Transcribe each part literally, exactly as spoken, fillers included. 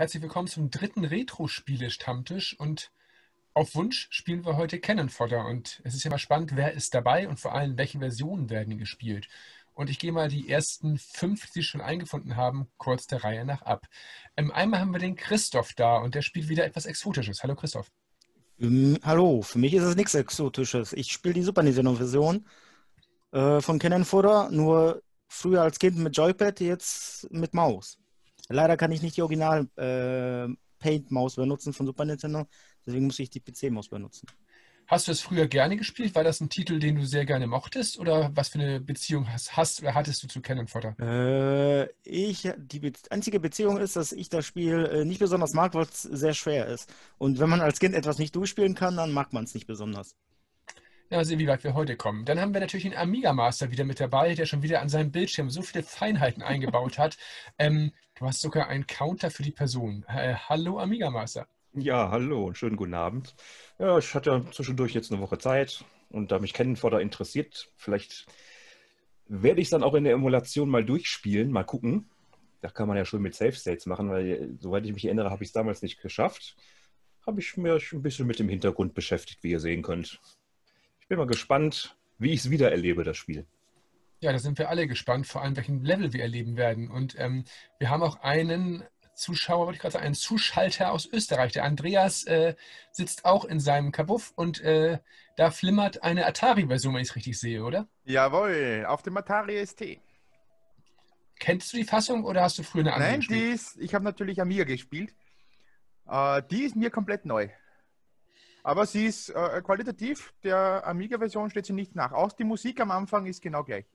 Herzlich willkommen zum dritten Retro-Spiele-Stammtisch und auf Wunsch spielen wir heute Cannon Fodder und es ist ja mal spannend, wer ist dabei und vor allem, welche Versionen werden gespielt. Und ich gehe mal die ersten fünf, die schon eingefunden haben, kurz der Reihe nach ab. Ähm, einmal haben wir den Christoph da und der spielt wieder etwas Exotisches. Hallo Christoph. Ähm, hallo, für mich ist es nichts Exotisches. Ich spiele die Super Nintendo-Version äh, von Cannon Fodder, nur früher als Kind mit Joypad, jetzt mit Maus. Leider kann ich nicht die Original äh, Paint-Maus benutzen von Super Nintendo, deswegen muss ich die P C-Maus benutzen. Hast du es früher gerne gespielt? War das ein Titel, den du sehr gerne mochtest? Oder was für eine Beziehung hast, hast oder hattest du zu Cannon Fodder? Äh, ich, die Be einzige Beziehung ist, dass ich das Spiel äh, nicht besonders mag, weil es sehr schwer ist. Und wenn man als Kind etwas nicht durchspielen kann, dann mag man es nicht besonders. Ja, mal sehen, wie weit wir heute kommen. Dann haben wir natürlich den Amiga Master wieder mit dabei, der schon wieder an seinem Bildschirm so viele Feinheiten eingebaut hat. Ähm, du hast sogar einen Counter für die Person. Äh, hallo Amiga Master. Ja, hallo und schönen guten Abend. Ja, ich hatte ja zwischendurch jetzt eine Woche Zeit und da mich Cannon Fodder interessiert, vielleicht werde ich es dann auch in der Emulation mal durchspielen, mal gucken. Da kann man ja schon mit Save States machen, weil soweit ich mich erinnere, habe ich es damals nicht geschafft. Habe ich mich ein bisschen mit dem Hintergrund beschäftigt, wie ihr sehen könnt. Ich bin mal gespannt, wie ich es wieder erlebe, das Spiel. Ja, da sind wir alle gespannt, vor allem welchen Level wir erleben werden. Und ähm, wir haben auch einen Zuschauer, wollte ich gerade sagen, einen Zuschalter aus Österreich. Der Andreas äh, sitzt auch in seinem Kabuff und äh, da flimmert eine Atari-Version, wenn ich es richtig sehe, oder? Jawohl, auf dem Atari S T. Kennst du die Fassung oder hast du früher eine andere Nein, gespielt? die ist, ich habe natürlich Amiga gespielt. Äh, die ist mir komplett neu. Aber sie ist äh, qualitativ, der Amiga-Version steht sie nicht nach. Auch die Musik am Anfang ist genau gleich.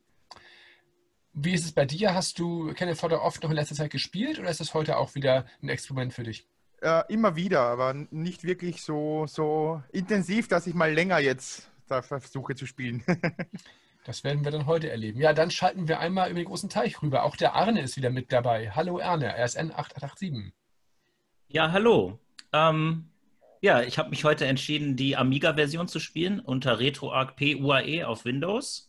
Wie ist es bei dir? Hast du Cannon Fodder oft noch in letzter Zeit gespielt oder ist das heute auch wieder ein Experiment für dich? Äh, immer wieder, aber nicht wirklich so, so intensiv, dass ich mal länger jetzt da versuche zu spielen. Das werden wir dann heute erleben. Ja, dann schalten wir einmal über den großen Teich rüber. Auch der Arne ist wieder mit dabei. Hallo Arne, R S N acht acht acht sieben. Ja, hallo. Ähm, ja, ich habe mich heute entschieden, die Amiga-Version zu spielen unter RetroArch P U A E auf Windows.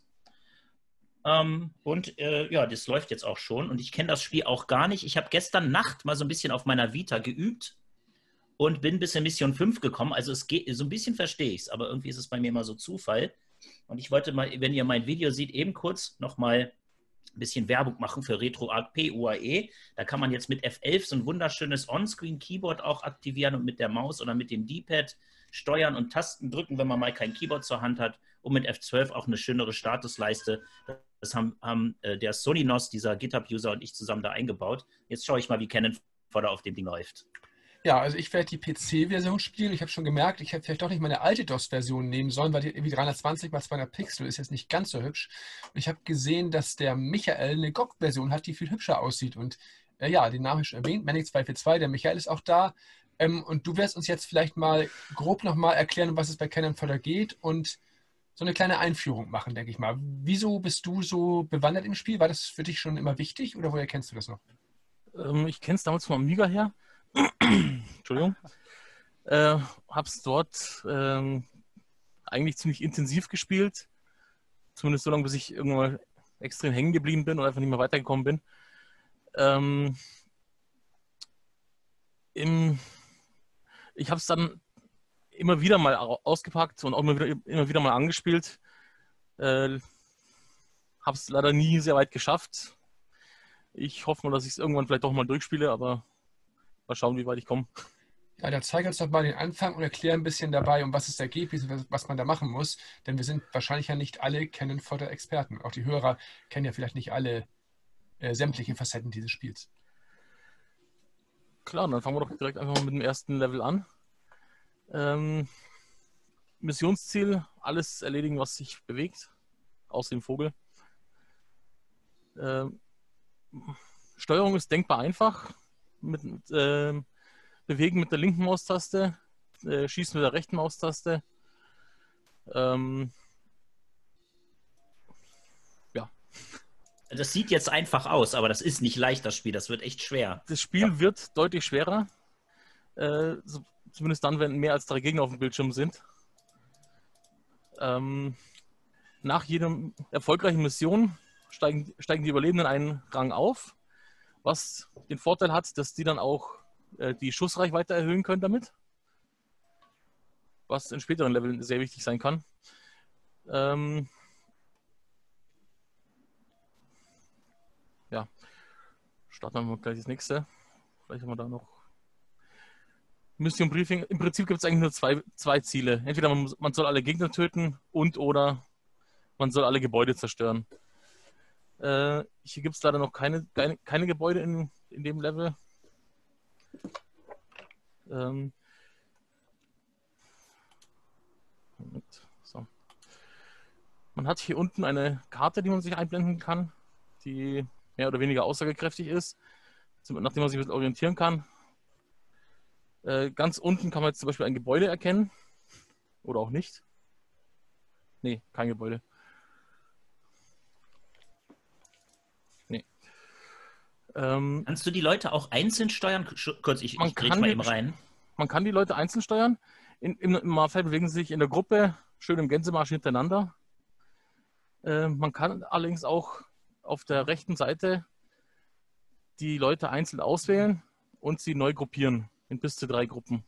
Ähm, und äh, ja, das läuft jetzt auch schon. Und ich kenne das Spiel auch gar nicht. Ich habe gestern Nacht mal so ein bisschen auf meiner Vita geübt und bin bis in Mission fünf gekommen. Also es geht, so ein bisschen verstehe ich es, aber irgendwie ist es bei mir immer so Zufall. Und ich wollte mal, wenn ihr mein Video seht, eben kurz nochmal ein bisschen Werbung machen für RetroArch P U A E. Da kann man jetzt mit F elf so ein wunderschönes On-Screen-Keyboard auch aktivieren und mit der Maus oder mit dem D-Pad steuern und Tasten drücken, wenn man mal kein Keyboard zur Hand hat. Und mit F zwölf auch eine schönere Statusleiste. Das haben, haben äh, der Soninos, dieser GitHub-User und ich zusammen da eingebaut. Jetzt schaue ich mal, wie Cannon Fodder auf dem Ding läuft. Ja, also ich werde die P C-Version spielen. Ich habe schon gemerkt, ich hätte vielleicht doch nicht meine alte DOS-Version nehmen sollen, weil die irgendwie dreihundertzwanzig mal zweihundert Pixel ist jetzt nicht ganz so hübsch. Und ich habe gesehen, dass der Michael eine G O G-Version hat, die viel hübscher aussieht. Und äh, ja, den Namen schon erwähnt, Manic zwei vier zwei, der Michael ist auch da. Ähm, und du wirst uns jetzt vielleicht mal grob nochmal erklären, um was es bei Cannon Fodder geht und so eine kleine Einführung machen, denke ich mal. Wieso bist du so bewandert im Spiel? War das für dich schon immer wichtig oder woher kennst du das noch? Ähm, ich kenne es damals vom Amiga her. Entschuldigung. Äh, hab's dort ähm, eigentlich ziemlich intensiv gespielt. Zumindest so lange, bis ich irgendwann mal extrem hängen geblieben bin und einfach nicht mehr weitergekommen bin. Ähm, im, ich habe es dann immer wieder mal ausgepackt und auch immer wieder, immer wieder mal angespielt. Äh, habe es leider nie sehr weit geschafft. Ich hoffe mal, dass ich es irgendwann vielleicht doch mal durchspiele, aber mal schauen, wie weit ich komme. Ja, dann zeig uns doch mal den Anfang und erklär ein bisschen dabei, um was es da geht, was man da machen muss. Denn wir sind wahrscheinlich ja nicht alle Cannon Fodder Experten. Auch die Hörer kennen ja vielleicht nicht alle äh, sämtliche Facetten dieses Spiels. Klar, dann fangen wir doch direkt einfach mal mit dem ersten Level an. Ähm, Missionsziel, alles erledigen, was sich bewegt, außer dem Vogel. Ähm, Steuerung ist denkbar einfach. Mit, äh, bewegen mit der linken Maustaste, äh, schießen mit der rechten Maustaste. Ähm, ja. Das sieht jetzt einfach aus, aber das ist nicht leicht, das Spiel. Das wird echt schwer. Das Spiel ja. wird deutlich schwerer. Äh, so, zumindest dann, wenn mehr als drei Gegner auf dem Bildschirm sind. Ähm, nach jeder erfolgreichen Mission steigen, steigen die Überlebenden einen Rang auf, was den Vorteil hat, dass die dann auch äh, die Schussreichweite erhöhen können damit. Was in späteren Leveln sehr wichtig sein kann. Ähm, ja, starten wir mal gleich das nächste. Vielleicht haben wir da noch Mission Briefing. Im Prinzip gibt es eigentlich nur zwei, zwei Ziele. Entweder man, man soll alle Gegner töten und oder man soll alle Gebäude zerstören. Äh, hier gibt es leider noch keine, keine, keine Gebäude in, in dem Level. Ähm, so. Man hat hier unten eine Karte, die man sich einblenden kann, die mehr oder weniger aussagekräftig ist, nachdem man sich ein bisschen orientieren kann. Äh, ganz unten kann man jetzt zum Beispiel ein Gebäude erkennen. Oder auch nicht. Nee, kein Gebäude. Nee. Ähm, Kannst du die Leute auch einzeln steuern? Kurz, ich, man ich grätsch kann mal die- eben rein. Man kann die Leute einzeln steuern. In, Im im Normalfall bewegen sie sich in der Gruppe schön im Gänsemarsch hintereinander. Äh, man kann allerdings auch auf der rechten Seite die Leute einzeln auswählen und sie neu gruppieren in bis zu drei Gruppen.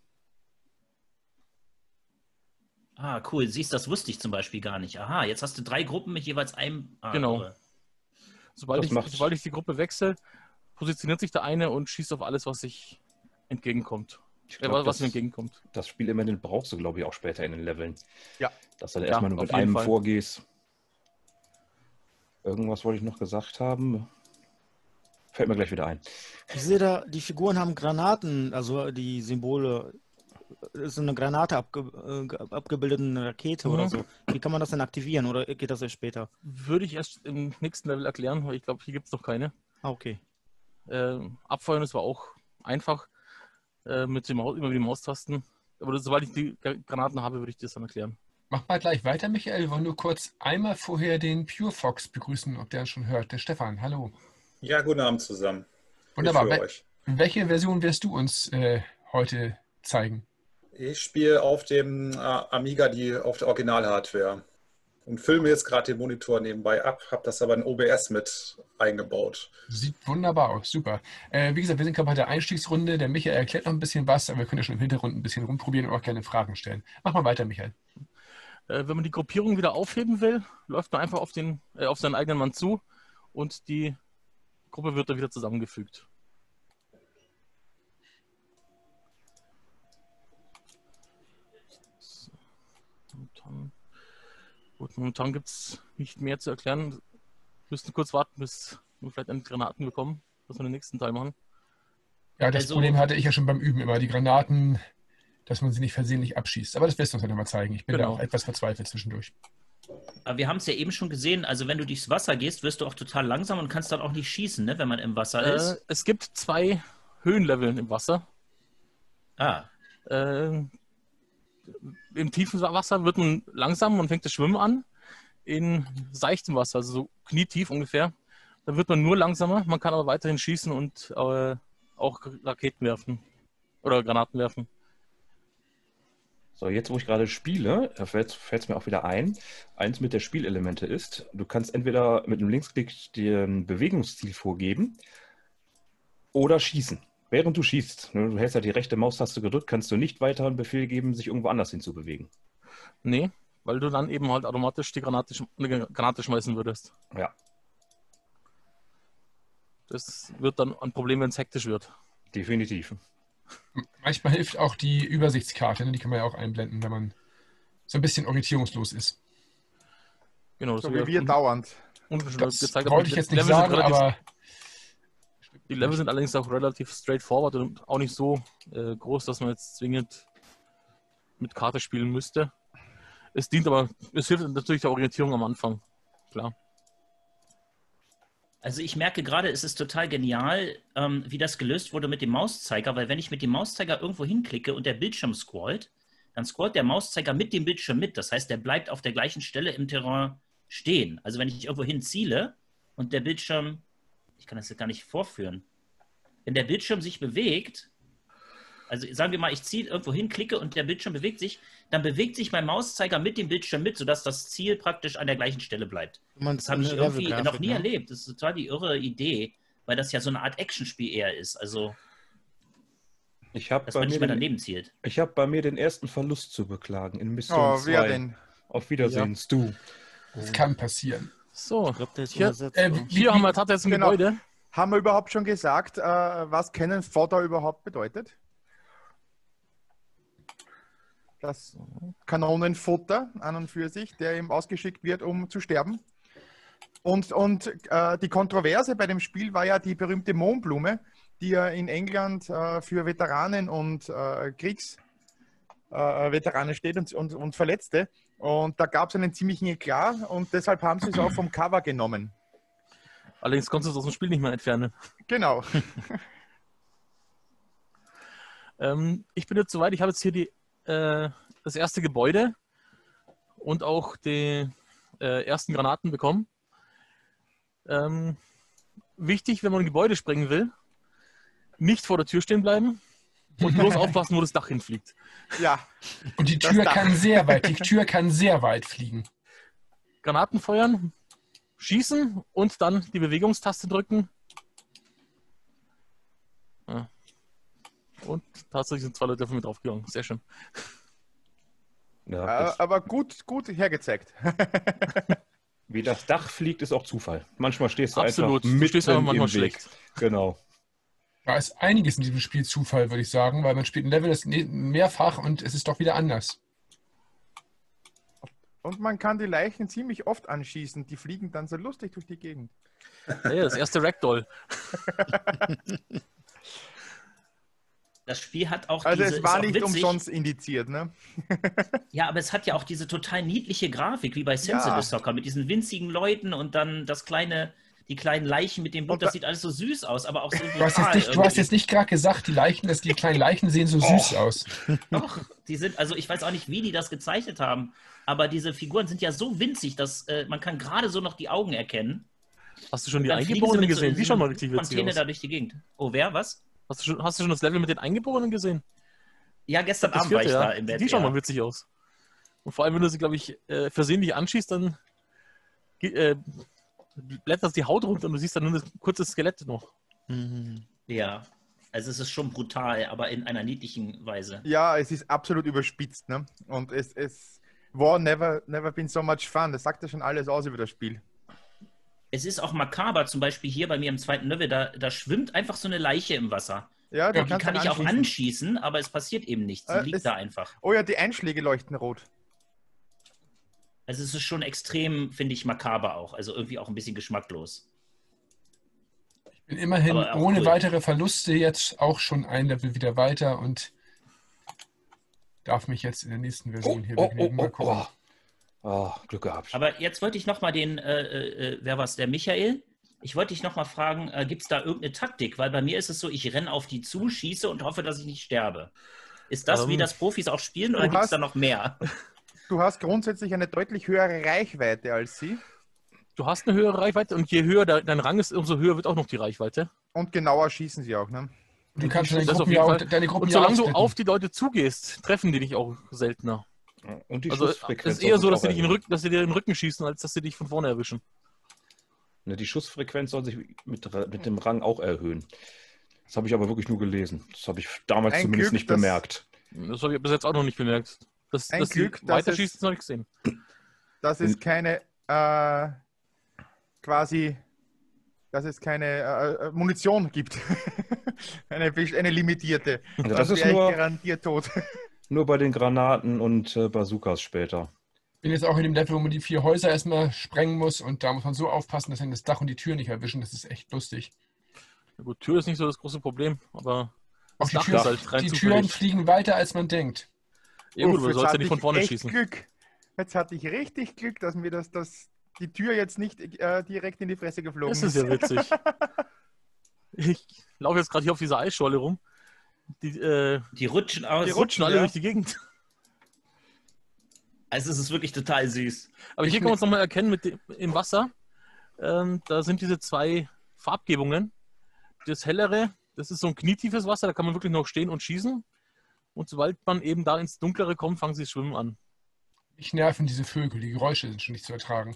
Ah, cool. Siehst, das wusste ich zum Beispiel gar nicht. Aha, jetzt hast du drei Gruppen mit jeweils einem. Ah, Genau. irre. Sobald Das ich, macht- sobald ich die Gruppe wechsle, positioniert sich der eine und schießt auf alles, was sich entgegenkommt. Ich Äh, glaub, was mir das, entgegenkommt. das Spielelement brauchst du, glaube ich, auch später in den Leveln. Ja. Dass du dann Ja, erstmal nur auf mit jeden einem Fall. vorgehst. Irgendwas wollte ich noch gesagt haben. Fällt mir gleich wieder ein. Ich sehe da, die Figuren haben Granaten, also die Symbole. Ist so eine Granate abge, äh, abgebildet, eine Rakete Mhm. oder so. Wie kann man das denn aktivieren oder geht das erst später? Würde ich erst im nächsten Level erklären, weil ich glaube, hier gibt es noch keine. Ah, okay. Äh, abfeuern, das war auch einfach äh, mit dem Maus, immer mit den Maustasten. Aber das, sobald ich die Gra- Granaten habe, würde ich das dann erklären. Mach mal gleich weiter, Michael. Wir wollen nur kurz einmal vorher den Pure Fox begrüßen, ob der schon hört. Der Stefan, hallo. Ja, guten Abend zusammen. Wunderbar. Ich für Wel euch. welche Version wirst du uns äh, heute zeigen? Ich spiele auf dem äh, Amiga die auf der Original-Hardware und filme jetzt gerade den Monitor nebenbei ab, habe das aber in O B S mit eingebaut. Sieht wunderbar aus, super. Äh, wie gesagt, wir sind gerade bei der Einstiegsrunde. Der Michael erklärt noch ein bisschen was, aber wir können ja schon im Hintergrund ein bisschen rumprobieren und auch gerne Fragen stellen. Mach mal weiter, Michael. Äh, wenn man die Gruppierung wieder aufheben will, läuft man einfach auf, den, äh, auf seinen eigenen Mann zu und die Gruppe wird dann wieder zusammengefügt. So. Momentan, gut, momentan gibt es nicht mehr zu erklären. Wir müssen kurz warten, bis wir vielleicht an die Granaten bekommen, dass wir den nächsten Teil machen. Ja, das Also- Problem hatte ich ja schon beim Üben immer. Die Granaten, dass man sie nicht versehentlich abschießt. Aber das wirst du uns ja nochmal zeigen. Ich bin Genau. da auch etwas verzweifelt zwischendurch. Aber wir haben es ja eben schon gesehen, also wenn du durchs Wasser gehst, wirst du auch total langsam und kannst dann auch nicht schießen, ne, wenn man im Wasser Äh, ist. es gibt zwei Höhenlevel im Wasser. Ah, Äh, Im tiefen Wasser wird man langsam und fängt das Schwimmen an. In seichtem Wasser, also so knietief ungefähr, da wird man nur langsamer. Man kann aber weiterhin schießen und äh, auch Raketen werfen oder Granaten werfen. So, jetzt wo ich gerade spiele, fällt es mir auch wieder ein. Eins mit der Spielelemente ist, du kannst entweder mit einem Linksklick dir ein Bewegungsziel vorgeben oder schießen. Während du schießt, ne, du hältst ja die rechte Maustaste gedrückt, kannst du nicht weiter einen Befehl geben, sich irgendwo anders hinzubewegen. Nee, weil du dann eben halt automatisch die Granate, sch- eine Granate schmeißen würdest. Ja, Das wird dann ein Problem, wenn es hektisch wird. definitiv. Manchmal hilft auch die Übersichtskarte. Ne? Die kann man ja auch einblenden, wenn man so ein bisschen orientierungslos ist. Genau, das So wird wie wir unten- dauernd. unten schon Das gezeigt, aber wollte die ich jetzt nicht Level sind sagen, relativ- aber Die Level sind allerdings auch relativ straightforward und auch nicht so äh, groß, dass man jetzt zwingend mit Karte spielen müsste. Es dient aber, es hilft natürlich der Orientierung am Anfang. Klar. also ich merke gerade, es ist total genial, ähm, wie das gelöst wurde mit dem Mauszeiger, weil wenn ich mit dem Mauszeiger irgendwo hinklicke und der Bildschirm scrollt, dann scrollt der Mauszeiger mit dem Bildschirm mit. Das heißt, der bleibt auf der gleichen Stelle im Terrain stehen. Also wenn ich irgendwo hin ziele und der Bildschirm, ich kann das jetzt gar nicht vorführen, wenn der Bildschirm sich bewegt, also sagen wir mal, ich ziele irgendwo hin, klicke und der Bildschirm bewegt sich, dann bewegt sich mein Mauszeiger mit dem Bildschirm mit, sodass das Ziel praktisch an der gleichen Stelle bleibt. Das habe ich irgendwie noch nie erlebt. Das ist total die irre Idee, weil das ja so eine Art Actionspiel eher ist. Also Ich habe dass bei, man mir nicht mehr den- daneben zielt. ich hab bei mir den ersten Verlust zu beklagen in Mission Oh, wer zwei. denn? Auf Wiedersehen, Stu. Das kann passieren. So, Ich glaube, der ist hier, übersetzt. äh, oder? wie- hier haben wir tatsächlich ein Genau. Gebäude. Haben wir überhaupt schon gesagt, äh, was Cannon Fodder überhaupt bedeutet? Das Kanonenfutter an und für sich, der eben ausgeschickt wird, um zu sterben. Und, und äh, die Kontroverse bei dem Spiel war ja die berühmte Mohnblume, die ja in England äh, für Veteranen und äh, Kriegsveteranen steht und, und, und Verletzte. Und da gab es einen ziemlichen Eklat und deshalb haben sie es auch vom Cover genommen. Allerdings konntest du es aus dem Spiel nicht mehr entfernen. Genau. Ähm, ich bin jetzt soweit, ich habe jetzt hier die, äh, das erste Gebäude und auch die äh, ersten Granaten bekommen. Ähm, wichtig, wenn man ein Gebäude sprengen will, nicht vor der Tür stehen bleiben und bloß aufpassen, wo das Dach hinfliegt. Ja, Und die Das Tür Dach. kann sehr weit, die Tür kann sehr weit fliegen. Granaten feuern, schießen und dann die Bewegungstaste drücken. Ja. Und tatsächlich sind zwei Leute von mir draufgegangen. Sehr schön. Ja, äh, das, aber gut, gut hergezeigt. wie das Dach fliegt, ist auch Zufall. Manchmal stehst du Absolut. einfach Du stehst aber mitten manchmal im Weg. schlecht. Genau. Da ist einiges in diesem Spiel Zufall, würde ich sagen, weil man spielt ein Level das ne- mehrfach und es ist doch wieder anders. Und man kann die Leichen ziemlich oft anschießen. Die fliegen dann so lustig durch die Gegend. Ja, ja, das erste Ragdoll. Das Spiel hat auch Also diese, es war ist auch nicht witzig, umsonst indiziert, ne? Ja, aber es hat ja auch diese total niedliche Grafik, wie bei Sensible Ja. Soccer, mit diesen winzigen Leuten und dann das kleine, die kleinen Leichen mit dem Blut. Und Das da- sieht alles so süß aus, aber auch so Du hast jetzt brutal nicht, du hast irgendwie. jetzt nicht gerade gesagt, die Leichen, dass die kleinen Leichen sehen so süß aus. Doch, die sind, also ich weiß auch nicht, wie die das gezeichnet haben, aber diese Figuren sind ja so winzig, dass äh, man kann gerade so noch die Augen erkennen. Hast du schon die Dann fliegen sie Eingeborenen mit so- gesehen? Die so schauen mal einer richtig witzig Fontäne aus. da durch die Gegend. Oh, wer, was? Hast du, schon, hast du schon das Level mit den Eingeborenen gesehen? Ja, gestern Das Abend war ich vierte, da ja. im Die, Bett. die schauen ja. mal witzig aus. Und vor allem, wenn du sie, glaube ich, äh, versehentlich anschießt, dann ge- äh, blätterst die Haut runter und du siehst dann nur das kurze Skelett noch. Mhm. Ja, also es ist schon brutal, aber in einer niedlichen Weise. Ja, es ist absolut überspitzt, ne? Und es, es war never, never been so much fun. Das sagt ja schon alles aus über das Spiel. Es ist auch makaber, zum Beispiel hier bei mir im zweiten Level, da, da schwimmt einfach so eine Leiche im Wasser. Ja, Ja, Die kannst kann du ich auch anschießen. anschießen, aber es passiert eben nichts. Sie Äh, liegt es- da einfach. Oh ja, die Einschläge leuchten rot. Also es ist schon extrem, finde ich, makaber auch. Also irgendwie auch ein bisschen geschmacklos. Ich bin immerhin Aber auch ohne cool. weitere Verluste jetzt auch schon ein Level wieder weiter und darf mich jetzt in der nächsten Version hier Oh, oh, begnügen. Mal oh, gucken. oh. Ah, Glück gehabt. Aber jetzt wollte ich nochmal den, äh, äh, wer war es, der Michael? Ich wollte dich nochmal fragen, äh, gibt es da irgendeine Taktik? Weil bei mir ist es so, ich renne auf die zu, schieße und hoffe, dass ich nicht sterbe. Ist das, Ähm, wie das Profis auch spielen, oder du gibt es hast- da noch mehr? Du hast grundsätzlich eine deutlich höhere Reichweite als sie. Du hast eine höhere Reichweite und je höher de- dein Rang ist, umso höher wird auch noch die Reichweite. Und genauer schießen sie auch, ne? Du kannst deine Das auf Gruppen, jeden ja auch, Fall. deine Gruppen Und ja solange du aufsplitten. auf die Leute zugehst, treffen die dich auch seltener. Und die Also es Schussfrequenz ist eher soll so, sich dass sie, auch dich in den erhöhen. Rücken, dass sie dir in den Rücken schießen, als dass sie dich von vorne erwischen. Ne, die Schussfrequenz soll sich mit, mit dem Rang auch erhöhen. Das habe ich aber wirklich nur gelesen. Das habe ich damals Ein zumindest Glück, nicht dass- bemerkt. Das habe ich bis jetzt auch noch nicht bemerkt. Das, Ein dass Glück, die dass weiterschießen, es- habe ich gesehen. Dass es keine äh, quasi, dass es keine äh, äh, Munition gibt. eine, besch- eine limitierte. Also Dann das ist wäre ich nur, garantiert tot. nur bei den Granaten und äh, Bazookas später. Ich bin jetzt auch in dem Level, wo man die vier Häuser erstmal sprengen muss und da muss man so aufpassen, dass dann das Dach und die Tür nicht erwischen. Das ist echt lustig. Ja, gut, Tür ist nicht so das große Problem, aber Auch das die, Dach Tür, ist halt rein die Türen zufällig. fliegen weiter, als man denkt. Ja gut, Uff, aber du jetzt sollst ja hatte nicht von ich vorne echt schießen. Glück. Jetzt hatte ich richtig Glück, dass mir das, das die Tür jetzt nicht äh, direkt in die Fresse geflogen Das ist ja witzig. Ich laufe jetzt gerade hier auf dieser Eisscholle rum. Die, äh, Die rutschen aus. die rutschen alle ja. durch die Gegend. Also es ist wirklich total süß. Aber hier kann man es nochmal erkennen mit dem, im Wasser. Ähm, da sind diese zwei Farbgebungen. Das hellere, das ist so ein knietiefes Wasser, da kann man wirklich noch stehen und schießen. Und sobald man eben da ins Dunklere kommt, fangen sie das Schwimmen an. Mich nerven diese Vögel, die Geräusche sind schon nicht zu ertragen.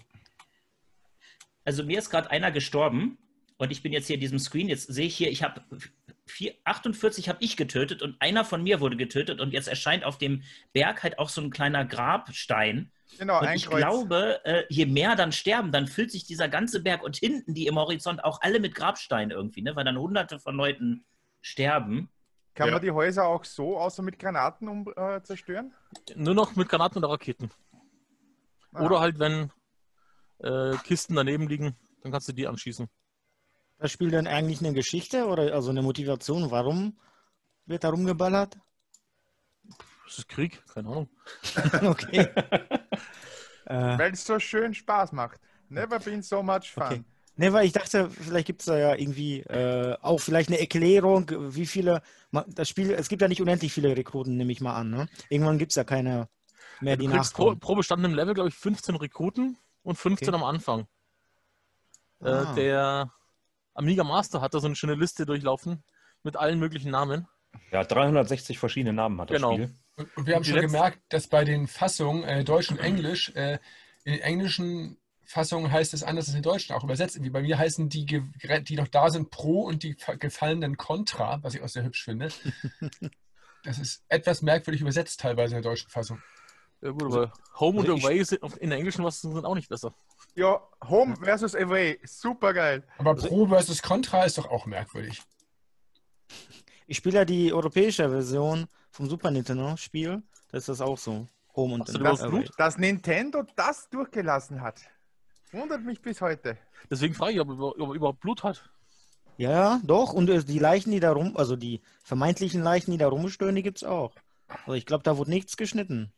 Also mir ist gerade einer gestorben und ich bin jetzt hier in diesem Screen. Jetzt sehe ich hier, ich habe vier, achtundvierzig habe ich getötet und einer von mir wurde getötet und jetzt erscheint auf dem Berg halt auch so ein kleiner Grabstein. Genau, Und ein ich Kreuz. glaube, äh, je mehr dann sterben, dann füllt sich dieser ganze Berg und hinten die im Horizont auch alle mit Grabsteinen irgendwie, ne? Weil dann hunderte von Leuten sterben. Kann Ja. man die Häuser auch so außer mit Granaten um, äh, zerstören? Nur noch mit Granaten oder Raketen. Ah. Oder halt, wenn äh, Kisten daneben liegen, dann kannst du die anschießen. Das spielt dann eigentlich eine Geschichte oder also eine Motivation? Warum wird da rumgeballert? Das ist Krieg, keine Ahnung. Okay. äh, Weil es so schön Spaß macht. Never been so much fun. Okay. Ne, weil ich dachte, vielleicht gibt es da ja irgendwie äh, auch vielleicht eine Erklärung, wie viele, ma- das Spiel, es gibt ja nicht unendlich viele Rekruten, nehme ich mal an, ne? Irgendwann gibt es ja keine mehr, die Du kriegst pro, nachkommen. pro Bestand im Level, glaube ich, fünfzehn Rekruten und fünfzehn Okay. am Anfang. Ah. Äh, der Amiga Master hat da so eine schöne Liste durchlaufen mit allen möglichen Namen. Ja, dreihundertsechzig verschiedene Namen hat das Genau. Spiel. Und, und wir haben Die schon letzte- gemerkt, dass bei den Fassungen äh, Deutsch und Englisch, äh, in den englischen Fassungen heißt es anders als in den deutschen auch übersetzt. Wie bei mir heißen die, ge- die noch da sind Pro und die ver- gefallenen Contra, was ich auch sehr hübsch finde. Das ist etwas merkwürdig übersetzt teilweise in der deutschen Fassung. Ja gut, aber Home also und ich- Away sind in der englischen was sind auch nicht besser. Ja, Home versus Away. Super geil. Aber Also Pro versus Contra ist doch auch merkwürdig. Ich spiele ja die europäische Version vom Super Nintendo-Spiel. Da ist das auch so. Home und Hast du Das, überhaupt Blut? dass Nintendo das durchgelassen hat, wundert mich bis heute. Deswegen frage ich, ob er über- ob er überhaupt Blut hat. Ja, ja, doch. Und äh, die Leichen, die da rum, also die vermeintlichen Leichen, die da rumstören, die gibt es auch. Also ich glaube, da wurde nichts geschnitten.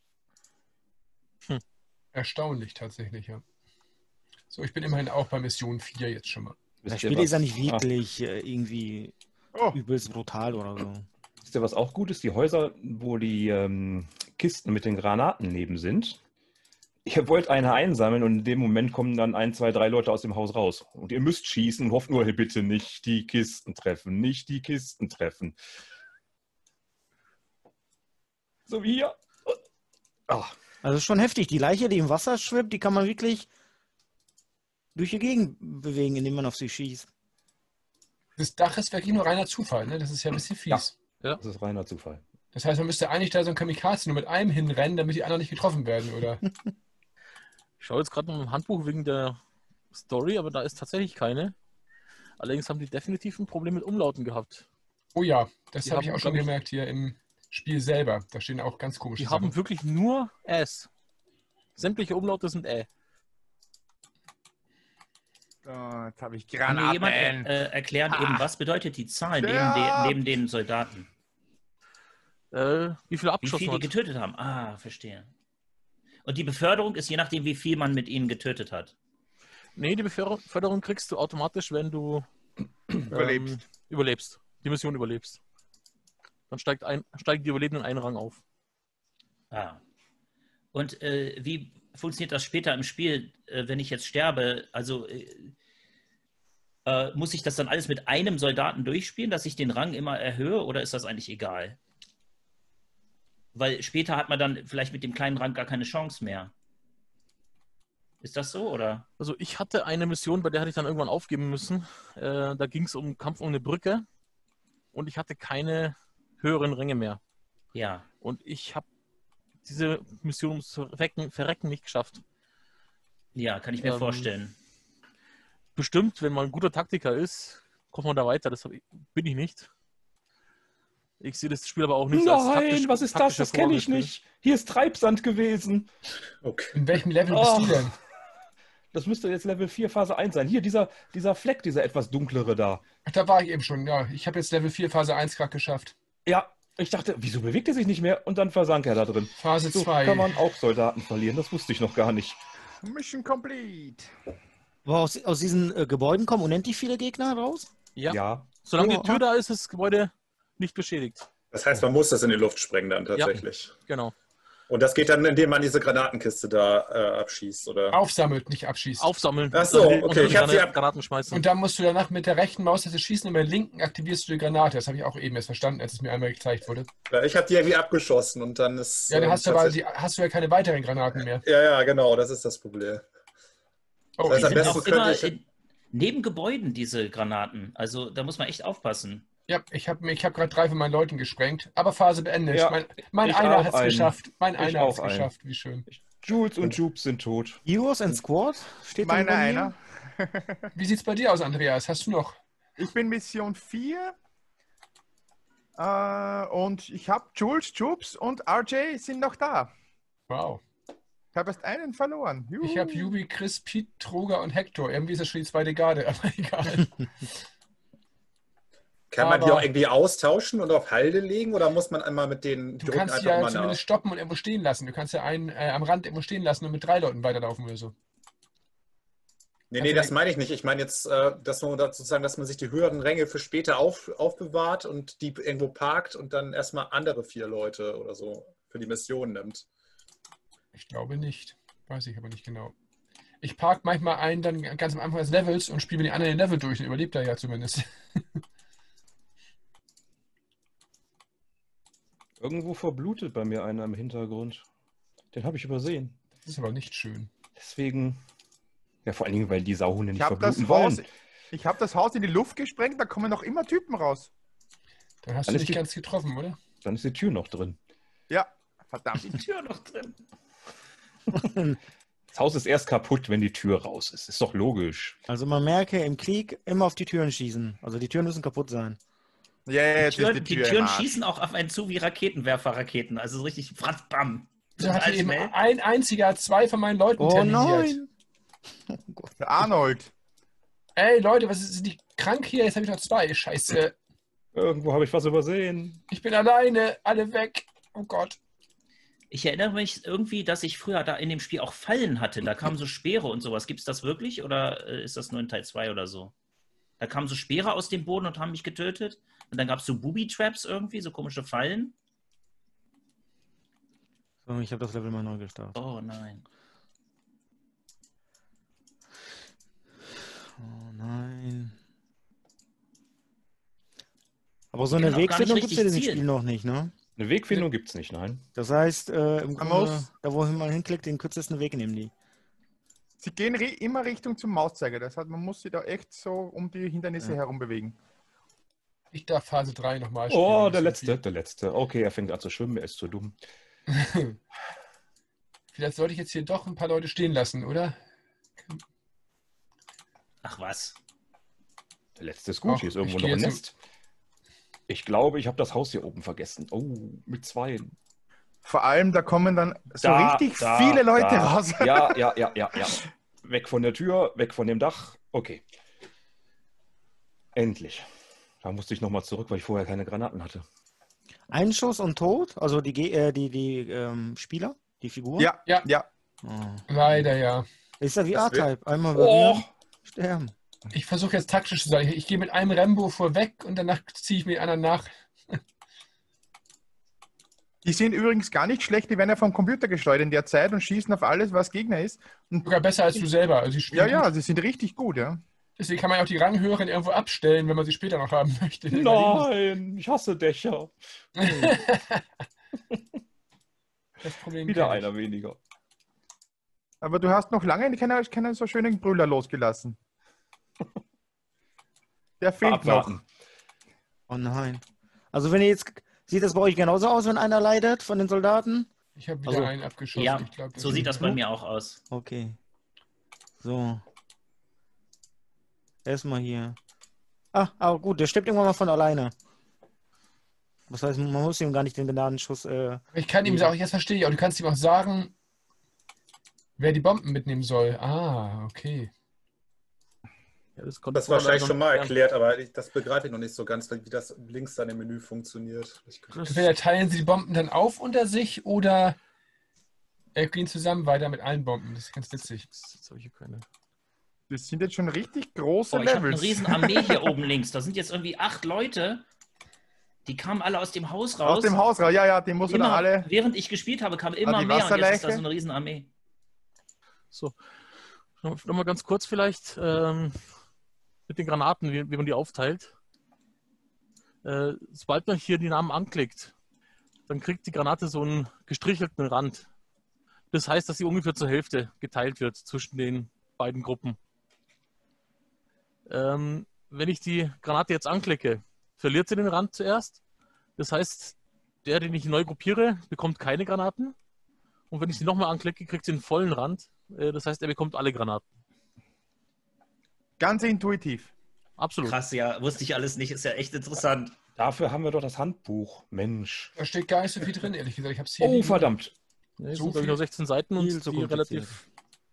Erstaunlich tatsächlich, ja. So, ich bin immerhin auch bei Mission vier jetzt schon mal. Das Wisst ihr, Spiel ist ja was- nicht wirklich äh, irgendwie Oh, übelst brutal oder so. Wisst ihr, was auch gut ist? Die Häuser, wo die ähm, Kisten mit den Granaten neben sind. Ihr wollt eine einsammeln und in dem Moment kommen dann ein, zwei, drei Leute aus dem Haus raus. Und ihr müsst schießen und hofft nur, hey, bitte nicht die Kisten treffen, nicht die Kisten treffen. So wie hier. Ach, Also schon heftig. Die Leiche, die im Wasser schwimmt, die kann man wirklich durch die Gegend bewegen, indem man auf sie schießt. Das Dach ist wirklich nur reiner Zufall, ne? Das ist ja ein bisschen fies. das ist reiner Zufall. Das heißt, man müsste eigentlich da so ein Kamikaze nur mit einem hinrennen, damit die anderen nicht getroffen werden, oder? Ich schaue jetzt gerade noch im Handbuch wegen der Story, aber da ist tatsächlich keine. Allerdings haben die definitiv ein Problem mit Umlauten gehabt. Oh ja, das Die habe ich haben, auch schon glaub ich- gemerkt hier im Spiel selber. Da stehen auch ganz komische Die haben Sachen. wirklich nur S. Sämtliche Umlaute sind Ä. so, jetzt habe ich Kann mir jemand Granaten. äh, erklären, Ah. eben, was bedeutet die Zahl neben, Ja. de, neben den Soldaten? Äh, wie viele Wie abgeschossen viele die hat. getötet haben? Ah, verstehe. Und die Beförderung ist je nachdem, wie viel man mit ihnen getötet hat. Nee, die Beförderung Beförderung kriegst du automatisch, wenn du Überlebst. ähm, überlebst. Die Mission überlebst. Dann steigt ein, steigen die Überlebenden einen Rang auf. Ah. Und äh, wie funktioniert das später im Spiel, äh, wenn ich jetzt sterbe? Also äh, äh, muss ich das dann alles mit einem Soldaten durchspielen, dass ich den Rang immer erhöhe, oder ist das eigentlich egal? Weil später hat man dann vielleicht mit dem kleinen Rang gar keine Chance mehr. Ist das so, oder? Also ich hatte eine Mission, bei der hatte ich dann irgendwann aufgeben müssen. Äh, da ging es um Kampf um eine Brücke und ich hatte keine höheren Ränge mehr. Ja. Und ich habe diese Mission ums Verrecken, Verrecken nicht geschafft. Ja, kann ich mir Ähm, vorstellen. Bestimmt, wenn man ein guter Taktiker ist, kommt man da weiter. Das hab ich, bin ich nicht. Ich sehe das Spiel aber auch nicht als taktisch, Nein, was ist das? taktisch Das kenne ich hervorragendes nicht. Hier ist Treibsand gewesen. Okay. In welchem Level bist Oh. du denn? Das müsste jetzt Level vier, Phase eins sein. Hier, dieser, dieser Fleck, dieser etwas dunklere da. Ach, da war ich eben schon, ja. Ich habe jetzt Level vier, Phase eins gerade geschafft. Ja, ich dachte, wieso bewegt er sich nicht mehr? Und dann versank er da drin. Phase So zwei. kann man auch Soldaten verlieren. Das wusste ich noch gar nicht. Mission complete. Aber aus, aus diesen äh, Gebäuden kommen unendlich viele Gegner raus? Ja. Ja. Solange Oh, die Tür da ist, ist das Gebäude nicht beschädigt. Das heißt, man muss das in die Luft sprengen dann tatsächlich. Genau. Und das geht dann, indem man diese Granatenkiste da äh, abschießt, oder? Aufsammelt, nicht abschießt. Aufsammeln. Ach so, und dann- okay, und dann ich hab sie Granaten- ab- Granaten schmeißen. Und dann musst du danach mit der rechten Maustaste schießen und mit der linken aktivierst du die Granate. Das habe ich auch eben erst verstanden, als es mir einmal gezeigt wurde. Ja, ich habe die irgendwie abgeschossen und dann ist. Ja, dann ähm, hast du aber tatsächlich- die, hast du ja keine weiteren Granaten mehr. Ja, ja, genau, das ist das Problem. Oh, Das heißt, ich am Die bin sind besten auch immer könnte ich- in, neben Gebäuden, diese Granaten. Also da muss man echt aufpassen. Ja, ich habe ich hab gerade drei von meinen Leuten gesprengt, aber Phase beendet. Ja, mein mein ich einer auch hat es einen. geschafft. Mein Ich einer hat es auch einen. geschafft. Wie schön. Jules und Jubes sind tot. Heroes and Squad? Steht da Meiner über mir? einer. Wie sieht's bei dir aus, Andreas? Hast du noch? Ich bin Mission vier. Äh, und ich habe Jules, Jubes und R J sind noch da. Wow. Ich habe erst einen verloren. Juhu. Ich habe Jubi, Chris, Pete, Troger und Hector. Irgendwie ist das schon die zweite Garde, aber egal. Kann man die Aber- auch irgendwie austauschen und auf Halde legen oder muss man einmal mit denen, die Du rücken kannst sie einfach ja mal zumindest nach? stoppen und irgendwo stehen lassen. Du kannst ja einen äh, am Rand irgendwo stehen lassen und mit drei Leuten weiterlaufen oder so. Nee, nee, Also das dann- meine ich nicht. Ich meine jetzt, äh, dass man da sozusagen, dass man sich die höheren Ränge für später auf, aufbewahrt und die irgendwo parkt und dann erstmal andere vier Leute oder so für die Mission nimmt. Ich glaube nicht. Weiß ich aber nicht genau. Ich park manchmal einen dann ganz am Anfang des Levels und spiele mit den anderen den Level durch und überlebt er ja zumindest. Irgendwo verblutet bei mir einer im Hintergrund. Den habe ich übersehen. Das ist aber nicht schön. Deswegen, ja, vor allen Dingen, weil die Sauhunde Ich nicht habe das, verbluten Haus- wollen. ich hab das Haus in die Luft gesprengt, da kommen noch immer Typen raus. Dann hast Dann du ist nicht die- ganz getroffen, oder? Dann ist die Tür noch drin. Ja, verdammt. Die Tür noch drin. Das Haus ist erst kaputt, wenn die Tür raus ist. Ist doch logisch. Also man merke, im Krieg immer auf die Türen schießen. Also die Türen müssen kaputt sein. Ja, ja, Die, jetzt Türen, ist die die Tür im Türen Arsch. schießen auch auf einen zu wie Raketenwerferraketen. Also so richtig fratz, bam. So hat Total eben schnell. ein einziger zwei von meinen Leuten Oh terminiert. nein! Der Arnold. Ey Leute, was ist, sind die krank hier? Jetzt habe ich noch zwei. Scheiße. Irgendwo habe ich was übersehen. Ich bin alleine. Alle weg. Oh Gott. Ich erinnere mich irgendwie, dass ich früher da in dem Spiel auch Fallen hatte. Da kamen so Speere und sowas. Gibt es das wirklich oder äh, ist das nur in Teil zwei oder so? Da kamen so Speere aus dem Boden und haben mich getötet. Und dann gab es so Booby-Traps irgendwie, so komische Fallen. So, ich habe das Level mal neu gestartet. Oh nein. Oh nein. Aber so Wir eine können auch gar nicht Wegfindung gibt es in richtig diesem zielen. Spiel noch nicht, ne? Eine Wegfindung gibt es nicht, nein. Das heißt, äh, im Man Grunde, muss- da wo man hinklickt, den kürzesten Weg nehmen die. Sie gehen ri- immer Richtung zum Mauszeiger. Das heißt, man muss sie da echt so um die Hindernisse Ja. herum bewegen. Ich darf Phase drei nochmal spielen. Oh, Das der ist letzte, der letzte. Okay, er fängt an zu schwimmen, er ist zu dumm. irgendwie- Vielleicht sollte ich jetzt hier doch ein paar Leute stehen lassen, oder? Ach was. Der letzte ist gut, Ach, hier ist ich irgendwo gehe noch ein jetzt Nest. Ich glaube, ich habe das Haus hier oben vergessen. Oh, mit zwei. Vor allem, da kommen dann so Da, richtig da, viele Leute da. raus. Ja, ja, ja, ja, ja. Weg von der Tür, weg von dem Dach. Okay. Endlich. Da musste ich nochmal zurück, weil ich vorher keine Granaten hatte. Einschuss und Tod, also die, Ge- äh, die, die ähm, Spieler, die Figuren. Ja, Ja. ja. Oh. Leider ja. Ist ja wie Das wär- A-Type. Einmal Oh, berühren, sterben. Ich versuche jetzt taktisch zu sein. Ich, ich gehe mit einem Rambo vorweg und danach ziehe ich mir den anderen nach. Die sind übrigens gar nicht schlecht. Die werden ja vom Computer gesteuert in der Zeit und schießen auf alles, was Gegner ist. Und Sogar besser als du selber. Also die ja, spielen ja, gut. sie sind richtig gut, ja. Deswegen kann man ja auch die Ranghöheren irgendwo abstellen, wenn man sie später noch haben möchte. nein, ich hasse Dächer. Das Problem Wieder kenn ich. einer weniger. Aber du hast noch lange keinen, keinen so schönen Brüller losgelassen. Der fehlt noch. Abwarten. Oh nein. Also wenn ihr jetzt, sieht das bei euch genauso aus, wenn einer leidet von den Soldaten? Ich habe wieder Also- einen abgeschossen. Ja, ich glaub, so sieht das bei mir auch aus. Okay. So. Erstmal hier. Ah, aber gut, der stirbt irgendwann mal von alleine. Das heißt, man muss ihm gar nicht den Gnadenschuss. Äh, Ich kann ihm sagen, jetzt verstehe ich auch, du kannst ihm auch sagen, wer die Bomben mitnehmen soll. Ah, okay. Ja, das konnte Das war vorher wahrscheinlich leider schon noch mal nicht erklärt, aber ich, das begreife ich noch nicht so ganz, wie das links dann im Menü funktioniert. Ich, lernen. Entweder teilen sie die Bomben dann auf unter sich oder äh, gehen zusammen weiter mit allen Bomben. Das ist ganz witzig. Jetzt habe ich hier keine. Das sind jetzt schon richtig große Oh, ich habe eine Levels. riesen Armee hier oben links. Da sind jetzt irgendwie acht Leute. Die kamen alle aus dem Haus raus. Aus dem Haus raus. Ja, ja, die muss man Immer, alle. während ich gespielt habe, kamen immer die mehr und jetzt ist da Wasserleiche? so eine riesen Armee. So. Nochmal ganz kurz vielleicht ähm, mit den Granaten, wie, wie man die aufteilt. Äh, sobald man hier die Namen anklickt, dann kriegt die Granate so einen gestrichelten Rand. Das heißt, dass sie ungefähr zur Hälfte geteilt wird zwischen den beiden Gruppen. Ähm, wenn ich die Granate jetzt anklicke, verliert sie den Rand zuerst. Das heißt, der, den ich neu gruppiere, bekommt keine Granaten. Und wenn ich sie nochmal anklicke, kriegt sie einen vollen Rand. Äh, Das heißt, er bekommt alle Granaten. Ganz intuitiv. Absolut. Krass, ja, wusste ich alles nicht. Ist ja echt interessant. Dafür haben wir doch das Handbuch. Mensch. Da steht gar nicht so viel drin, ehrlich gesagt. Ich habe es hier Oh, liegen. verdammt. Nee, es So sind, glaube ich, viel- nur sechzehn Seiten und viel zu die kompliziert. relativ.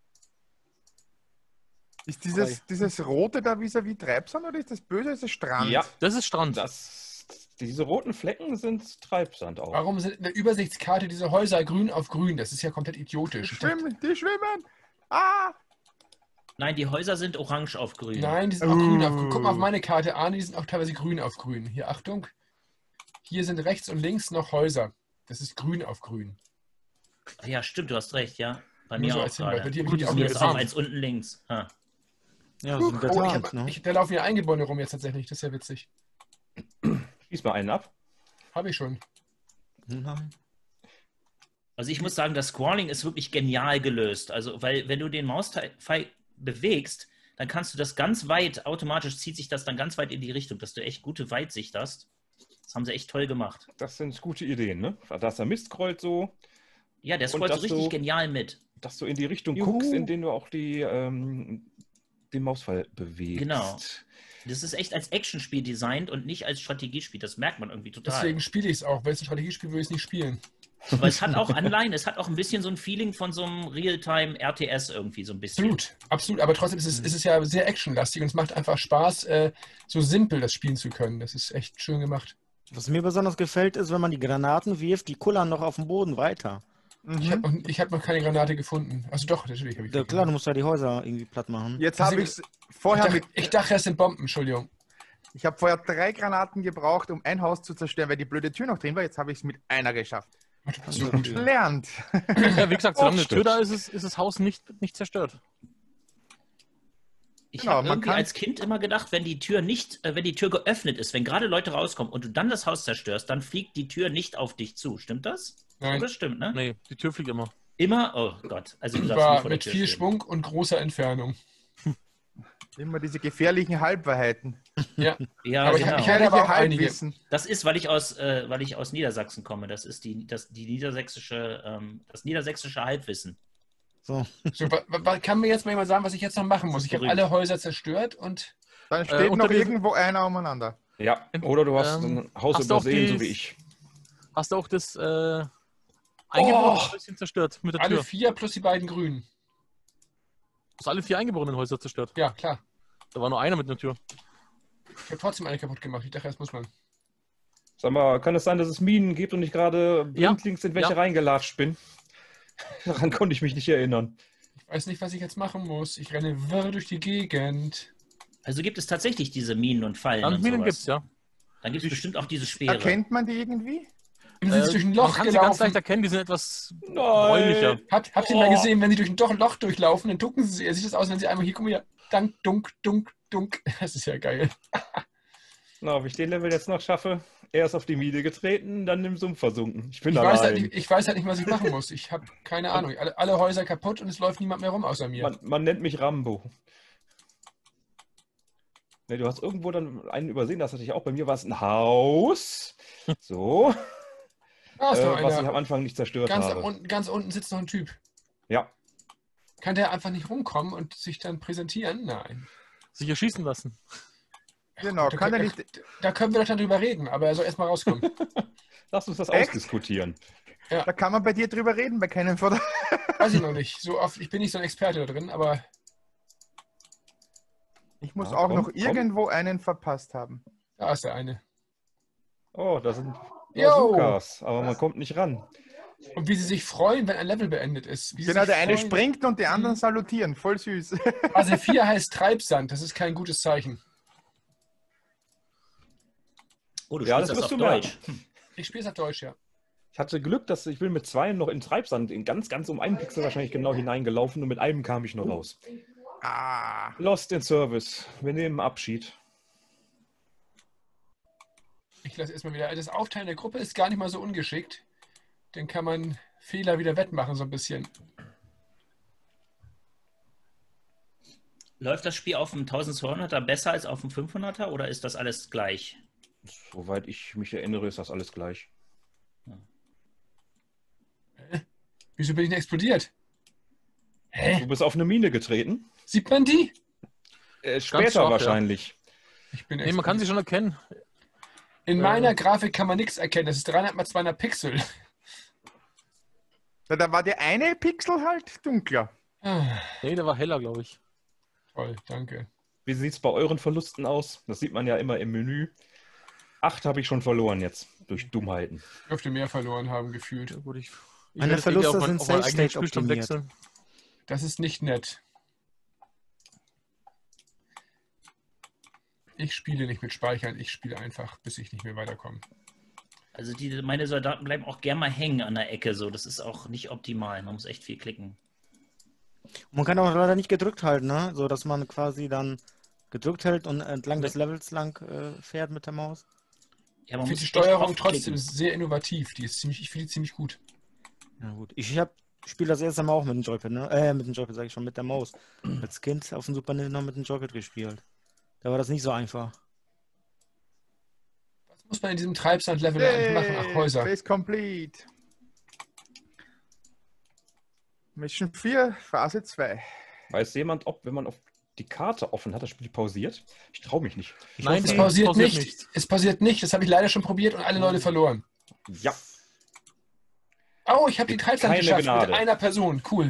Ist dieses, dieses Rote da vis-à-vis Treibsand oder ist das Böse, ist das Strand? Ja, Das ist Strand. das, diese roten Flecken sind Treibsand auch. Warum sind in der Übersichtskarte diese Häuser grün auf grün? Das ist ja komplett Die idiotisch. Ich dachte, schwimmen, die schwimmen! Ah! Nein, die Häuser sind orange auf grün. nein, die sind auch grün auf grün. Uh. Guck mal auf meine Karte an, die sind auch teilweise grün auf grün. Hier, Achtung. Hier sind rechts und links noch Häuser. Das ist grün auf grün. Ja, stimmt, du hast recht, ja. Bei Nur mir so auch als Hinweis. Bei gerade. dir habe ich Gut, die die auch sind nur Mir ist jetzt auch gesehen. eins unten links. Ha. Ja, das sind Oh, ich getarnt, hab, ne? ich, da laufen ja Eingeborene rum jetzt tatsächlich. Das ist ja witzig. Schieß mal einen ab. Habe ich schon. Nein. Also ich muss sagen, das Scrolling ist wirklich genial gelöst. Also, weil wenn du den Mauspfeil bewegst, dann kannst du das ganz weit, automatisch zieht sich das dann ganz weit in die Richtung, dass du echt gute Weitsicht hast. Das haben sie echt toll gemacht. Das sind gute Ideen, ne? Dass er mitscrollt so, Ja, der Und scrollt so das richtig so- genial mit. dass du in die Richtung Juhu. guckst, in denen du auch die, ähm, den Mausfall bewegst. Genau. Das ist echt als Actionspiel designt und nicht als Strategiespiel. Das merkt man irgendwie total. Deswegen spiele ich es auch. Wenn es ein Strategiespiel würde ich es nicht spielen. Aber es hat auch Anleihen, es hat auch ein bisschen so ein Feeling von so einem Realtime-R T S irgendwie so ein bisschen. Absolut, absolut. Aber trotzdem ist es, ist es ja sehr actionlastig und es macht einfach Spaß, äh, so simpel das spielen zu können. Das ist echt schön gemacht. Was mir besonders gefällt, ist, wenn man die Granaten wirft, die kullern noch auf dem Boden weiter. Ich habe Mhm. noch, ich hab noch keine Granate gefunden. Also doch, natürlich habe ich Ja, die klar, du musst ja die Häuser irgendwie platt machen. Jetzt Also habe ich- ich Ich vorher dachte, mit. ich dachte, das sind Bomben, Entschuldigung. Ich habe vorher drei Granaten gebraucht, um ein Haus zu zerstören, weil die blöde Tür noch drin war. Jetzt habe ich es mit einer geschafft. So gut. Lernt. Ja, wie gesagt, solange Oh, eine Tür stimmt. da ist, ist, ist das Haus nicht, nicht zerstört. Ich Genau, habe man irgendwie kann- als Kind immer gedacht, wenn die Tür nicht, äh, wenn die Tür geöffnet ist, wenn gerade Leute rauskommen und du dann das Haus zerstörst, dann fliegt die Tür nicht auf dich zu. Stimmt das? Nein. Das stimmt, ne? Nee, die Tür fliegt immer. Immer? Oh Gott. Also du darfst nie War vor der mit Tür viel stehen. Schwung und großer Entfernung. Immer diese gefährlichen Halbwahrheiten. Ja, Ja, Aber ich- genau. ich hatte aber auch einige. Halbwissen. Das ist, weil ich aus, äh, weil ich aus Niedersachsen komme. Das ist die, das, die niedersächsische, ähm, das niedersächsische Halbwissen. So. so, wa, wa, kann mir jetzt mal jemand sagen, was ich jetzt noch machen muss? Ich habe Berühmt. alle Häuser zerstört und Dann steht unter noch diesem- irgendwo einer umeinander. Ja, oder du hast Ähm, ein Haus hast du auch übersehen, die- so wie ich. Hast du auch das äh, eingebaute Oh! Häuschen zerstört mit der alle Tür? vier plus die beiden Grünen. Hast du alle vier eingeborenen Häuser zerstört? Ja, klar. Da war nur einer mit einer Tür. Ich habe trotzdem eine kaputt gemacht. Ich dachte, das muss man. Sag mal, kann es sein, dass es Minen gibt und ich gerade Ja. blindlings in welche Ja. reingelatscht bin? Daran konnte ich mich nicht erinnern. Ich weiß nicht, was ich jetzt machen muss. Ich renne wirr durch die Gegend. Also gibt es tatsächlich diese Minen und Fallen und Landminen sowas. gibt's, ja. Dann gibt es bestimmt auch diese Speere. Erkennt man die irgendwie? Sind sie Äh, durch ein man Loch kann sie ganz gelaufen? leicht erkennen, die sind etwas Nein. bräunlicher. Habt, habt ihr mal gesehen, wenn sie durch ein Doch- Loch durchlaufen, dann ducken sie. Sieht das aus, wenn sie einmal hier kommen, hier. Dank, dunk, dunk, dunk. Das ist ja geil. Na, ob ich den Level jetzt noch schaffe? Erst auf die Mine getreten, dann im Sumpf versunken. Ich bin Ich weiß, halt allein. nicht, ich weiß halt nicht, was ich machen muss. Ich habe keine Ahnung. Alle, alle Häuser kaputt und es läuft niemand mehr rum außer mir. Man, man nennt mich Rambo. Ne, du hast irgendwo dann einen übersehen, das hatte ich auch. Bei mir war es ein Haus. So. Ah, ist äh, noch was ich am einer. Anfang nicht zerstört Ganz, habe. unten, ganz unten sitzt noch ein Typ. Ja. Kann der einfach nicht rumkommen und sich dann präsentieren? Nein. Sich erschießen lassen. Genau, Da, kann er da, nicht. da können wir doch dann drüber reden, aber er soll erstmal rauskommen. Lass uns das Echt? ausdiskutieren. Da kann man bei dir drüber reden, bei keinem von der. Weiß ich noch nicht. So oft, ich bin nicht so ein Experte da drin, aber Ich muss Ja, auch komm, noch komm. irgendwo einen verpasst haben. da ist der eine. Oh, da sind Jo. Bazookas, aber man kommt nicht ran. Und wie sie sich freuen, wenn ein Level beendet ist. Wie sie Genau, sich der eine freuen. springt und die anderen salutieren. Voll süß. Phase vier heißt Treibsand. Das ist kein gutes Zeichen. Oh, du Ja, spielst das das wirst auf du Deutsch. Ich spiele es auf Deutsch, ja. Ich hatte Glück, dass ich bin mit zwei noch in Treibsand, in ganz, ganz um einen Pixel wahrscheinlich genau hineingelaufen und mit einem kam ich noch raus. Ah. Lost in Service. Wir nehmen Abschied. Ich lasse erstmal wieder. Das Aufteilen der Gruppe ist gar nicht mal so ungeschickt. Dann kann man Fehler wieder wettmachen, so ein bisschen. Läuft das Spiel auf dem zwölfhunderter besser als auf dem fünfhunderter oder ist das alles gleich? Soweit ich mich erinnere, ist das alles gleich. Hä? Wieso bin ich denn explodiert? Hä? Du bist auf eine Mine getreten? Sieht man die? Äh, später schwach, ja. wahrscheinlich. Ich bin Nee, man kann sie schon erkennen. In äh, meiner Grafik kann man nichts erkennen. Das ist dreihundert mal zweihundert Pixel. Ja, da war der eine Pixel halt dunkler. Ah, Nee, der war heller, glaube ich. toll, danke. Wie sieht es bei euren Verlusten aus? Das sieht man ja immer im Menü. Acht habe ich schon verloren jetzt, durch Dummheiten. Ich dürfte mehr verloren haben, gefühlt. Ja, gut, ich, ich Meine werde jetzt irgendwie Verluste auf mein- sind auf meinen Safe eigenen State Spielstand optimiert. wechseln. Das ist nicht nett. Ich spiele nicht mit Speichern, ich spiele einfach, bis ich nicht mehr weiterkomme. Also die, meine Soldaten bleiben auch gern mal hängen an der Ecke. So. Das ist auch nicht optimal. Man muss echt viel klicken. Man kann auch leider nicht gedrückt halten, ne? So dass man quasi dann gedrückt hält und entlang des Levels lang äh, fährt mit der Maus. Ja, Ich man finde muss die echt Steuerung oft trotzdem klicken. sehr innovativ. Die ist ziemlich, ich finde die ziemlich gut. Ja gut. Ich hab spiele das erste Mal auch mit dem Joypad, ne? Äh, mit dem Joypad sage ich schon, mit der Maus. Als Kind auf dem Super Nintendo mit dem Joypad gespielt. Da war das nicht so einfach. Was muss man in diesem Treibsand-Level eigentlich machen? Ach, Häuser. Phase complete. Mission vier, Phase zwei. Weiß jemand, ob, wenn man auf die Karte offen hat, das Spiel pausiert? Ich traue mich nicht. Ich Nein, hoffe, Es Nee, pausiert, pausiert nicht. nicht. Es pausiert nicht. Das habe ich leider schon probiert und alle Leute verloren. Ja, Oh, ich habe den Gibt Treibsand keine geschafft Gnade. mit einer Person. Cool.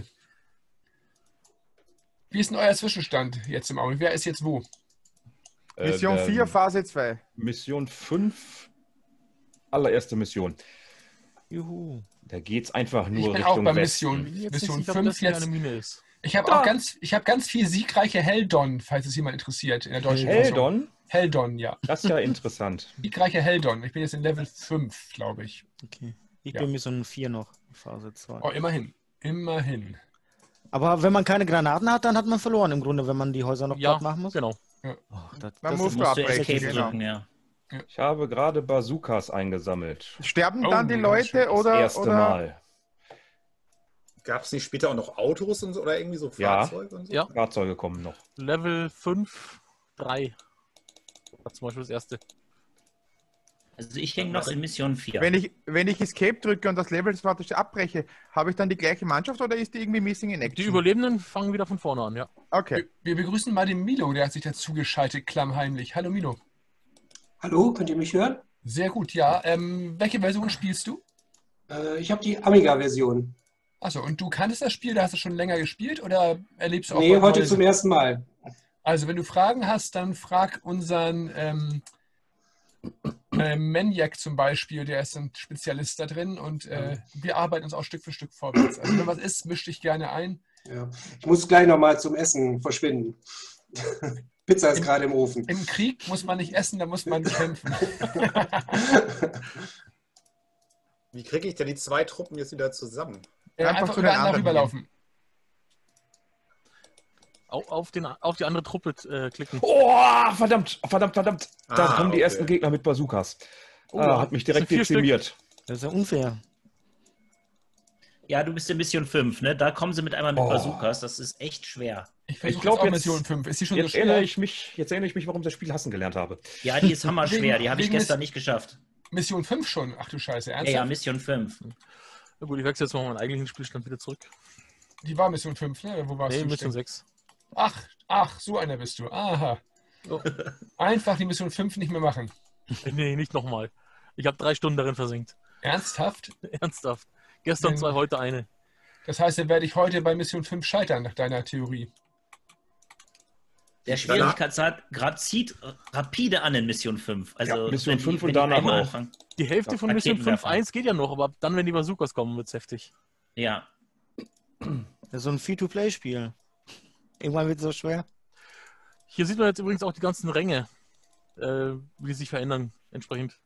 Wie ist denn euer Zwischenstand jetzt im Augenblick? Wer ist jetzt wo? äh, Mission ähm, vier, Phase zwei. Mission fünf, allererste Mission. Juhu. Da geht es einfach Ich nur bin auch Richtung bei Westen. Mission, Ich bin jetzt Mission nicht sicher, ob fünf das hier jetzt. eine Mine ist. Ich habe Da. auch ganz, ich habe ganz viel siegreiche Heldon, falls es jemand interessiert, in der deutschen Fassung. Heldon, Heldon, ja. das ist ja interessant. Siegreiche Heldon. Ich bin jetzt in Level fünf, glaube ich. Okay. Ich Ja. bin Mission vier noch, Phase zwei. Oh, immerhin. Immerhin. Aber wenn man keine Granaten hat, dann hat man verloren im Grunde, wenn man die Häuser noch Ja, platt machen muss. genau. Oh, das, Man das muss ist Du musst du abbrechen, Escape genau. drücken, ja. Ich habe gerade Bazookas eingesammelt. Sterben Oh, dann die ganz Leute schön. Das oder, erste oder Mal. Gab es nicht später auch noch Autos und so, oder irgendwie so Ja. Fahrzeuge und so? Ja. Fahrzeuge kommen noch. Level fünf, drei. War zum Beispiel das erste. Also ich hänge noch in Mission vier. wenn ich, wenn ich Escape drücke und das Level praktisch abbreche, habe ich dann die gleiche Mannschaft oder ist die irgendwie Missing in Die Action? Überlebenden fangen wieder von vorne an, ja. Okay. Wir, wir begrüßen mal den Milo, der hat sich dazu geschaltet, klammheimlich. Hallo Milo. Hallo, könnt ihr mich hören? Sehr gut, ja. Ähm, welche Version spielst du? Äh, ich habe die Amiga-Version. Achso, und du kanntest das Spiel, da hast du schon länger gespielt oder erlebst du auch Nee, mal heute neue- zum ersten Mal. Also, wenn du Fragen hast, dann frag unseren ähm, äh, Maniac zum Beispiel, der ist ein Spezialist da drin und äh, wir arbeiten uns auch Stück für Stück vorwärts. Also, wenn was ist, misch dich gerne ein. Ja. Ich muss gleich nochmal zum Essen verschwinden. Pizza ist gerade im Ofen. Im Krieg muss man nicht essen, da muss man kämpfen. Wie kriege ich denn die zwei Truppen jetzt wieder zusammen? Äh, Einfach einfach zu den übereinander anderen rüberlaufen. Au- Auf, den, auf die andere Truppe äh, klicken. Oh, verdammt, verdammt, verdammt. Da Ah, kommen die okay. ersten Gegner mit Bazookas. Oh, ah, hat mich das direkt sind vier dezimiert. Das ist ja unfair. Ja, du bist in Mission fünf, ne? Da kommen sie mit einmal mit Oh. Bazookas. Das ist echt schwer. Ich versuche glaub, jetzt auch jetzt- Mission fünf. Ist die schon Jetzt so erinnere schwer? ich mich, jetzt erinnere ich mich, warum ich das Spiel hassen gelernt habe. Ja, die ist hammerschwer. Die habe ich Wegen- wegen gestern des- nicht geschafft. Mission fünf schon? Ach du Scheiße, Ja, ernsthaft? ja, Mission fünf. Na gut, ich wechsle jetzt mal meinen eigentlichen Spielstand wieder zurück. Die war Mission fünf, ne? Wo warst Nee, du? Mission stehen? sechs. Ach, ach, so einer bist du. Aha. Oh. Einfach die Mission fünf nicht mehr machen. Nee, nicht nochmal. Ich habe drei Stunden darin versenkt. Ernsthaft? Ernsthaft. Gestern Wenn- zwei, heute eine. Das heißt, dann werde ich heute bei Mission fünf scheitern, nach deiner Theorie. Der Schwierigkeitsgrad zieht rapide an in Mission fünf. Also Ja, Mission wenn die- fünf und wenn die danach einmal auch. anfangen- Die Hälfte Ja, von Mission Raketenwerfer. fünf Punkt eins geht ja noch, aber dann, wenn die Bazookas kommen, wird's heftig. Ja. Das ist so ein Free-to-Play-Spiel. Irgendwann wird es so schwer. Hier sieht man jetzt übrigens auch die ganzen Ränge, äh, wie die sich verändern entsprechend.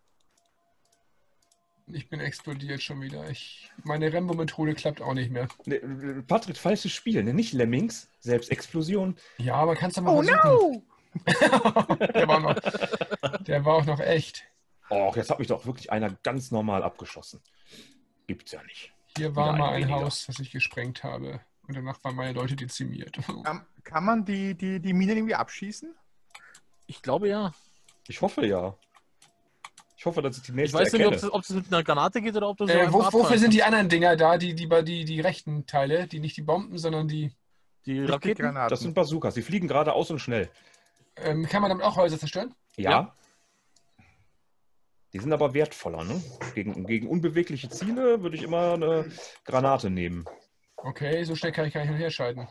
Ich bin explodiert schon wieder. Ich, meine Rambo-Methode klappt auch nicht mehr. Nee, Patrick, falsches Spiel, ne? Nicht Lemmings, selbst Explosion. Ja, aber kannst du mal Oh versuchen. no! Der war, noch, der war auch noch echt. Och, jetzt hat mich doch wirklich einer ganz normal abgeschossen. Gibt's ja nicht. Hier war Wieder mal ein ein weniger. Haus, das ich gesprengt habe. Und danach waren meine Leute dezimiert. Kann, kann man die, die, die Minen irgendwie abschießen? Ich glaube ja. Ich hoffe ja. Ich hoffe, dass ich die Ich nächste weiß nicht, ob erkenne. es ob es mit einer Granate geht oder ob du so Äh, einfach wo, abfeuern wofür sind die kannst. anderen Dinger da, die, die, die, die rechten Teile, die nicht die Bomben, sondern die. Die Raketen? Granaten. Das sind Bazookas. Die fliegen geradeaus und schnell. Ähm, kann man damit auch Häuser zerstören? Ja. Ja. Die sind aber wertvoller, ne? Gegen, gegen unbewegliche Ziele würde ich immer eine Granate nehmen. Okay, so schnell kann ich gar nicht hin und her schalten.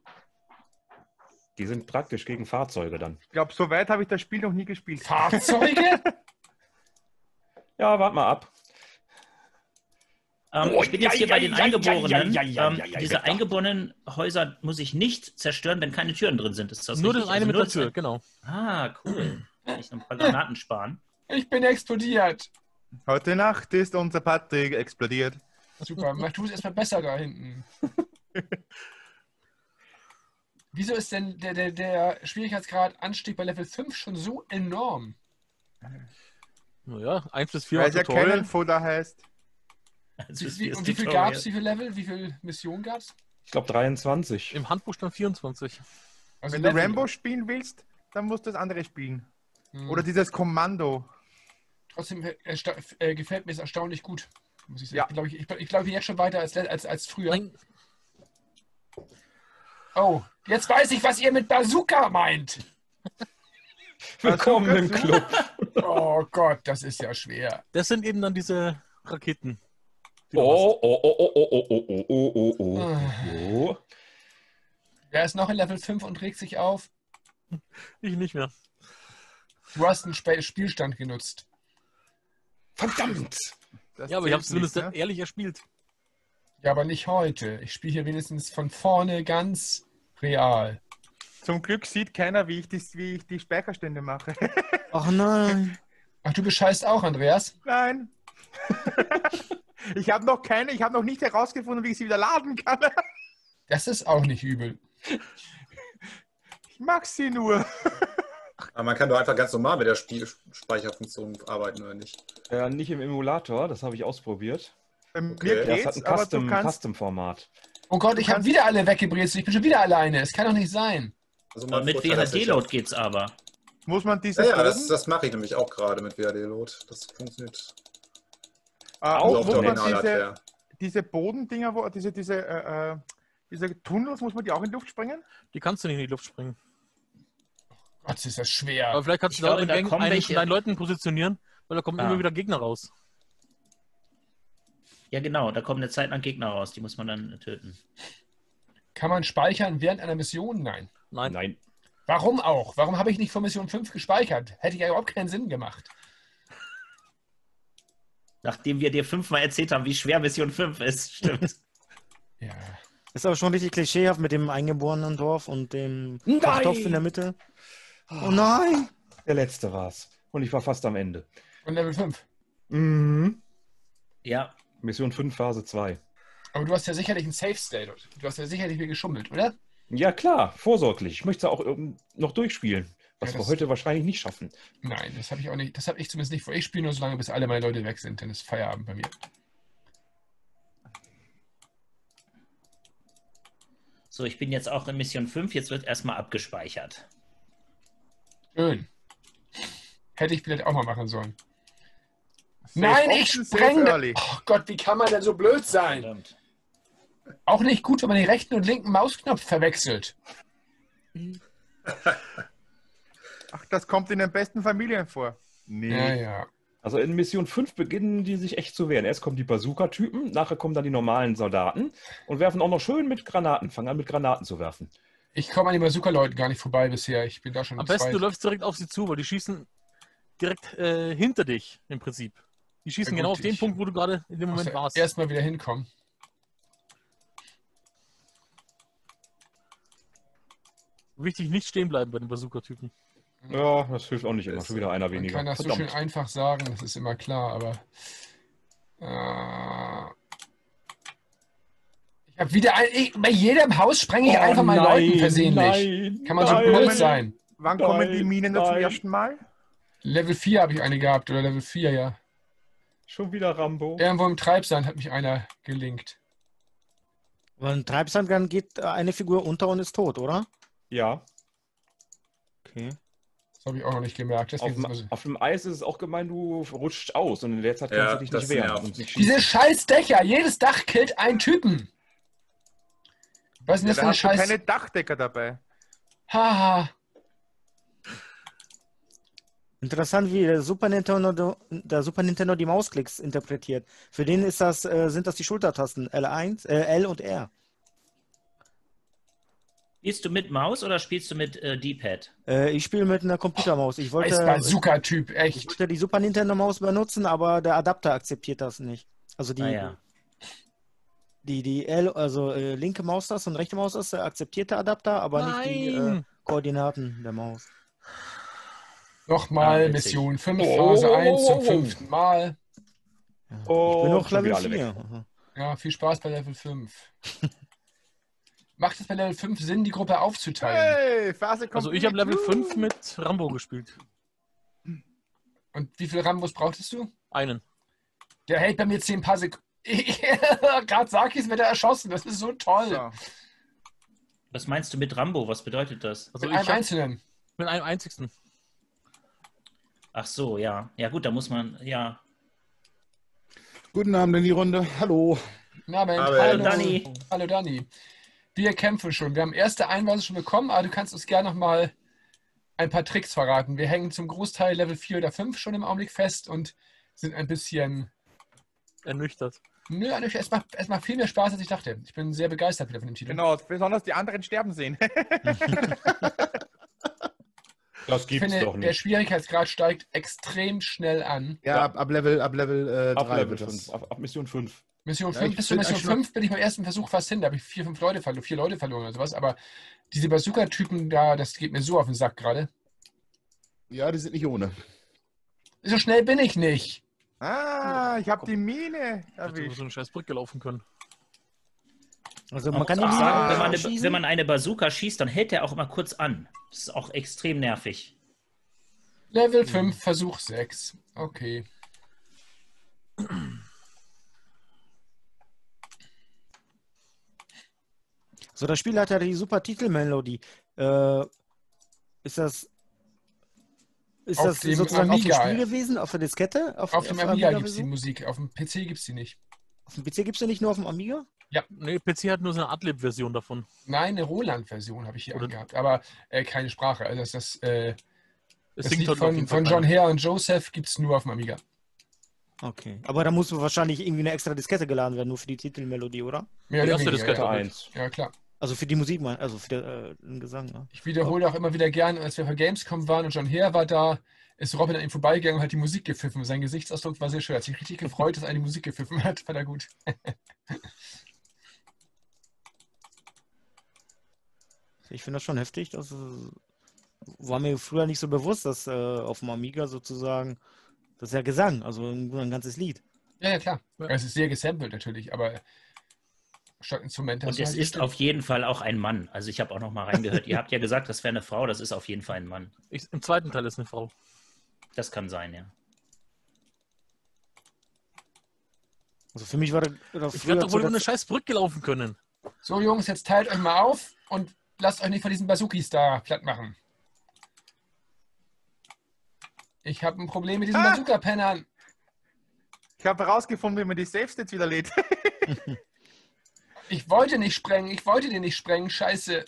Die sind praktisch gegen Fahrzeuge dann. Ich glaube, so weit habe ich das Spiel noch nie gespielt. Fahrzeuge? Ja, wart mal ab. Ähm, Oh, ich bin ja, jetzt hier ja, bei den ja, Eingeborenen. ja, ja, ja, Ähm, ja, ja, diese ja. eingeborenen Häuser muss ich nicht zerstören, wenn keine Türen drin sind. Ist das Nur das richtig? eine Also mit nur der das Tür, ein- genau. Ah, cool. Kann ich noch ein paar Granaten sparen. Ich bin explodiert. Heute Nacht ist unser Patrick explodiert. Super, mach du es erstmal besser da hinten. Wieso ist denn der, der, der Schwierigkeitsgrad Anstieg bei Level fünf schon so enorm? Naja, eins bis vier Weil war es ja Tutorial. keinen Futter heißt. Also Wie, ist wie, das und wie viel Tutorial. gab es? Wie viele Level? Wie viele Missionen gab es? Ich glaube dreiundzwanzig. Im Handbuch stand vierundzwanzig. Also Wenn du Level. Rambo spielen willst, dann musst du das andere spielen. Hm. Oder dieses Kommando. Trotzdem äh, ersta- äh, gefällt mir es erstaunlich gut. Muss ich sagen. Ja. Ich glaube, ich, ich, ich, glaub, ich bin jetzt schon weiter als, als, als früher. Nein, Oh, jetzt weiß ich, was ihr mit Bazooka meint. Willkommen im Club. Oh Gott, das ist ja schwer. das sind eben dann diese Raketen. die du Oh, oh, oh, oh, oh, oh, oh, oh, oh, oh, Ah. oh. Wer ist noch in Level fünf und regt sich auf? hast. Ich nicht mehr. Du hast einen Sp Spielstand genutzt. Verdammt! Das Ja, aber ich habe es zählt zumindest nicht, ne? ehrlich erspielt. Ja, aber nicht heute. Ich spiele hier wenigstens von vorne ganz real. Zum Glück sieht keiner, wie ich, das, wie ich die Speicherstände mache. Ach nein. Ach, du bescheißt auch, Andreas? Nein. Ich habe noch keine, ich habe noch nicht herausgefunden, wie ich sie wieder laden kann. Das ist auch nicht übel. Ich mag sie nur. Aber man kann doch einfach ganz normal mit der Spielspeicherfunktion arbeiten, oder nicht? Ja, nicht im Emulator, das habe ich ausprobiert. Bei mir Okay. Der geht's, hat ein aber Custom- du kannst, Custom-Format. Oh Gott, ich habe kannst- wieder alle weggebrezelt. Ich bin schon wieder alleine. Es kann doch nicht sein. Also Aber mein mit Vorteil ist sicher- W H D-Load geht's aber. muss man diese Ja, ja, das, Boden, das mache ich nämlich auch gerade mit W H D-Load. Das funktioniert äh, auch nur muss auf der man diese, Original-Hardware. diese Bodendinger, wo, diese, diese, äh, äh, diese Tunnels, muss man die auch in die Luft springen? Die kannst du nicht in die Luft springen. Gott, ist das schwer. Aber vielleicht kannst Ich du da glaube, da einen, kommen einen welche- von deinen Leuten positionieren, weil da kommen Ah. immer wieder Gegner raus. Ja, genau, da kommen eine Zeit lang Gegner raus, die muss man dann töten. Kann man speichern während einer Mission? Nein. Nein. Nein. Warum auch? Warum habe ich nicht von Mission fünf gespeichert? Hätte ja überhaupt keinen Sinn gemacht. Nachdem wir dir fünfmal erzählt haben, wie schwer Mission fünf ist, stimmt. Ja. Ist aber schon richtig klischeehaft mit dem eingeborenen Dorf und dem Nein! Kochtopf in der Mitte. Oh nein! Der letzte war's. Und ich war fast am Ende. Und Level fünf. Mhm. Ja, Mission fünf, Phase zwei. Aber du hast ja sicherlich einen Safe State. Du hast ja sicherlich wieder geschummelt, oder? Ja, klar, vorsorglich. Ich möchte auch ähm, noch durchspielen, was Ja, wir das- heute wahrscheinlich nicht schaffen. Nein, das habe ich auch nicht. Das habe ich zumindest nicht vor. Ich spiele nur so lange, bis alle meine Leute weg sind. Dann ist Feierabend bei mir. so, ich bin jetzt auch in Mission fünf, jetzt wird erstmal abgespeichert. Schön. Hätte ich vielleicht auch mal machen sollen. Save Nein, ich often, save spreng. early. Oh Gott, wie kann man denn so blöd sein? Verdammt. Auch nicht gut, wenn man den rechten und linken Mausknopf verwechselt. Ach, das kommt in den besten Familien vor. Nee. Ja, ja. Also in Mission fünf beginnen die sich echt zu wehren. Erst kommen die Bazooka-Typen, nachher kommen dann die normalen Soldaten und werfen auch noch schön mit Granaten, fangen an mit Granaten zu werfen. Ich komme an den Bazooka-Leuten gar nicht vorbei bisher. Ich bin da schon Am zu besten, zweit. du läufst direkt auf sie zu, weil die schießen direkt äh, hinter dich im Prinzip. Die schießen Ja, genau gut, auf den ich Punkt, wo du gerade in dem Muss Moment ja warst. erstmal wieder hinkommen. Wichtig, nicht stehen bleiben bei den Bazooka-Typen. Ja, das hilft auch nicht immer. Schon wieder einer Man weniger. kann das so Verdammt. schön einfach sagen, das ist immer klar, aber. Äh, ich habe wieder ein. Ich, bei jedem Haus sprenge ich Oh, einfach mal nein, Leuten persönlich. Nein, Kann man so nein. blöd sein? Wann Nein, kommen die Minen da zum nein. ersten Mal? Level vier habe ich eine gehabt, oder Level vier, ja. Schon wieder Rambo. Irgendwo im Treibsand hat mich einer gelinkt. Weil ein Treibsandgang geht äh, eine Figur unter und ist tot, oder? Ja. Okay. Das habe ich auch noch nicht gemerkt. Auf Deswegen dem, ist es- auf dem Eis ist es auch gemein, du rutschst aus und in der Zeit Ja, kannst du dich das nicht wehren. nervt. Und nicht Diese schießen. scheiß Dächer, jedes Dach killt einen Typen. Was ist denn Ja, das für da eine hast du scheiß... keine Dachdecker dabei. Haha. Interessant, wie der Super Nintendo, der Super Nintendo die Mausklicks interpretiert. Für den ist das, äh, sind das die Schultertasten L eins, äh, L und R. Spielst du mit Maus oder spielst du mit äh, D-Pad? Äh, ich spiele mit einer Computermaus. Ich wollte, Scheiß Bazooka-Typ, ich echt. wollte die Super Nintendo Maus benutzen, aber der Adapter akzeptiert das nicht. Also die, Naja. die, die L, also äh, linke Maustaste und rechte Maustaste akzeptiert der Adapter, aber nicht die äh, Nein. Koordinaten der Maus. Nochmal Ah, witzig. Mission fünf, Oh, Phase oh, eins oh, zum oh. fünften Mal. Oh, ich bin noch schon Level wieder alle vier. weg. Aha. Ja, viel Spaß bei Level fünf. Macht es bei Level fünf Sinn, die Gruppe aufzuteilen? Hey, Phase kommt. Also ich habe Level fünf mit Rambo gespielt. Und wie viele Rambos brauchtest du? Einen. Der hält bei mir zehn paar Sekunden. Gerade Sakis wird er erschossen, das ist so toll. So. Was meinst du mit Rambo? Was bedeutet das? Also Mit ich einem hab, Einzelnen. mit einem einzigsten. Ach so, ja. Ja gut, da muss man, ja. Guten Abend in die Runde. Hallo. Na, Mensch, Hallo, hallo, Dani. Hallo Dani. Wir kämpfen schon. Wir haben erste Einweise schon bekommen, aber du kannst uns gerne noch mal ein paar Tricks verraten. Wir hängen zum Großteil Level vier oder fünf schon im Augenblick fest und sind ein bisschen... Ernüchtert. Nö, eigentlich, es macht, es macht viel mehr Spaß, als ich dachte. Ich bin sehr begeistert wieder von dem Titel. Genau, besonders die anderen sterben sehen. Das Ich gibt's finde, doch der nicht. Schwierigkeitsgrad steigt extrem schnell an. Ja, Ja. Ab, ab Level, ab Level äh, Ab drei Level wird fünf, das. ab, ab Mission fünf. Mission Ja, fünf, ich bis zur bin Mission eigentlich noch- fünf bin ich beim ersten Versuch fast hin. Da habe ich vier, fünf Leute verloren, vier Leute verloren oder sowas. Aber diese Bazooka-Typen da, das geht mir so auf den Sack gerade. Ja, die sind nicht ohne. So schnell bin ich nicht. Ah, ich habe die Mine Ich hätte über erwischt. so eine scheiß Brücke laufen können. Also Man man kann muss die auch Mine sagen, wenn man, eine, schießen. wenn man eine Bazooka schießt, dann hält der auch immer kurz an. Das ist auch extrem nervig. Level fünf, Versuch sechs. Okay. So, das Spiel hat ja die super Titelmelodie. Äh, ist das, ist Auf das dem sozusagen auf dem Amiga. Spiel gewesen? Auf der Diskette? Auf dem Amiga gibt es die Amiga-Version? Musik, auf dem P C gibt es die nicht. Auf dem P C gibt es ja nicht nur auf dem Amiga? Nee, P C hat nur so eine Adlib-Version davon. Nein, eine Roland-Version habe ich hier Oder- angehabt, aber äh, keine Sprache. Also das, das, äh, Es das singt Lied halt auf von, jeden Fall von John keiner. Hare und Joseph gibt es nur auf dem Amiga. Okay. Aber da muss wahrscheinlich irgendwie eine extra Diskette geladen werden, nur für die Titelmelodie, oder? Mehr Die oder erste weniger, Diskette. ja. eins. Ja, klar. Also für die Musik, mein- also für der, äh, den Gesang. Ja. Ich wiederhole auch immer wieder gern, als wir bei Gamescom waren und John Hare war da, ist Robin an ihm vorbeigegangen und hat die Musik gepfiffen. Sein Gesichtsausdruck war sehr schön. Er hat sich richtig gefreut, dass er die Musik gepfiffen hat. War da gut. Ich finde das schon heftig. Das ist, war mir früher nicht so bewusst, dass äh, auf dem Amiga sozusagen, das ist ja Gesang, also ein, ein ganzes Lied. Ja, ja, klar. Ja. Es ist sehr gesampelt natürlich, aber statt Instrumente hast Und du es halt ist gestimmt. auf jeden Fall auch ein Mann. Also ich habe auch noch mal reingehört. Ihr habt ja gesagt, das wäre eine Frau. Das ist auf jeden Fall ein Mann. Ich, Im zweiten Teil ist eine Frau. Das kann sein, ja. Also für mich war das, das Ich früher werde doch wohl zu über der eine scheiß Brücke laufen können. So, Jungs, jetzt teilt euch mal auf und lasst euch nicht von diesen Bazookies da platt machen. Ich habe ein Problem mit diesen Ah! Bazooka-Pennern. Ich habe herausgefunden, wie man die Safe-States wieder lädt. Ich wollte nicht sprengen, ich wollte den nicht sprengen, scheiße.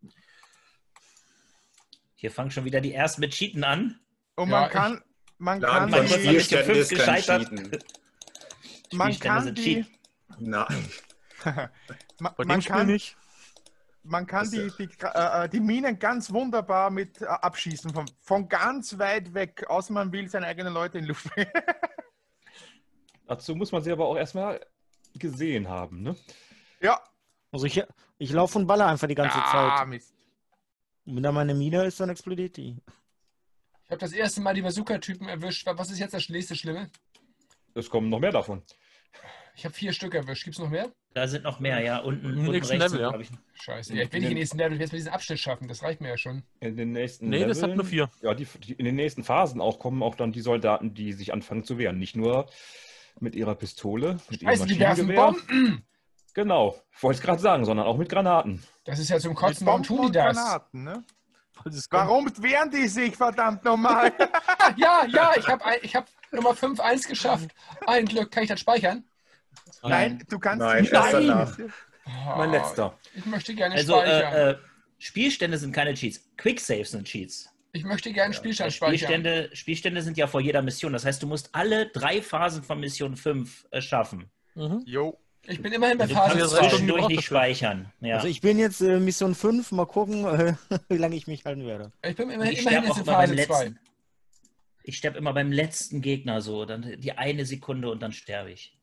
Hier fangen schon wieder die ersten mit Cheaten an. Und Ja, man ich- kann, man Laden kann Mein von Gott, die, man ist ja Spielständen fünf ist kein gescheitert. Cheaten. man Spielstände kann sind die, Cheat. Nein. man, Bei dem man Spiel kann, nicht. man kann Das die, ist die, äh, die Minen ganz wunderbar mit äh, abschießen, von, von ganz weit weg, außer man will seine eigenen Leute in Luft bringen. Dazu muss man sie aber auch erstmal gesehen haben, ne? Ja. Also ich, ich laufe und baller einfach die ganze Ah, Zeit. Mist. Und wenn da meine Mine ist, dann explodiert die. Ich habe das erste Mal die Bazooka-Typen erwischt. Was ist jetzt das nächste Schlimme? Es kommen noch mehr davon. Ich habe vier Stück erwischt. Gibt es noch mehr? Da sind noch mehr, ja. Unten, Im unten nächsten rechts Level, sind, ja. glaub ich. Scheiße. Ja, ich will nicht in den nächsten Level. Ich will jetzt mal diesen Abschnitt schaffen. Das reicht mir ja schon. In den nächsten Nee, das hat Leveln- nur vier. Ja, die, die, in den nächsten Phasen auch kommen auch dann die Soldaten, die sich anfangen zu wehren. Nicht nur mit ihrer Pistole, mit ihrem Scheiße, die werfen Maschinengewehr. Bomben. Genau, wollte ich gerade sagen, sondern auch mit Granaten. Das ist ja zum Mit Kotzen. Warum Bomben tun die und das? Granaten, ne? falls es kommt. Warum wehren die sich, verdammt nochmal? Ja, ja, ich habe ich hab Nummer fünf eins geschafft. Ein Glück. Kann ich das speichern? Nein, du kannst Nein, nicht. erst Nein. danach. Oh, Mein letzter. Ich möchte gerne Also speichern. äh, äh, Spielstände sind keine Cheats. Quicksaves sind Cheats. Ich möchte gerne Weil Spielstand speichern. Spielstände, Spielstände sind ja vor jeder Mission. Das heißt, du musst alle drei Phasen von Mission fünf äh, schaffen. Mhm. Jo. Ich bin immerhin bei Du Phase kannst ja drei Stunden zwei. zwischendurch gebraucht nicht dafür. speichern. Ja. Also ich bin jetzt äh, Mission fünf, mal gucken, äh, wie lange ich mich halten werde. Ich bin Und immerhin, ich immerhin sterbe jetzt auch in immer beim Phase zwei. letzten. Ich sterbe immer beim letzten Gegner so. Dann die eine Sekunde und dann sterbe ich.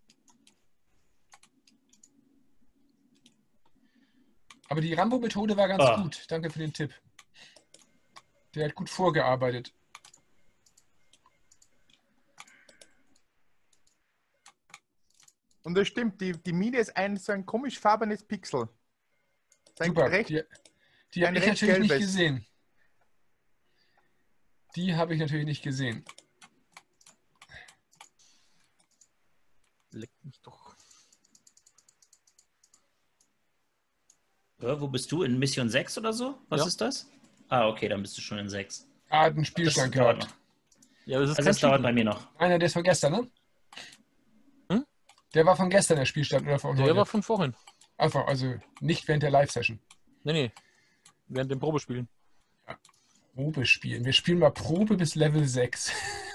Aber die Rambo-Methode war ganz Ah. gut. Danke für den Tipp. Der hat gut vorgearbeitet. Und das stimmt, die, die Mine ist ein so ein komisch farbenes Pixel. Sein Super. recht, Die, die ein habe ich recht natürlich nicht gelbes. gesehen. Die habe ich natürlich nicht gesehen. Leck mich doch. Ja, wo bist du? In Mission sechs oder so? Was Ja. ist das? Ah, okay, dann bist du schon in sechs. Ah, hat einen Das Spielstand dauert gehabt. noch. Ja, aber das ist Also kein das dauert Cheaten. bei mir noch. Einer, der ist von gestern, ne? Hm? Der war von gestern, der Spielstand, oder von Der heute? war von vorhin. Einfach, also nicht während der Live-Session. Nee, nee. Während dem Probespielen. Probe spielen. Wir spielen mal Probe bis Level sechs.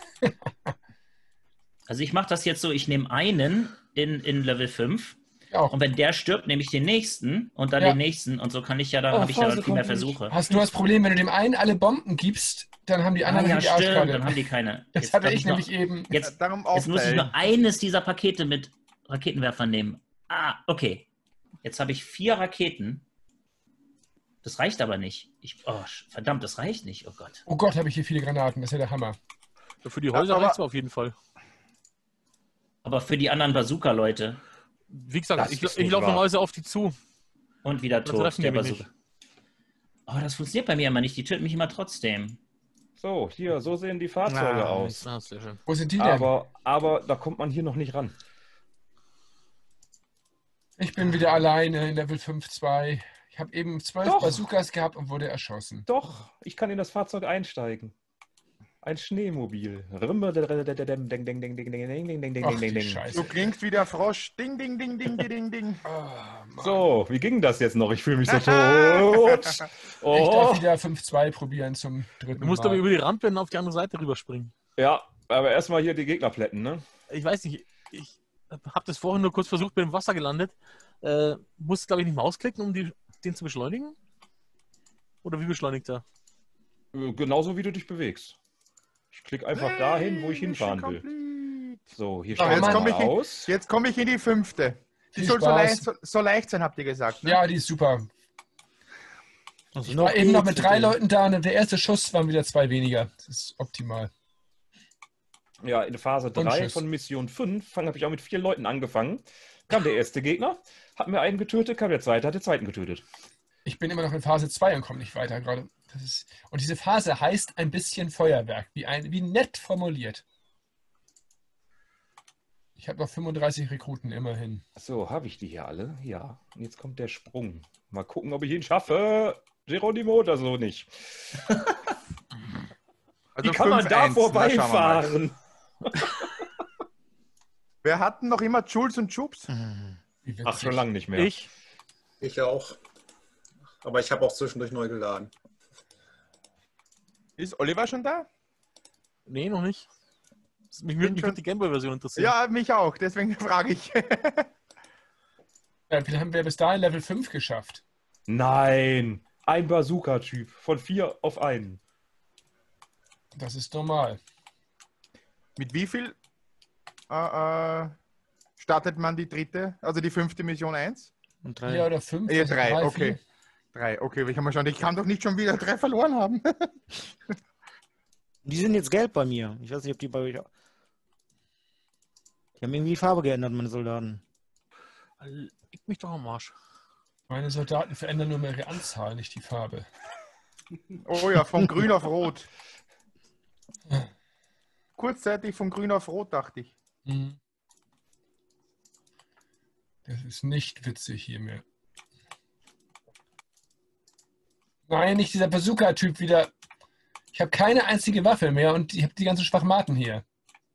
Also ich mache das jetzt so, ich nehme einen in, in Level fünf Auch. und wenn der stirbt, nehme ich den nächsten und dann Ja. den nächsten und so kann ich ja, dann Oh, habe ich ja Phase dann viel mehr kommt nicht. Versuche. Hast du das Problem, wenn du dem einen alle Bomben gibst, dann haben die Ah, anderen ja, die stimmt, Arschkarte. dann haben die keine. Das Jetzt hatte darf ich noch- nämlich eben. Jetzt, darum jetzt muss ich aufteilen. nur eines dieser Pakete mit Raketenwerfern nehmen. Ah, okay. Jetzt habe ich vier Raketen. Das reicht aber nicht. Ich, oh, verdammt, das reicht nicht. Oh Gott. Oh Gott, habe ich hier viele Granaten. Das ist ja der Hammer. Ja, für die Häuser aber- reicht es auf jeden Fall. Aber für die anderen Bazooka-Leute Wie gesagt, Das ich, ist ich nicht laufe wahr. normalerweise auf die zu. und wieder Da tot, treffen der die mich Bazooka. Oh, das funktioniert bei mir immer nicht. Die töten mich immer trotzdem. So, hier, so sehen die Fahrzeuge Ah, aus. Ah, sehr schön. Wo sind die denn? Aber, aber da kommt man hier noch nicht ran. Ich bin wieder alleine in Level fünf zwei. Ich habe eben zwölf Doch. Bazookas gehabt und wurde erschossen. Doch, ich kann in das Fahrzeug einsteigen. Ein Schneemobil. Rimme, ding, ding, ding, ding, ding, ding, ding, ding, ding, ding, Ach, ding, die ding. Scheiße. Du klingst wie der Frosch. Ding, ding, ding, ding, ding, ding, ding. Ah, Mann. So, wie ging das jetzt noch? Ich fühle mich so tot. Ich darf Oh. wieder fünf zwei probieren zum dritten Du musst Mal. aber über die Rampe und auf die andere Seite rüberspringen. Ja, aber erstmal hier die Gegnerplätten, ne? Ich weiß nicht, ich habe das vorhin nur kurz versucht, bin im Wasser gelandet. Äh, musst, glaube ich, nicht Maus klicken, um die, den zu beschleunigen? Oder wie beschleunigt er? Äh, Genauso wie du dich bewegst. Ich klicke einfach dahin, wo ich Mission hinfahren will. complete. So, hier Aber schauen jetzt wir komm mal ich in- aus. Jetzt komme ich in die fünfte. Die Viel soll so Spaß. leicht, so, so leicht sein, habt ihr gesagt. Ne? Ja, die ist super. Also Ich war eben noch mit geht's drei mit dem. Leuten da und der erste Schuss waren wieder zwei weniger. Das ist optimal. Ja, in Phase Und drei tschüss. von Mission fünf habe ich auch mit vier Leuten angefangen. Kam der erste Gegner, hat mir einen getötet, kam der zweite, hat den zweiten getötet. Ich bin immer noch in Phase zwei und komme nicht weiter gerade. Das ist, und diese Phase heißt ein bisschen Feuerwerk. Wie, ein, wie nett formuliert. Ich habe noch fünfunddreißig Rekruten immerhin. So, habe ich die hier alle? Ja. Und jetzt kommt der Sprung. Mal gucken, ob ich ihn schaffe. Geronimo oder so nicht. Also Wie kann man fünf da eins. Na, schauen wir mal. vorbeifahren? Wer hatten noch immer Jules und Chups? Wie witzig. Ach, schon lange nicht mehr. Ich? Ich auch. Aber ich habe auch zwischendurch neu geladen. Ist Oliver schon da? Nee, noch nicht. Mich würde mich schon- würd die Gameboy-Version interessieren. Ja, mich auch. Deswegen frage ich. Ja, wie haben wir bis dahin Level fünf geschafft? Nein, ein Bazooka-Typ. Von vier auf einen. Das ist normal. Mit wie viel äh, äh, startet man die dritte, also die fünfte Mission eins? Und Vier drei. oder fünf? Ja, also drei, okay. vier. Drei, okay, ich, hab mal schon, ich kann doch nicht schon wieder drei verloren haben. Die sind jetzt gelb bei mir. Ich weiß nicht, ob die bei euch auch. Die haben irgendwie die Farbe geändert, meine Soldaten. Leg mich doch am Arsch. Meine Soldaten verändern nur mehr ihre Anzahl, nicht die Farbe. Oh ja, von grün auf rot. Kurzzeitig von grün auf rot, dachte ich. Mhm. Das ist nicht witzig hier mehr. Nein, nicht dieser Bazooka-Typ wieder. Ich habe keine einzige Waffe mehr und ich habe die ganzen Schwachmaten hier.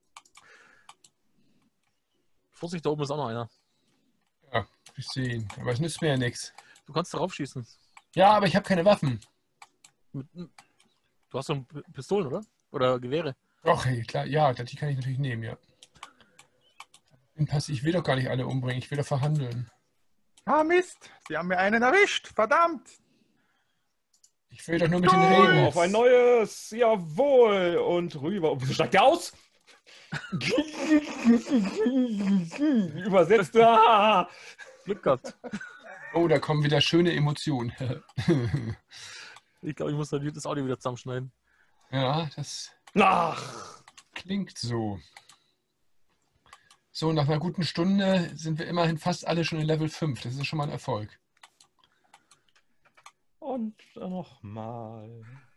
Vorsicht, da oben ist auch noch einer. Ja, ich sehe ihn. Aber es nützt mir ja nichts. Du kannst darauf schießen. Ja, aber ich habe keine Waffen. Mit, du hast so P- Pistolen, oder? Oder Gewehre. Doch, hey, klar, ja, die kann ich natürlich nehmen, ja. Bin passiv. Ich will doch gar nicht alle umbringen, ich will doch verhandeln. Ah, Mist. Sie haben mir einen erwischt. Verdammt. Ich will doch nur mit den Oh, reden. auf ein neues, jawohl, und rüber. Und wieso steigt der aus? Übersetzt. Ah. Glück gehabt. Oh, da kommen wieder schöne Emotionen. Ich glaube, ich muss dann das Audio wieder zusammenschneiden. Ja, das Ach. klingt so. So, nach einer guten Stunde sind wir immerhin fast alle schon in Level fünf. Das ist schon mal ein Erfolg. Und nochmal.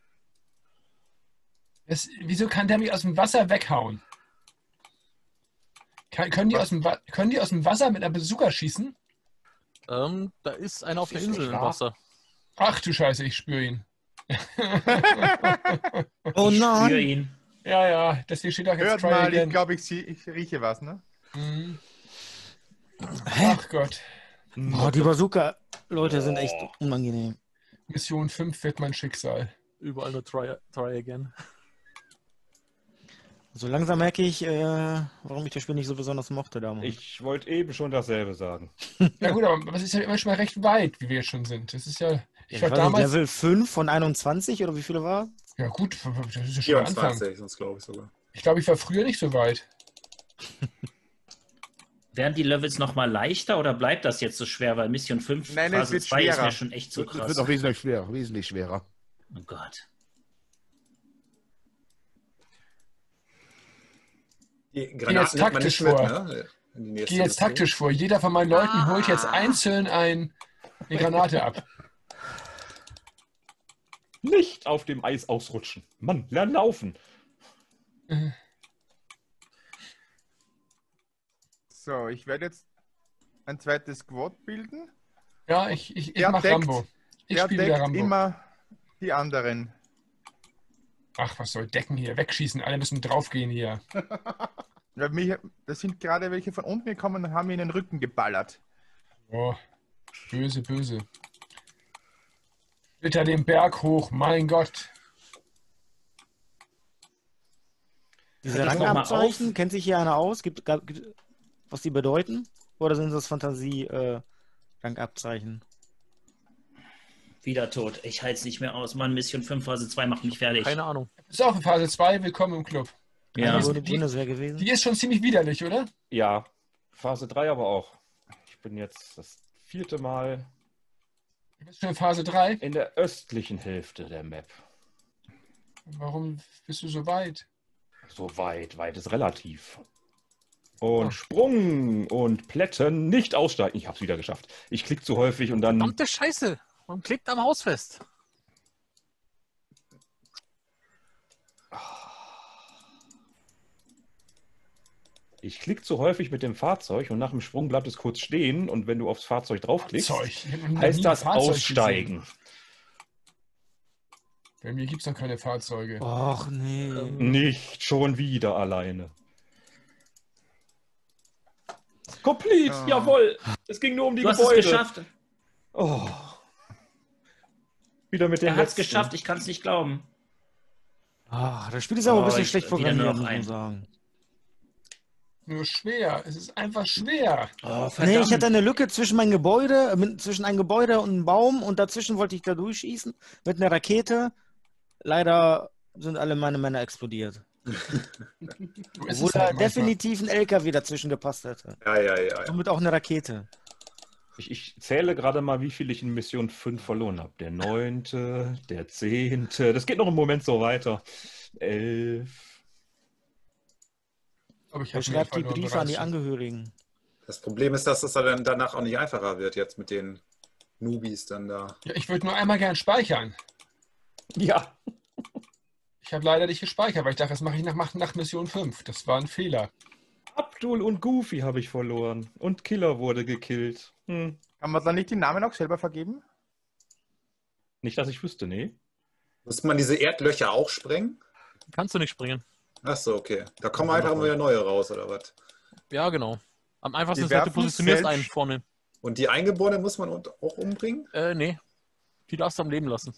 Das, wieso kann der mich aus dem Wasser weghauen? Kann, können, die aus dem, Wa- können die aus dem Wasser mit einer Bazooka schießen? Ähm, da ist einer auf der Ist Insel nicht im wahr? Wasser. Ach du Scheiße, ich spüre ihn. Oh Ich spüre nein! ihn. Ja, ja, deswegen steht auch jetzt Hört Try mal, ich again. glaube, ich, sie- ich rieche was, ne? Mhm. Hä? Ach Gott. Oh, die Bazooka-Leute sind echt unangenehm. Mission fünf wird mein Schicksal. Überall nur try, try again. So langsam merke ich, äh, warum ich das Spiel nicht so besonders mochte damals. Ich wollte eben schon dasselbe sagen. Ja gut, aber es ist ja immer schon mal recht weit, wie wir jetzt schon sind. Das ist ja, ich Ich war weiß nicht, damals, Level fünf von einundzwanzig oder wie viele war? ja gut, das ist ja schon der Anfang. vierundzwanzig, sonst glaube ich sogar. Ich glaube, ich war früher nicht so weit. Werden die Levels nochmal leichter oder bleibt das jetzt so schwer? Weil Mission fünf, Nein, es Phase wird zwei ist schwerer. mir schon echt so Das wird krass. noch wesentlich schwerer, wesentlich schwerer. Oh Gott. Die jetzt Granaten nimmt man taktisch nicht mit, vor. ne? In die Ich nächste gehe jetzt Mission. taktisch vor. Jeder von meinen Leuten holt jetzt einzeln ein, eine Granate ab. Nicht auf dem Eis ausrutschen. Mann, lern laufen. So, ich werde jetzt ein zweites Squad bilden. Ja, ich, ich, ich Der mach deckt- Rambo. Ich Der spiele wieder deckt Rambo. immer die anderen. Ach, was soll Decken hier? Wegschießen. Alle müssen draufgehen hier. Weil mich, da sind gerade welche von unten gekommen und haben mir in den Rücken geballert. Oh, böse, böse. Splitter den Berg hoch, mein Gott. Diese Halt das noch mal Rangabzeichen, auf. kennt sich hier einer aus? Gibt, gab- gibt, was die bedeuten? Oder sind das Fantasie-Rangabzeichen? Wieder tot. Ich halte es nicht mehr aus. Mann, Mission fünf, Phase zwei macht mich fertig. Keine Ahnung. Ist auch in Phase zwei, willkommen im Club. Ja. Also die- die Bundeswehr gewesen? Die ist schon ziemlich widerlich, oder? Ja, Phase drei aber auch. Ich bin jetzt das vierte Mal Du bist schon in Phase drei. in der östlichen Hälfte der Map. Warum bist du so weit? So weit, weit ist relativ. Und Sprung und Plätten nicht aussteigen. Ich hab's wieder geschafft. Ich klicke zu häufig und dann... Verdammte Scheiße! Man klickt am Haus fest. Ich klicke zu häufig mit dem Fahrzeug und nach dem Sprung bleibt es kurz stehen und wenn du aufs Fahrzeug draufklickst, Zeug. Ich hab noch nie heißt ein das Fahrzeug aussteigen. gesehen. Bei mir gibt es noch keine Fahrzeuge. Och nee. Ähm, Nicht schon wieder alleine. Complete, Ah. jawohl. Es ging nur um die Du hast Gebäude. es geschafft. Oh. Wieder mit dem Er hat es letzten. geschafft. Ich kann es nicht glauben. Ah, das Spiel ist aber ein Oh, bisschen ich- schlecht wieder nur programmiert, noch muss man ein. sagen. Nur schwer. Es ist einfach schwer. Oh, Nee, ich hatte verdammt. eine Lücke zwischen mein Gebäude, äh, mit- zwischen ein Gebäude und einem Baum und dazwischen wollte ich da durchschießen mit einer Rakete. Leider sind alle meine Männer explodiert. So ist Obwohl es da halt manchmal. definitiv ein L K W dazwischen gepasst hätte. Ja, ja, ja. ja. Somit auch eine Rakete. Ich, ich zähle gerade mal, wie viel ich in Mission fünf verloren habe. Der neunte, der zehnte. Das geht noch im Moment so weiter. Elf. Aber ich Er habe mehr schreibt die verloren Briefe an die bereits. Angehörigen. Das Problem ist, dass es dann danach auch nicht einfacher wird, jetzt mit den Newbies dann da. Ja, ich würde nur einmal gern speichern. Ja. Ich habe leider nicht gespeichert, weil ich dachte, das mache ich nach, nach, nach Mission fünf. Das war ein Fehler. Abdul und Goofy habe ich verloren. Und Killer wurde gekillt. Hm. Kann man dann nicht die Namen auch selber vergeben? Nicht, dass ich wüsste, nee. Muss man diese Erdlöcher auch sprengen? Kannst du nicht springen. Achso, okay. Da kommen einfach immer wieder neue raus, oder was? Ja, genau. Am einfachsten Die ist halt, du werfen positionierst selbst- einen vorne. Und die Eingeborenen muss man auch umbringen? Äh, nee. Die darfst du am Leben lassen.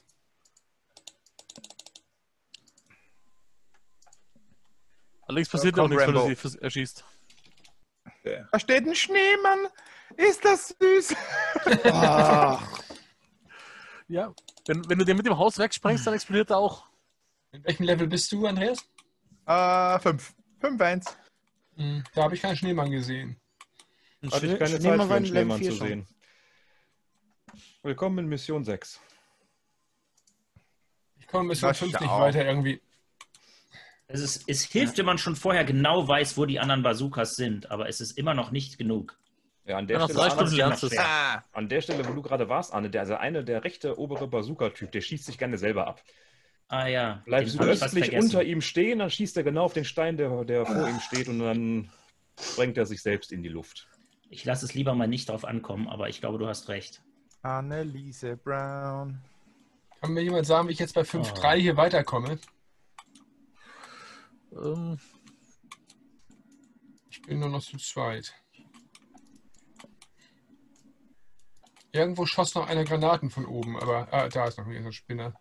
Allerdings passiert ja auch komm, nichts, wenn du Rambo. sie vers- erschießt. Okay. Da steht ein Schneemann. Ist das süß? Ach, Ja. Wenn, wenn du den mit dem Haus wegsprengst, dann explodiert er auch. In welchem Level bist du, Andreas? Äh, fünf. Fünf, eins. Hm, da habe ich keinen Schneemann gesehen. ein Hatte ich Schnee- keine Zeit Schneemann für war einen in Level Schneemann vier zu schon. sehen. Willkommen in Mission sechs. Ich komme bis Na, fünf nicht schau. weiter irgendwie. Es, ist, es hilft, wenn man schon vorher genau weiß, wo die anderen Bazookas sind, aber es ist immer noch nicht genug. Ja, an der, Ja, nach Stelle, drei Arne, Stunden das lernst du ist es. noch Ah. an der Stelle, wo du gerade warst, Arne, der, also eine, der rechte obere Bazooka-Typ, der schießt sich gerne selber ab. Ah ja, Bleib den hab ich fast südöstlich vergessen. unter ihm stehen, dann schießt er genau auf den Stein, der, der vor ihm steht, und dann sprengt er sich selbst in die Luft. Ich lasse es lieber mal nicht drauf ankommen, aber ich glaube, du hast recht. Anneliese Brown. Kann mir jemand sagen, wie ich jetzt bei fünf Oh. drei hier weiterkomme? Ähm, Ich bin nur noch zu zweit. Irgendwo schoss noch einer Granaten von oben, aber ah, da ist noch wieder so ein Spinner.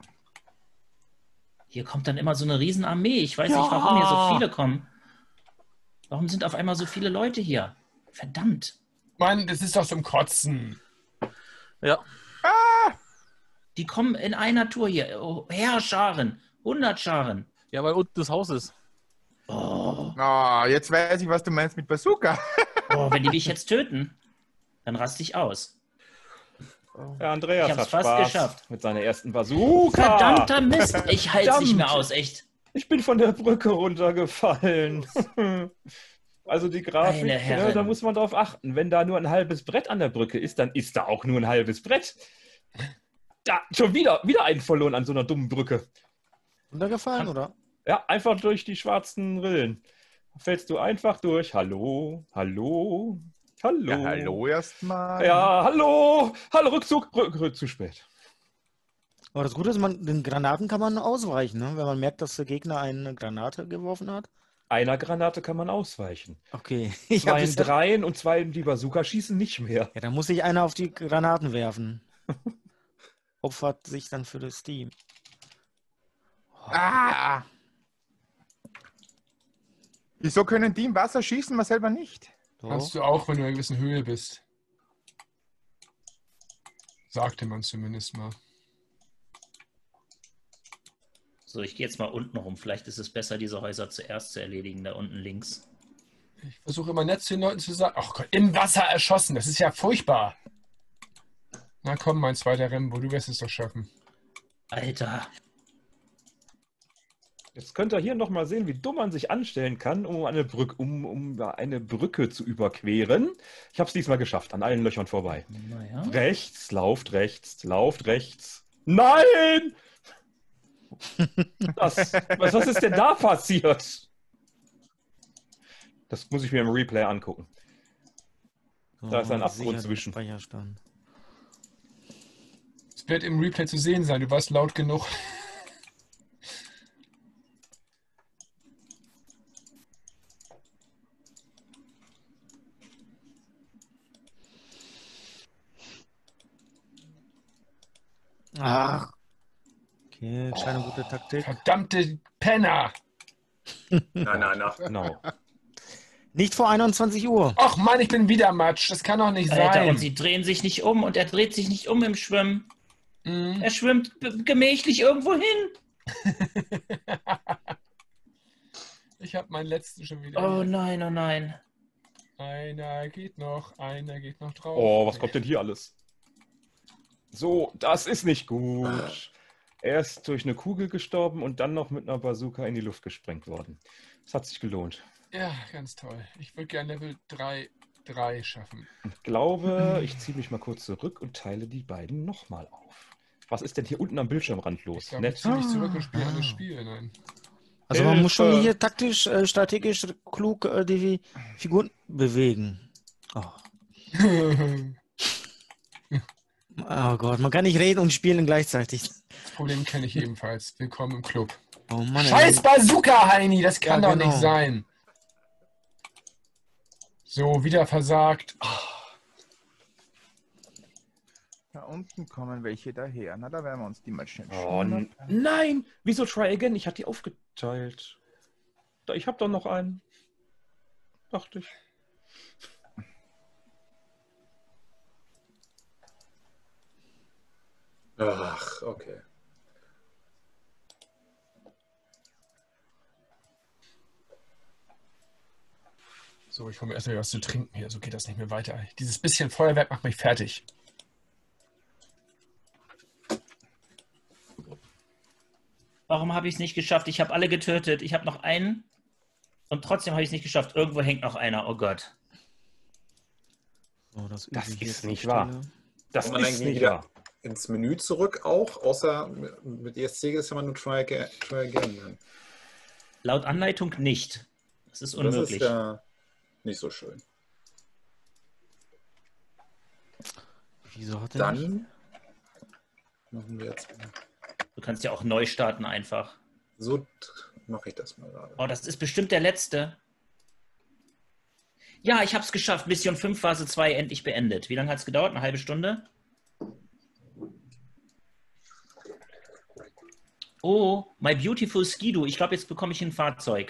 Hier kommt dann immer so eine Riesenarmee. Ich weiß Ja. nicht, warum hier so viele kommen. Warum sind auf einmal so viele Leute hier? Verdammt. Mann, das ist doch zum Kotzen. ja. Die kommen in einer Tour hier. Oh, Heerscharen. hundert Scharen. Ja, weil unten das Haus ist. Oh, Ah, jetzt weiß ich, was du meinst mit Bazooka. oh, wenn die mich jetzt töten, dann raste ich aus. Ja, Andreas Ich hab's hat fast Spaß geschafft. mit seiner ersten Bazooka. Verdammter Mist. Ich halte es nicht mehr Verdammt. aus, echt. Ich bin von der Brücke runtergefallen. Also die Grafik, Meine ne, Herren. da muss man drauf achten. Wenn da nur ein halbes Brett an der Brücke ist, dann ist da auch nur ein halbes Brett. Da, schon wieder, wieder einen verloren an so einer dummen Brücke. Runtergefallen, oder? Ja, einfach durch die schwarzen Rillen. Da fällst du einfach durch. Hallo, hallo, hallo. Ja, hallo erstmal. Ja, hallo, hallo, Rückzug, Rück, Rück, zu spät. Aber das Gute ist, man, den Granaten kann man ausweichen, ne? Wenn man merkt, dass der Gegner eine Granate geworfen hat. Einer Granate kann man ausweichen. Okay. Ich hab Zwei in bisher- dreien und zwei in die Bazooka schießen nicht mehr. Ja, dann muss sich einer auf die Granaten werfen. Opfert sich dann für das Team. Ah. Wieso können die im Wasser schießen, wir selber nicht? So. Kannst du auch, wenn du in einer gewissen Höhe bist. Sagte man zumindest mal. So, ich gehe jetzt mal unten rum. Vielleicht ist es besser, diese Häuser zuerst zu erledigen, da unten links. Ich versuche immer nett zu den Leuten zu sagen, ach Gott, im Wasser erschossen, das ist ja furchtbar. Na komm, mein zweiter Rembo, du wirst es doch schaffen. Alter. Jetzt könnt ihr hier nochmal sehen, wie dumm man sich anstellen kann, um eine, Brück, um, um eine Brücke zu überqueren. Ich habe es diesmal geschafft, an allen Löchern vorbei. Naja. Rechts, lauft rechts, lauft rechts. Nein! Das, was, was ist denn da passiert? Das muss ich mir im Replay angucken. Da ist ein Abgrund sicher, zwischen. Speicherstand. Es wird im Replay zu sehen sein, du warst laut genug. Ach. Okay, keine gute Taktik. Verdammte Penner! Na, na, na. Genau. Nicht vor einundzwanzig Uhr. Ach Mann, ich bin wieder Matsch, das kann doch nicht Alter, sein. und sie drehen sich nicht um und er dreht sich nicht um im Schwimmen. Mhm. Er schwimmt b- gemächlich irgendwo hin. Ich habe meinen letzten schon wieder. Oh nein, oh nein. Einer geht noch, einer geht noch drauf. Oh, was kommt denn hier alles? So, das ist nicht gut. Erst durch eine Kugel gestorben und dann noch mit einer Bazooka in die Luft gesprengt worden. Das hat sich gelohnt. Ja, ganz toll. Ich würde gerne Level drei, drei schaffen. Ich glaube, ich ziehe mich mal kurz zurück und teile die beiden nochmal auf. Was ist denn hier unten am Bildschirmrand Ich los? glaube, ich Nett. ziehe mich zurück und spiele Ah. anderes Spiel. Nein. Also man muss schon Hilfe. hier taktisch, äh, strategisch klug äh, die Figuren bewegen. Oh. Ah, Oh Gott, man kann nicht reden und spielen gleichzeitig. Das Problem kenne ich ebenfalls. Willkommen im Club. Oh Mann, Scheiß ey. Bazooka, Heini, das kann Ja, doch genau. nicht sein. So, wieder versagt. Oh, Da unten kommen welche daher. Na, da werden wir uns die mal schnell Oh, schnappen. n- nein! Wieso try again? Ich hatte die aufgeteilt. Da, ich habe doch noch einen. Dachte ich. Ach, okay. So, ich hole mir erstmal was zu trinken hier. So geht das nicht mehr weiter. Dieses bisschen Feuerwerk macht mich fertig. Warum habe ich es nicht geschafft? Ich habe alle getötet. Ich habe noch einen. Und trotzdem habe ich es nicht geschafft. Irgendwo hängt noch einer. Oh Gott. Oh, das Das übe ich ist jetzt nicht an der wahr. Stelle. Kann Das man ist eigentlich nicht wieder wahr. ins Menü zurück auch, außer mit- mit E S C ist ja mal nur Try Again. Try again dann. Laut Anleitung nicht. Das ist Das unmöglich. ist ja nicht so schön. Wieso hat er nicht? Dann machen wir jetzt mal. Du kannst ja auch neu starten einfach. So mache ich das mal gerade. Oh, das ist bestimmt der letzte. Ja, ich habe es geschafft. Mission fünf, Phase zwei endlich beendet. Wie lange hat es gedauert? Eine halbe Stunde? Oh, my beautiful Skido. Ich glaube, jetzt bekomme ich ein Fahrzeug.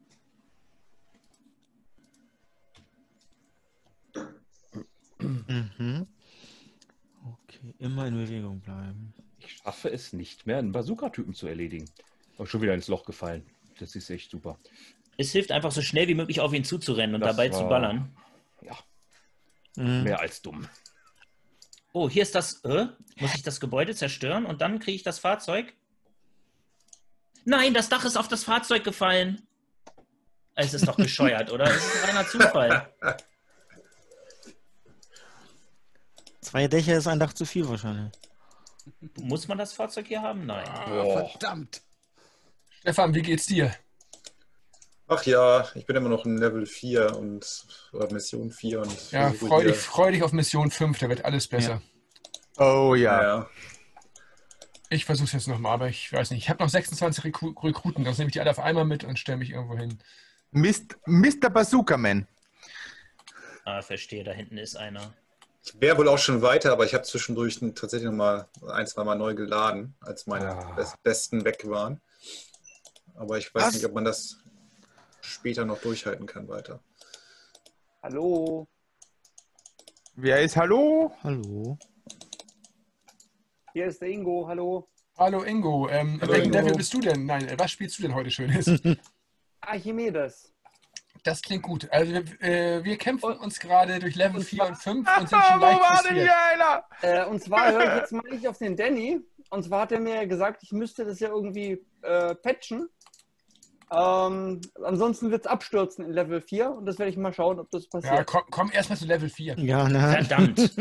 Mhm. Okay, immer in Bewegung bleiben. Ich schaffe es nicht mehr, einen Bazooka-Typen zu erledigen. Oh, schon wieder ins Loch gefallen. Das ist echt super. Es hilft einfach so schnell wie möglich auf ihn zuzurennen und Das dabei zu war- ballern. Ja, Mhm. mehr als dumm. Oh, hier ist das. Äh, muss ich das Gebäude zerstören und dann kriege ich das Fahrzeug? Nein, das Dach ist auf das Fahrzeug gefallen. Es ist doch bescheuert, oder? Es ist ein reiner Zufall. Zwei Dächer ist ein Dach zu viel wahrscheinlich. Muss man das Fahrzeug hier haben? Nein. Boah. Verdammt. Stefan, wie geht's dir? Ach ja, ich bin immer noch in Level vier und oder Mission vier und Ja, versuche freu hier- dich, freu dich auf Mission fünf, da wird alles besser. Oh Ja, ja. ja. Ich versuche es jetzt nochmal, aber ich weiß nicht. Ich habe noch sechsundzwanzig Rekru Rekruten, das nehme ich die alle auf einmal mit und stelle mich irgendwo hin. Mist, Mister Bazooka Man. Ah, verstehe, da hinten ist einer. Ich wäre wohl auch schon weiter, aber ich habe zwischendurch tatsächlich noch mal ein, zwei Mal neu geladen, als meine Ah. best Besten weg waren. Aber ich weiß Was? nicht, ob man das später noch durchhalten kann weiter. Hallo. Wer ist Hallo? Hallo. Hier ist der Ingo. Hallo. Hallo Ingo, ähm, in Hallo, welchem Ingo. Level bist du denn? Nein, äh, was spielst du denn heute Schönes? Archimedes. Das klingt gut. Also äh, wir kämpfen uns gerade durch Level und vier und fünf Ah, und sind schon wo leicht war denn frustriert. hier einer? Äh, und zwar höre ich jetzt mal nicht auf den Danny. Und zwar hat er mir gesagt, ich müsste das ja irgendwie äh, patchen. Ähm, ansonsten wird es abstürzen in Level vier. Und das werde ich mal schauen, ob das Ja, passiert. komm, komm erstmal zu Level vier. Ja, ne? Verdammt.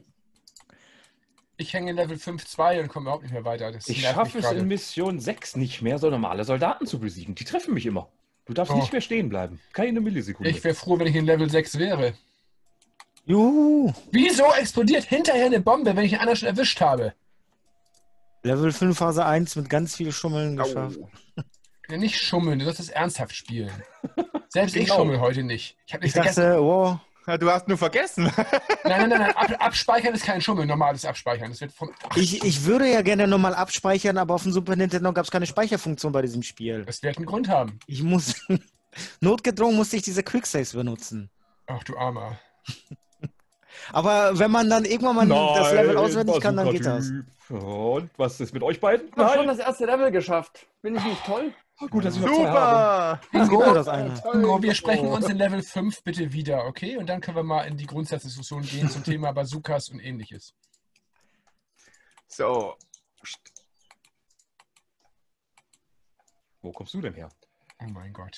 Ich hänge in Level fünf Punkt zwei und komme überhaupt nicht mehr weiter. Das Ich nervt schaffe mich es gerade. in Mission sechs nicht mehr, so normale Soldaten zu besiegen. Die treffen mich immer. Du darfst Oh. nicht mehr stehen bleiben. Keine Millisekunde. Ich wäre froh, wenn ich in Level sechs wäre. Juhu. Wieso explodiert hinterher eine Bombe, wenn ich einen anderen schon erwischt habe? Level fünf Phase eins mit ganz viel Schummeln geschafft. Au. Ja, nicht schummeln, du sollst es ernsthaft spielen. Selbst ich Genau. schummel heute nicht. Ich habe Ich nicht vergessen. dachte, wow. Ja, du hast nur vergessen. Nein, nein, nein, nein. Ab, abspeichern ist kein Schummeln, normales Abspeichern. Das wird vom, Ach, Ich, ich würde ja gerne nochmal abspeichern, aber auf dem Super Nintendo gab es keine Speicherfunktion bei diesem Spiel. das wird einen Grund haben. Ich muss. Notgedrungen musste ich diese Quicksaves benutzen. Ach du Armer. Aber wenn man dann irgendwann mal das Level auswendig kann, dann geht das. Bazooka-Typ. Und was ist mit euch beiden? Ich habe schon Nein. das erste Level geschafft. Bin ich nicht toll? Gut, dass ich noch zwei habe. Super. Ingo, das eine. Ingo, wir sprechen uns in Level fünf bitte wieder, okay? Und dann können wir mal in die Grundsatzdiskussion gehen zum Thema Bazookas und ähnliches. So. Wo kommst du denn her? Oh mein Gott.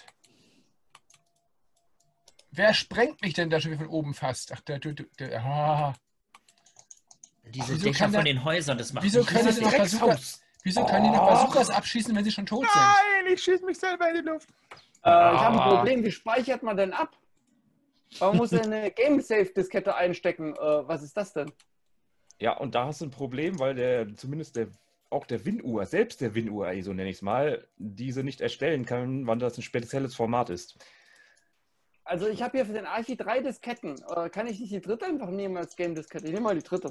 Wer sprengt mich denn da schon wieder von oben fast? Ach, der, der, der ah. Diese Wieso Dächer kann von der- den Häusern, das macht Wieso mich können die süchtig. noch Bazookas, wieso können die noch Bazookas abschießen, wenn sie schon tot sind? Nein, ich schieße mich selber in die Luft. Äh, ich habe Ah. ein Problem. Wie speichert man denn ab? Man muss ja eine Game-Save-Diskette einstecken. Äh, was ist das denn? Ja, und da hast du ein Problem, weil der zumindest der auch der WinUAE, selbst der WinUAE, so nenne ich es mal, diese nicht erstellen kann, wann das ein spezielles Format ist. Also ich habe hier für den Archi drei Disketten. Äh, kann ich nicht die dritte einfach nehmen als Game-Diskette? Ich nehme mal die dritte.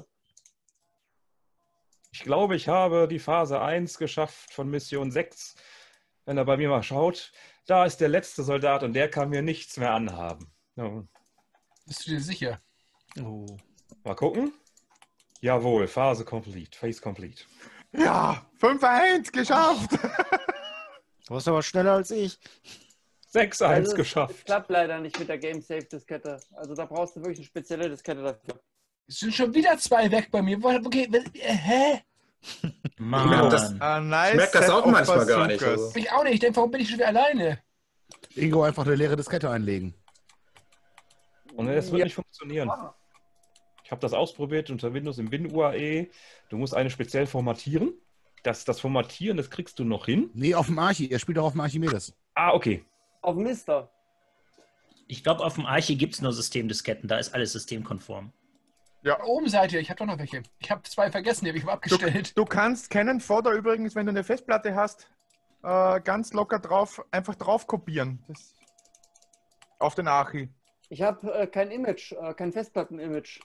Ich glaube, ich habe die Phase eins geschafft von Mission sechs. Wenn er bei mir mal schaut, da ist der letzte Soldat und der kann mir nichts mehr anhaben. Ja. Bist du dir sicher? Oh. Mal gucken. Jawohl, Phase complete, Phase complete. Ja, fünf eins geschafft. Du warst aber schneller als ich. sechs eins Also es- geschafft. Es klappt leider nicht mit der Game-Safe-Diskette. Also da brauchst du wirklich eine spezielle Diskette dafür. Es sind schon wieder zwei weg bei mir. Okay, äh, hä? Mann. das- A nice Ich merke das set auch of manchmal gar nicht, bazookas. also. Ich auch nicht. Ich denke, warum bin ich schon wieder alleine? Ingo, einfach eine leere Diskette einlegen. Und es wird Ja. nicht funktionieren. Ich habe das ausprobiert unter Windows im WinUAE. Du musst eine speziell formatieren. Das, das Formatieren, das kriegst du noch hin. Nee, auf dem Archi. Er spielt auch auf dem Archimedes. Ah, okay. Auf Mister. Ich glaube, auf dem Archi gibt es nur Systemdisketten, da ist alles systemkonform. Da oben seid ihr. Ich habe doch noch welche. Ich habe zwei vergessen, die habe ich aber abgestellt. Du kannst Canon Fodder übrigens, wenn du eine Festplatte hast, äh, ganz locker drauf, einfach drauf kopieren. Das, auf den Archi. Ich habe äh, kein Image, äh, kein Festplatten-Image.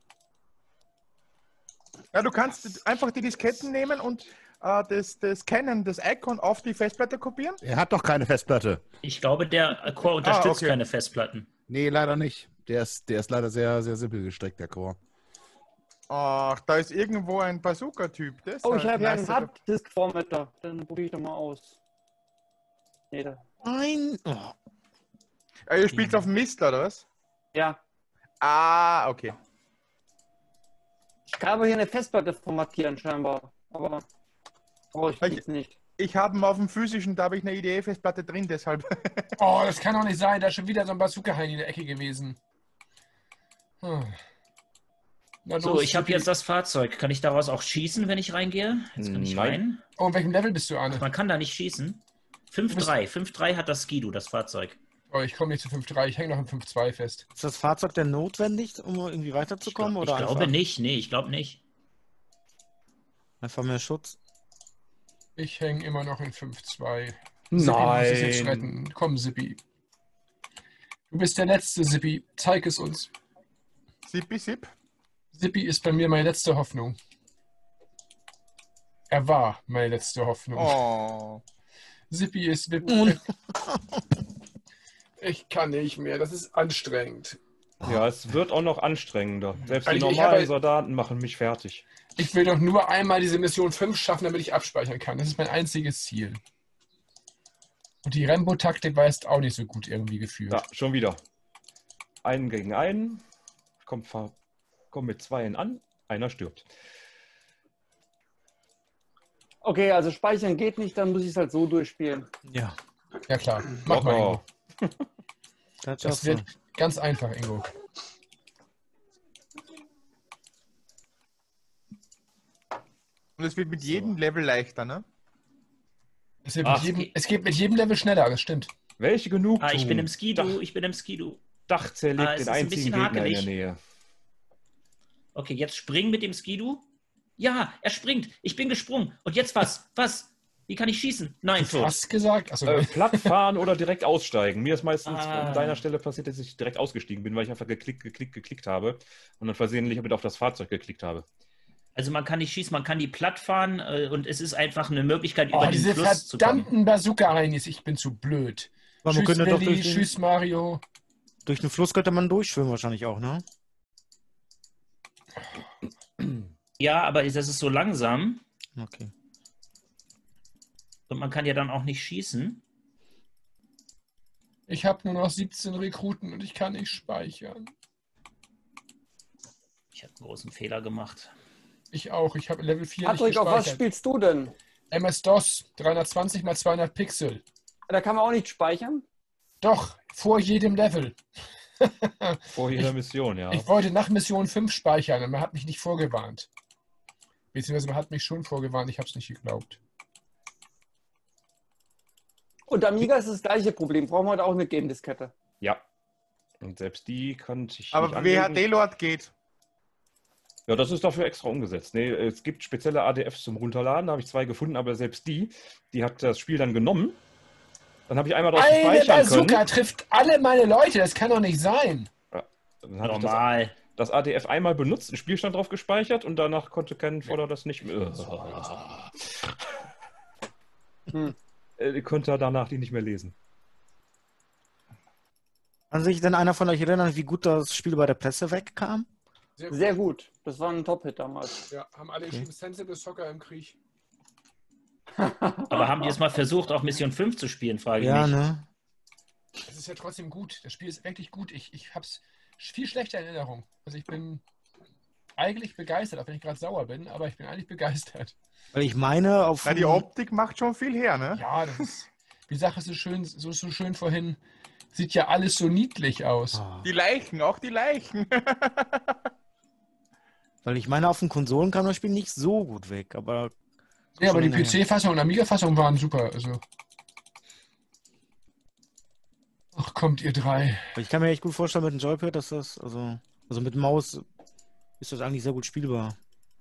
Ja, du kannst einfach die Disketten nehmen und äh, das, das Canon, das Icon auf die Festplatte kopieren. Er hat doch keine Festplatte. Ich glaube, der Core unterstützt okay. keine Festplatten. Nee, leider nicht. Der ist, der ist leider sehr, sehr simpel gestrickt, der Core. Ach, da ist irgendwo ein Bazooka-Typ. Das ist Oh, ich halt habe ja nice einen Setup. Harddisk-Formatter. Dann probiere ich doch mal aus. Nee, da. Nein. Oh. Ah, ihr spielt auf Mist, oder was? Ja. Ah, okay. Ich kann aber hier eine Festplatte formatieren scheinbar. Aber brauche ich Ich- jetzt nicht. Ich habe ihn auf dem physischen, da habe ich eine I D E-Festplatte drin, deshalb. Oh, das kann doch nicht sein. Da ist schon wieder so ein Bazooka-Hein in der Ecke gewesen. Hm. Na So, los, ich habe Tippi. jetzt das Fahrzeug. Kann ich daraus auch schießen, wenn ich reingehe? Jetzt kann ich Nein. rein. Oh, in welchem Level bist du, Arne? Man kann da nicht schießen. fünf drei. fünf drei hat das Skidu, das Fahrzeug. Oh, ich komme nicht zu fünf drei. Ich hänge noch im fünf zwei fest. Ist das Fahrzeug denn notwendig, um irgendwie weiterzukommen? Ich, oder ich glaube einfach, nicht. Nee, ich glaube nicht. einfach mehr Schutz? Ich hänge immer noch in fünf zwei. Sippi muss es jetzt Nein. retten. Komm, Sippi. Du bist der Letzte, Sippi. Zeig es uns. Sippi, Sipp. Sippi ist bei mir meine letzte Hoffnung. Er war meine letzte Hoffnung. Oh. Sippi ist... Ich kann nicht mehr. Das ist anstrengend. Ja, es wird auch noch anstrengender. Selbst die Also ich normalen habe- Soldaten machen mich fertig. Ich will doch nur einmal diese Mission fünf schaffen, damit ich abspeichern kann. Das ist mein einziges Ziel. Und die Rambo-Taktik war jetzt auch nicht so gut irgendwie geführt. Ja, schon wieder. Einen gegen einen. Kommt, ver- kommt mit zweien an. Einer stirbt. Okay, also speichern geht nicht, dann muss ich es halt so durchspielen. Ja. Ja klar. Mach mal, Ingo. Oh, Das, Das wird ganz einfach, Ingo. Und es wird mit jedem Level leichter, ne? Es, wird Ach, mit jedem, es geht mit jedem Level schneller, das stimmt. welche genug? Ah, ich bin im Skidu, ich bin im Skidu. Dach zerlegt Ah, es den ist ein einzigen bisschen Gegner in der hakelig. Nähe. Okay, jetzt springen mit dem Skidu. Ja, er springt. Ich bin gesprungen. Und jetzt was? Was? Wie kann ich schießen? Nein, tot. Hast gesagt? Achso, Äh, platt fahren oder direkt aussteigen. Mir ist meistens Ah. an deiner Stelle passiert, dass ich direkt ausgestiegen bin, weil ich einfach geklickt, geklickt, geklickt habe und dann versehentlich mit auf das Fahrzeug geklickt habe. Also man kann nicht schießen, man kann die platt fahren äh, und es ist einfach eine Möglichkeit, oh, über den diese Fluss zu kommen. verdammten Bazooka-Heinis. Ich bin zu blöd. Aber man Tschüss, könnte doch Willi. durch den, Tschüss, Mario. durch den Fluss könnte man durchschwimmen wahrscheinlich auch, ne? Ja, aber das ist so langsam Okay. und man kann ja dann auch nicht schießen. Ich habe nur noch siebzehn Rekruten und ich kann nicht speichern. Ich habe einen großen Fehler gemacht. Ich auch. Ich habe Level vier Patrick, nicht auf was gespeichert. spielst du denn? M S-DOS, dreihundertzwanzig mal zweihundert Pixel. Da kann man auch nicht speichern? Doch, vor jedem Level. Vor jeder Mission, ja. Ich wollte nach Mission fünf speichern und man hat mich nicht vorgewarnt. Beziehungsweise man hat mich schon vorgewarnt, ich habe es nicht geglaubt. Und Amiga ist das gleiche Problem. Brauchen wir heute auch eine Game-Diskette. Ja. Und selbst die konnte ich Aber nicht anlegen. W H D-Lord geht. Ja, das ist dafür extra umgesetzt. Nee, es gibt spezielle A D Fs zum Runterladen, da habe ich zwei gefunden, aber selbst die, die hat das Spiel dann genommen. Dann habe ich einmal drauf Eine speichern Bazooka können. trifft alle meine Leute, das kann doch nicht sein. Ja, dann habe ich das, Normal. das A D F einmal benutzt, einen Spielstand drauf gespeichert und danach konnte Cannon Fodder das nicht mehr. Hm. Äh, konnte er danach die nicht mehr lesen. Kann sich denn einer von euch erinnern, wie gut das Spiel bei der Presse wegkam? Sehr gut. Sehr gut. Das war ein Top-Hit damals. Ja, haben alle geschrieben, Sensible Soccer im Krieg. Aber haben die es mal versucht, auch Mission fünf zu spielen, frage ich Ja, mich. ne? Das ist ja trotzdem gut. Das Spiel ist wirklich gut. Ich, ich habe es viel schlechter in Erinnerung. Also ich bin eigentlich begeistert, auch wenn ich gerade sauer bin, aber ich bin eigentlich begeistert. Weil ich meine, auf. Na, die Optik macht schon viel her, ne? Ja, das ist, wie Sache so schön, so, so schön vorhin, sieht ja alles so niedlich aus. Ah. Die Leichen, auch die Leichen. Weil ich meine, auf den Konsolen kam das Spiel nicht so gut weg, aber. Ja, aber die Schon länger her. P C-Fassung und Amiga-Fassung waren super. Also. Ach, kommt ihr drei. Ich kann mir echt gut vorstellen mit dem Joypad, dass das, also, also mit Maus ist das eigentlich sehr gut spielbar.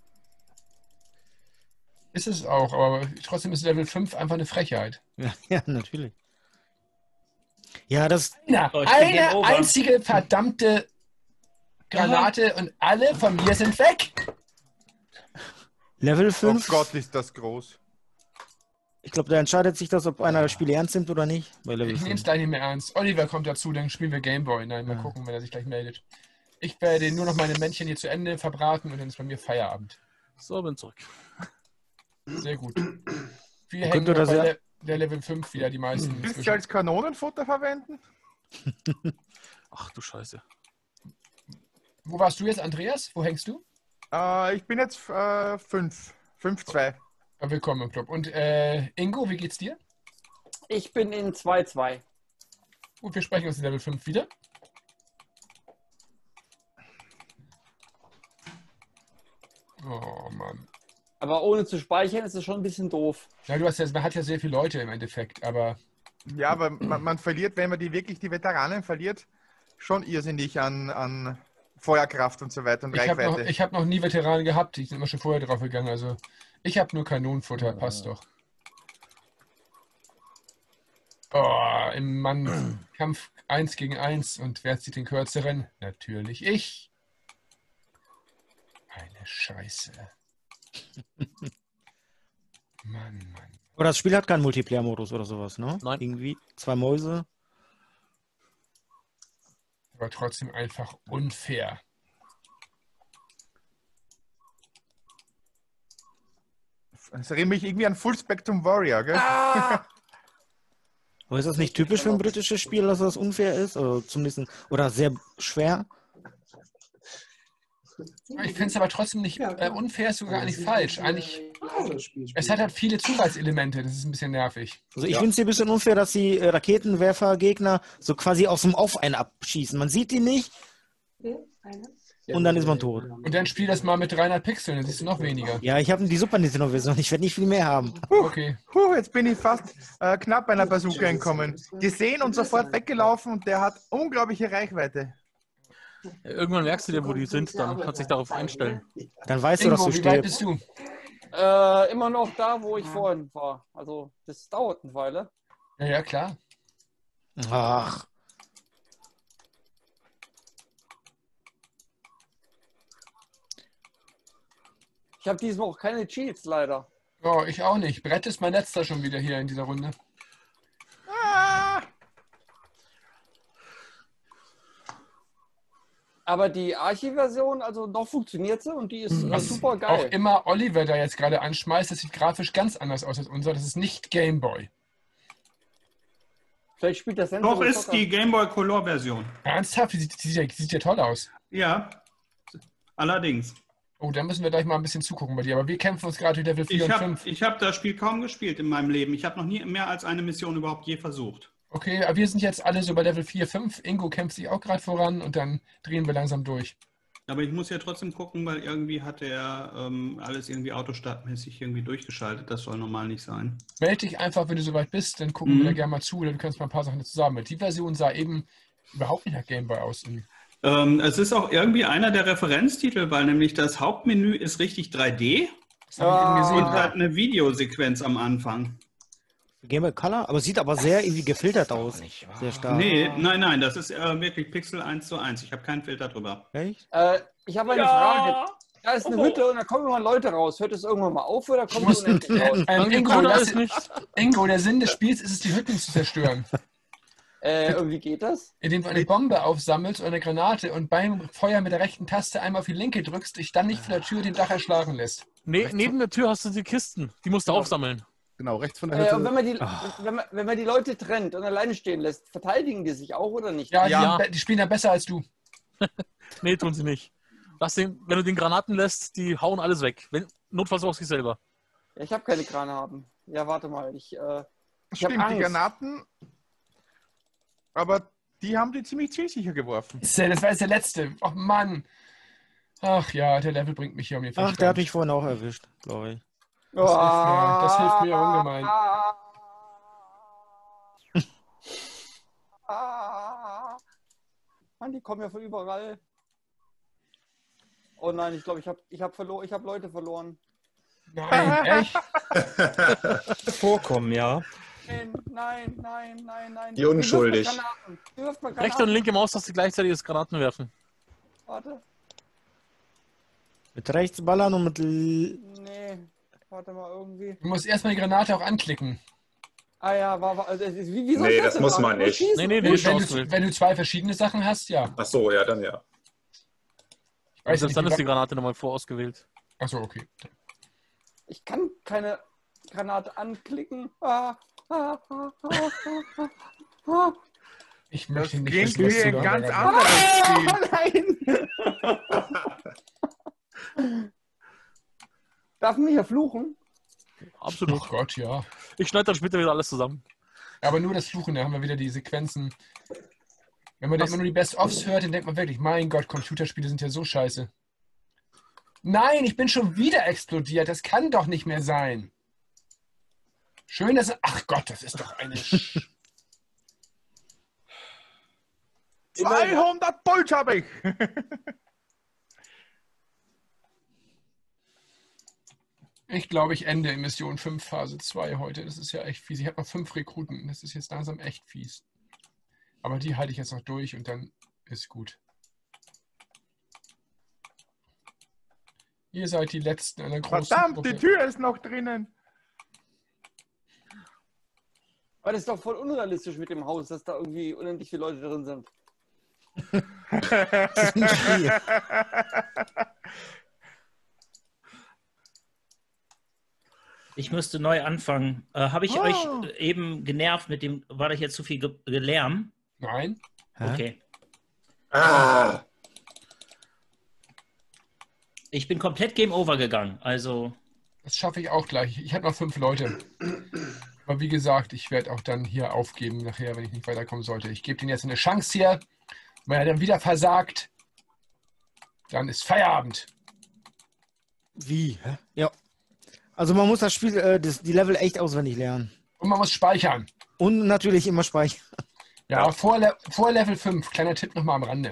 Ist es auch, aber trotzdem ist Level fünf einfach eine Frechheit. Ja, ja, natürlich. Ja, das. Na, Oh, ich bin Game eine Over. einzige verdammte Granate und alle von mir sind weg. Level Oh fünf. Gott, ist das groß. Ich glaube, da entscheidet sich das, ob einer das Spiel ernst nimmt oder nicht. Bei Level Ich nehme es fünf. gleich nicht mehr ernst. Oliver kommt dazu, dann spielen wir Gameboy. Nein, mal Ja. gucken, wenn er sich gleich meldet. Ich werde nur noch meine Männchen hier zu Ende verbraten und dann ist bei mir Feierabend. So, bin zurück. Sehr gut. Wir Man hängen könnte noch das bei ja- Le der Level fünf wieder, die meisten. Willst du inzwischen. als Kanonenfutter verwenden? Ach du Scheiße. Wo warst du jetzt, Andreas? Wo hängst du? Äh, ich bin jetzt äh, fünf. fünf zwei. Ja, willkommen im Club. Und äh, Ingo, wie geht's dir? Ich bin in zwei zwei. Gut, wir sprechen uns in Level fünf wieder. Oh Mann. Aber ohne zu speichern ist es schon ein bisschen doof. Ja, du hast ja, man hat ja sehr viele Leute im Endeffekt, aber Ja, aber man, man verliert, wenn man die wirklich die Veteranen verliert, schon irrsinnig an, an Feuerkraft und so weiter und ich habe noch, Reichweite. ich hab noch nie Veteranen gehabt. Die sind immer schon vorher drauf gegangen. Also ich habe nur Kanonenfutter, passt doch. Oh, im Mann Kampf eins gegen eins und wer zieht den kürzeren? Natürlich ich. Eine Scheiße. Mann, Mann. Aber das Spiel hat keinen Multiplayer-Modus oder sowas, ne? Nein. Irgendwie zwei Mäuse. Aber trotzdem einfach unfair. Das erinnert mich irgendwie an Full Spectrum Warrior, gell? Ah! Aber ist das nicht typisch für ein britisches Spiel, dass das unfair ist? Oder zumindest oder sehr schwer? Ich finde es aber trotzdem nicht äh, unfair, ist sogar eigentlich falsch. Eigentlich, es hat halt viele Zufallselemente, das ist ein bisschen nervig. Also ich finde es hier ein bisschen unfair, dass die äh, Raketenwerfer-Gegner so quasi aus dem Off einen abschießen. Man sieht die nicht und dann ist man tot. Und dann spiel das mal mit dreihundert Pixeln, dann siehst du noch weniger. Ja, ich habe die Super Nintendo-Version. Ich werde nicht viel mehr haben. Okay. Puh, jetzt bin ich fast äh, knapp bei einer Bazooka entkommen. Gesehen und sofort weggelaufen und der hat unglaubliche Reichweite. Irgendwann merkst du dir, wo die sind, dann kannst du dich darauf einstellen. Dann weißt du, dass Ingo, du wie weit stirbst. bist du? Äh, immer noch da, wo ich vorhin war. Also, das dauert eine Weile. Ja, ja, klar. Ach, Ich habe diesmal auch keine Cheats, leider. Oh, ich auch nicht. Brett ist mein letzter schon wieder hier in dieser Runde. Ah! Aber die Archi-Version, also noch funktioniert sie und die ist Was super auch geil. immer Oliver da jetzt gerade anschmeißt, das sieht grafisch ganz anders aus als unser. Das ist nicht Gameboy. Vielleicht spielt das Doch, ist die Game Boy Color Version. Ernsthaft? Die sieht, die sieht, ja, die sieht ja toll aus. Ja, allerdings. Oh, dann müssen wir gleich mal ein bisschen zugucken bei dir. Aber wir kämpfen uns gerade durch Level vier Ich und habe fünf. ich hab das Spiel kaum gespielt in meinem Leben. Ich habe noch nie mehr als eine Mission überhaupt je versucht. Okay, aber wir sind jetzt alle so bei Level vier, fünf. Ingo kämpft sich auch gerade voran und dann drehen wir langsam durch. Aber ich muss ja trotzdem gucken, weil irgendwie hat er ähm, alles irgendwie autostartmäßig irgendwie durchgeschaltet. Das soll normal nicht sein. Meld dich einfach, wenn du soweit bist, dann gucken Mhm. wir da gerne mal zu oder du kannst mal ein paar Sachen dazu sagen. Weil die Version sah eben überhaupt nicht nach Gameboy aus. Ähm, es ist auch irgendwie einer der Referenztitel, weil nämlich das Hauptmenü ist richtig drei D Das habe ich eben gesehen. und hat eine Videosequenz am Anfang. Game Boy Color, aber sieht aber sehr irgendwie gefiltert aus. Sehr stark. Nee, nein, nein, das ist äh, wirklich Pixel eins zu eins. Ich habe keinen Filter drüber. Echt? Äh, ich habe eine Ja. Frage. Da ist eine Hütte und da kommen immer Leute raus. Hört es irgendwann mal auf oder kommt es unendlich raus? Ähm, Ingo, Oder das, ist nicht. Ingo, der Sinn des Spiels ist es, die Hütten zu zerstören. Äh, irgendwie geht das? Indem du eine Bombe aufsammelst oder eine Granate und beim Feuer mit der rechten Taste einmal auf die linke drückst, dich dann nicht von der Tür den Dach erschlagen lässt. Ne, neben der Tür hast du die Kisten. Die musst du Genau. aufsammeln. Genau, rechts von der Äh, Hütte. und wenn man, die, wenn, man, wenn man die Leute trennt und alleine stehen lässt, verteidigen die sich auch oder nicht? Ja, die, Ja. Sind, die spielen da besser als du. Nee, tun sie nicht. Lass den, wenn du den Granaten lässt, die hauen alles weg. Wenn, notfalls auch sich selber. Ja, ich habe keine Granaten. Ja, warte mal. Ich, äh, ich hab Stimmt, die Angst. Granaten. Aber die haben die ziemlich zielsicher geworfen. Das war jetzt der letzte. Ach Mann. Ach ja, der Level bringt mich hier um den Ach, Verstand. der hat mich vorhin auch erwischt, glaube ich. Das hilft mir, das hilft mir ungemein. Ah. Mann, die kommen ja von überall. Oh nein, ich glaube, ich habe ich hab verlo ich hab Leute verloren. Nein, echt? Vorkommen, ja. Nein, nein, nein, nein, nein. Die unschuldig. Wirft mal Granaten. Wirft mal Rechte und Granaten. linke Maustaste gleichzeitig das Granaten werfen. Warte. Mit rechts ballern und mit... L Nee, warte mal irgendwie. Du musst erstmal die Granate auch anklicken. Ah ja, war, war also, wie, wie soll Nee, ich das denn muss machen? man Nur nicht. schießen? Nee, nee, Wenn, nee, wenn, Chance du, wenn du zwei verschiedene Sachen hast, ja. Ach so, ja, dann ja. Ich weiß Selbst nicht, dann wie ist die wa- Granate nochmal vorausgewählt. Achso, okay. Ich kann keine Granate anklicken. Ah, ah, ah, ah, ah, ah. Ich Das möchte nicht klingt wissen, was wie du ein da ganz angegangen anderes Spiel. Nein! Darf man mich ja fluchen? bist. Absolut. Oh Gott, ja. Ich schneide dann später wieder alles zusammen. Aber nur das Fluchen, da haben wir wieder die Sequenzen. Wenn man dann Was- immer nur die Best-ofs hört, dann denkt man wirklich, mein Gott, Computerspiele sind ja so scheiße. Nein, ich bin schon wieder explodiert. Das kann doch nicht mehr sein. Schön, dass... Ach Gott, das ist doch eine... Sch- zweihundert Puls habe ich. Ich glaube, ich ende in Mission fünf Phase zwei heute. Das ist ja echt fies. Ich habe noch fünf Rekruten. Das ist jetzt langsam echt fies. Aber die halte ich jetzt noch durch und dann ist gut. Ihr seid die Letzten einer großen Verdammt, Gruppe. die Tür ist noch drinnen. Aber das ist doch voll unrealistisch mit dem Haus, dass da irgendwie unendlich viele Leute drin sind. das ist ein Spiel. Ich müsste neu anfangen. Äh, Habe ich Oh. euch äh, eben genervt mit dem, war da hier zu viel Ge Gelärm? Nein. Hä? Okay. Ah, Ich bin komplett Game Over gegangen. Also, Das schaffe ich auch gleich. Ich habe noch fünf Leute. Aber wie gesagt, ich werde auch dann hier aufgeben nachher, wenn ich nicht weiterkommen sollte. Ich gebe denen jetzt eine Chance hier. Wenn er dann wieder versagt, dann ist Feierabend. Wie? Hä? Ja. Also man muss das Spiel, äh, das, die Level echt auswendig lernen. Und man muss speichern. Und natürlich immer speichern. Ja, vor, Le vor Level fünf. Kleiner Tipp nochmal am Rande.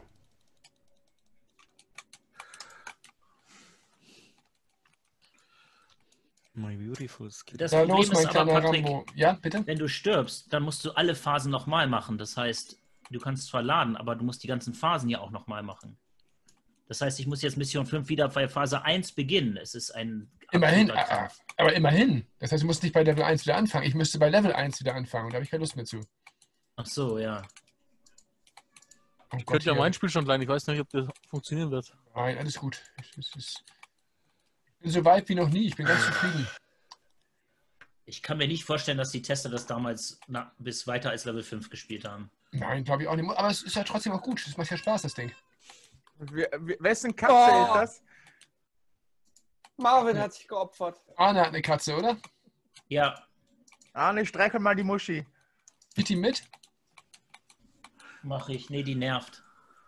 My beautiful skin. das Na Problem los, mein ist aber, kleiner Patrick, Rambo. Ja, bitte? wenn du stirbst, dann musst du alle Phasen nochmal machen. Das heißt, du kannst zwar laden, aber du musst die ganzen Phasen ja auch nochmal machen. Das heißt, ich muss jetzt Mission fünf wieder bei Phase eins beginnen. Es ist ein Immerhin. absoluter äh, Krampf. Aber immerhin. Das heißt, du musst nicht bei Level eins wieder anfangen. Ich müsste bei Level eins wieder anfangen. Und da habe ich keine Lust mehr zu. Ach so, ja. Oh Ich Gott, könnte ja hier. mein Spiel schon leihen. Ich weiß nicht, ob das funktionieren wird. Nein, alles gut. Es ist, es ist, ich bin so weit wie noch nie. Ich bin ganz zufrieden. Ich kann mir nicht vorstellen, dass die Tester das damals na, bis weiter als Level fünf gespielt haben. Nein, glaube ich auch nicht. Aber es ist ja trotzdem auch gut. Es macht ja Spaß, das Ding. Wir- wir- Wessen Katze Oh. ist das? Marvin hat sich geopfert. Arne hat eine Katze, oder? Ja, Arne, streichel mal die Muschi. Geht die mit? mache ich. Nee, die nervt.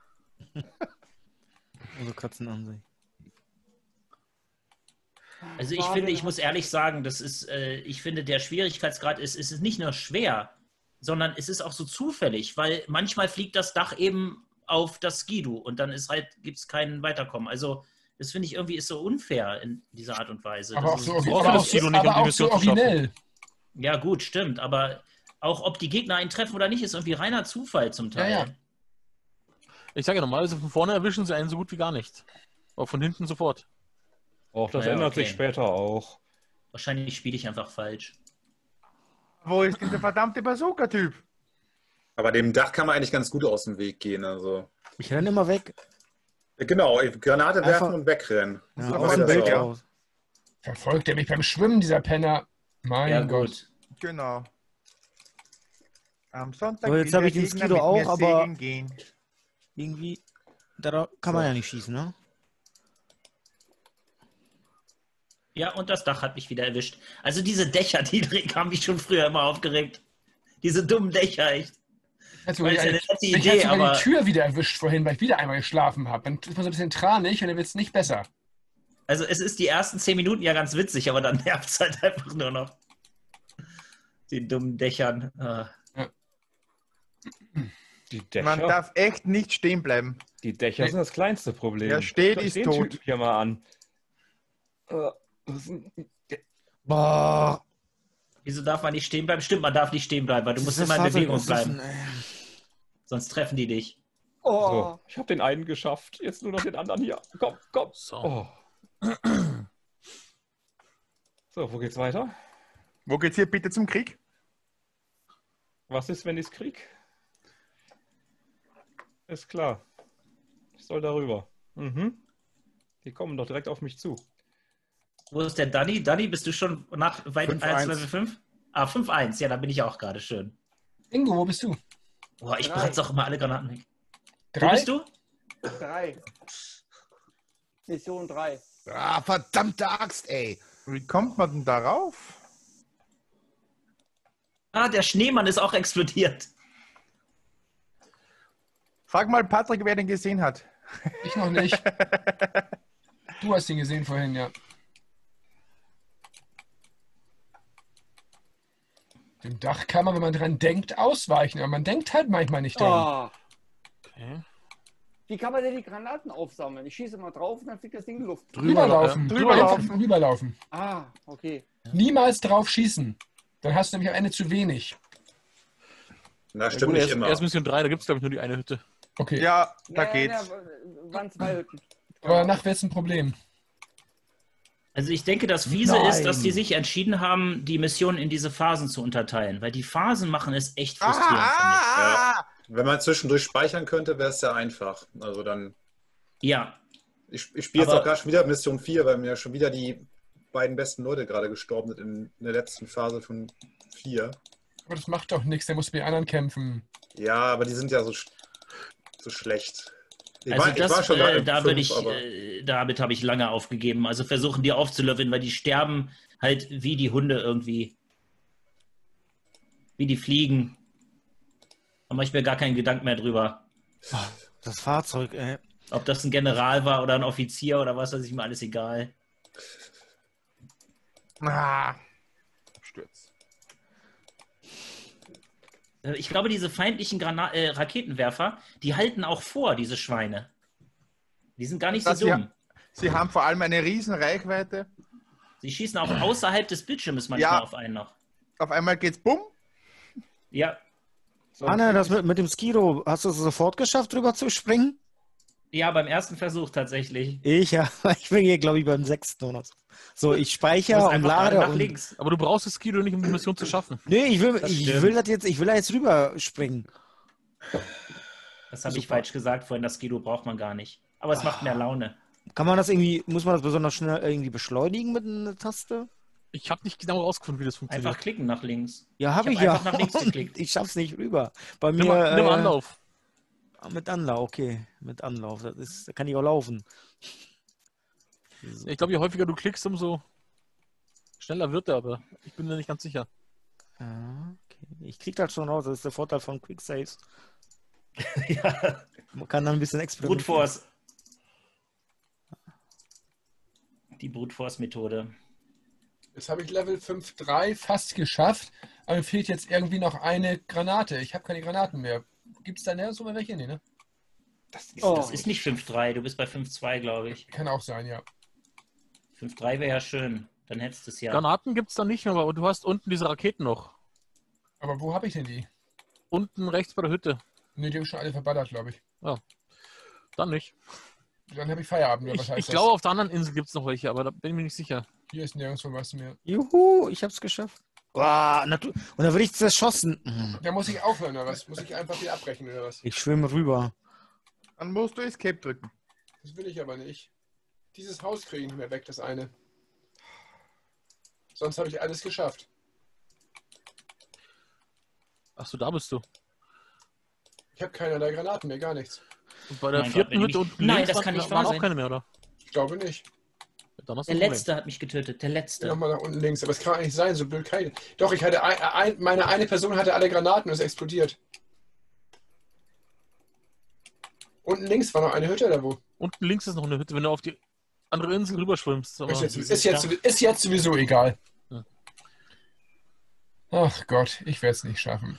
Also Katzen an sich. Also ich Marvin finde, ich hat- muss ehrlich sagen, das ist, äh, ich finde, der Schwierigkeitsgrad ist, es ist nicht nur schwer, sondern es ist auch so zufällig, weil manchmal fliegt das Dach eben auf das Skidu und dann ist halt, gibt es keinen Weiterkommen. Also das finde ich irgendwie ist so unfair in dieser Art und Weise. Aber Das auch so, ist- orgi- braucht aber das auch Skidu so, nicht, um aber die auch Mission so zu schaffen. originell. Ja gut, stimmt, aber auch ob die Gegner einen treffen oder nicht, ist irgendwie reiner Zufall zum Teil. Ja, ja. Ich sage ja, normalerweise von vorne erwischen sie einen so gut wie gar nicht. Aber von hinten sofort. Auch das Ja, ändert okay. sich später auch. Wahrscheinlich spiele ich einfach falsch. Wo ist denn der verdammte Bazooka-Typ? Aber dem Dach kann man eigentlich ganz gut aus dem Weg gehen. Also. Ich renne immer weg. Genau, Granate werfen Einfach- und wegrennen. Ja, So aus weit dem weg, Bild ja. raus. Verfolgt er mich beim Schwimmen, dieser Penner? Mein Ja Gott. gut. Genau. Am Sonntag So, jetzt will habe der ich den Gegner Skido mit auch, mir aber- segeln gehen. Irgendwie, da kann man ja nicht schießen, ne? Ja, und das Dach hat mich wieder erwischt. Also diese Dächer, die haben mich schon früher immer aufgeregt. Diese dummen Dächer, echt. Hat sogar Weil es die, ja eine nette mich hat Idee, sogar aber die Tür wieder erwischt vorhin, weil ich wieder einmal geschlafen habe. Dann ist man so ein bisschen tranig und dann wird es nicht besser. also es ist die ersten zehn Minuten ja ganz witzig, aber dann nervt es halt einfach nur noch. Die dummen Dächern. Ah. Die Dächer, Man darf echt nicht stehen bleiben. die Dächer sind das kleinste Problem. Wer steht, Schau ist den tot. Typen hier mal an. Äh, was ist denn- Boah. Wieso darf man nicht stehen bleiben? Stimmt, man darf nicht stehen bleiben, weil du musst Das immer in Fahrzeug, Bewegung das ist bleiben. ein- Sonst treffen die dich. Oh, So, ich habe den einen geschafft. Jetzt nur noch den anderen hier. Komm, komm. So. Oh. So, wo geht's weiter? Wo geht's hier bitte zum Krieg? Was ist, wenn ist Krieg? Ist klar. Ich soll darüber. Mhm. Die kommen doch direkt auf mich zu. Wo ist der Danny? Danny, bist du schon nach weit fünf als eins. Level fünf? Ah, fünf eins. Ja, da bin ich auch gerade schön. Ingo, wo bist du? Boah, ich Drei. bratze auch immer alle Granaten weg. Wo Drei? bist du? drei. Mission drei. Ah, verdammte Axt, ey. Wie kommt man denn darauf? Ah, der Schneemann ist auch explodiert. Frag mal Patrick, wer den gesehen hat. Ich noch nicht. Du hast ihn gesehen vorhin, ja. Dem Dach kann man, wenn man dran denkt, ausweichen, aber man denkt halt manchmal nicht dran. Oh, Okay. wie kann man denn die Granaten aufsammeln? Ich schieße mal drauf und dann fliegt das Ding in die Luft. Rüberlaufen. äh, Rüberlaufen. drüberlaufen. Rüberlaufen. Ah, okay. Niemals drauf schießen. Dann hast du nämlich am Ende zu wenig. Na, Ja, stimmt gut, nicht erst, immer. erst Mission drei, da gibt es glaube ich nur die eine Hütte. Okay. Ja, da Ja, geht's. ja, waren zwei Hütten. Aber danach wird es ein Problem. Also ich denke, das Fiese ist, Nein. dass die sich entschieden haben, die Missionen in diese Phasen zu unterteilen. Weil die Phasen machen es echt frustrierend. Ah, Ja. Wenn man zwischendurch speichern könnte, wäre es sehr einfach. Also dann. finde ich. Ja, Ich, ich spiele jetzt Aber- auch gerade schon wieder Mission vier, weil mir schon wieder die beiden besten Leute gerade gestorben sind in, in der letzten Phase von vier. Aber das macht doch nichts, der muss mit den anderen kämpfen. Ja, aber die sind ja so, sch- so schlecht. Ich also war, ich war das, schon gerade äh, in da fünf, würde ich, aber äh, damit habe ich lange aufgegeben. Also versuchen die aufzulöffeln, weil die sterben halt wie die Hunde irgendwie. Wie die Fliegen. Da mache ich mir gar keinen Gedanken mehr drüber. Das Fahrzeug, ey. Ob das ein General war oder ein Offizier oder was, das ist mir alles egal. ah. Stürz. Äh, Ich glaube, diese feindlichen Grana äh, Raketenwerfer, die halten auch vor, diese Schweine. Die sind gar nicht so Das dumm. ja- Sie haben vor allem eine riesen Reichweite. Sie schießen auch außerhalb des Bildschirms manchmal Ja. auf einen noch. Auf einmal geht's bumm. Ja, Anna, das mit, mit dem Skido, hast du es sofort geschafft, drüber zu springen? ja, beim ersten Versuch tatsächlich. Ich ja, ich bin hier, glaube ich, beim sechsten oder so. So, ich Du speichere musst und einfach gerade lade nach und... links. Aber du brauchst das Skido nicht, um die Mission zu schaffen. Nee, ich will, Das ich stimmt. will das jetzt, ich will da jetzt rüber springen. Das habe ich Super. falsch gesagt vorhin, das Skido braucht man gar nicht. Aber es macht mehr Laune. Kann man das irgendwie, muss man das besonders schnell irgendwie beschleunigen mit einer Taste? Ich habe nicht genau rausgefunden, wie das funktioniert. Einfach klicken nach links. Ja, habe Ich ich, hab ja. einfach nach links geklickt. Ich schaff's nicht rüber. Bei mir. nimm, mal- nimm mal äh, Anlauf. ah, Mit Anlauf, okay. Mit Anlauf. Das ist, da kann ich auch laufen. Ich glaube, je häufiger du klickst, umso schneller wird er, aber ich bin mir nicht ganz sicher. Ja, okay. Ich krieg das schon raus. Das ist der Vorteil von Quick Saves. Ja, Man kann dann ein bisschen Brute experimentieren. Force. Die Brute Force Methode. Jetzt habe ich Level fünf Punkt drei fast geschafft, aber mir fehlt jetzt irgendwie noch eine Granate. Ich habe keine Granaten mehr. Gibt es da näher so mal welche? Nee, ne? Oh. Das ist nicht fünf drei, du bist bei fünf zwei, glaube ich. Kann auch sein, ja. fünf drei wäre ja schön. Dann hättest du es ja. Granaten gibt es da nicht mehr, aber du hast unten diese Raketen noch. Aber wo habe ich denn die? Unten rechts bei der Hütte. Ne, die habe ich schon alle verballert, glaube ich. Ja. Dann nicht. Dann habe ich Feierabend. Oder Ich, was heißt ich das? glaube, auf der anderen Insel gibt es noch welche, aber da bin ich mir nicht sicher. Hier ist nirgendwo was mehr. Juhu, ich hab's geschafft. Boah, natu- und dann wurde ich zerschossen. Mhm. Da muss ich aufhören, oder was? Muss ich einfach wieder abbrechen, oder was? Ich schwimme rüber. Dann musst du Escape drücken. Das will ich aber nicht. Dieses Haus kriege ich nicht mehr weg, das eine. Sonst habe ich alles geschafft. Achso, da bist du. Ich habe keinerlei Granaten mehr, gar nichts. Und bei der Mein vierten Gott, wenn Hütte ich- unten Nein, links das waren- kann nicht waren wahr auch sein. keine mehr, oder? Ich glaube nicht. Dann hast du Der ein Problem. letzte hat mich getötet, der letzte. Nochmal nach unten links, aber es kann eigentlich sein, so blöd keine. Doch, ich hatte ein, ein, meine eine Person hatte alle Granaten und es explodiert. Unten links war noch eine Hütte, oder wo? Unten links ist noch eine Hütte, wenn du auf die andere Insel rüberschwimmst. Aber Ist jetzt, die ist, sind jetzt, da. ist jetzt sowieso egal. Ja. Ach Gott, ich werde es nicht schaffen.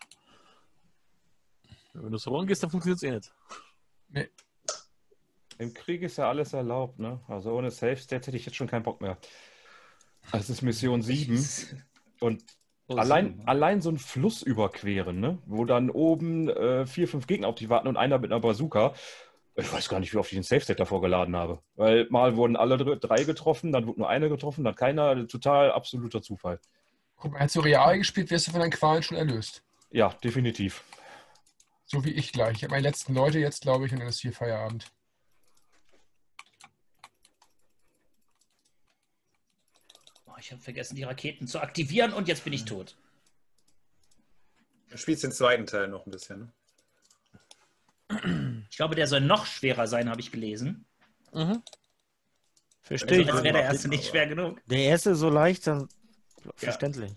wenn du so rumgehst, dann funktioniert es eh nicht. Nee. Im Krieg ist ja alles erlaubt, ne? Also ohne Safe State hätte ich jetzt schon keinen Bock mehr. Das ist Mission sieben. Und Oh, allein, sieben. allein so einen Fluss überqueren, ne? Wo dann oben äh, vier, fünf Gegner auf dich warten und einer mit einer Bazooka. Ich weiß gar nicht, wie oft ich den Safe State davor geladen habe. Weil mal wurden alle dr- drei getroffen, dann wurde nur einer getroffen, dann keiner. Total absoluter Zufall. Guck mal, hättest du real gespielt, wärst du von deinen Qualen schon erlöst. Ja, definitiv. So wie ich gleich. Ich habe meine letzten Leute jetzt, glaube ich, und dann ist hier Feierabend. Oh, ich habe vergessen, die Raketen zu aktivieren und jetzt bin ich tot. Du spielst den zweiten Teil noch ein bisschen. Ne? Ich glaube, der soll noch schwerer sein, habe ich gelesen. Mhm. Verstehe Also, als ich. wäre der erste nicht schwer genug. Der erste so leicht, dann verständlich.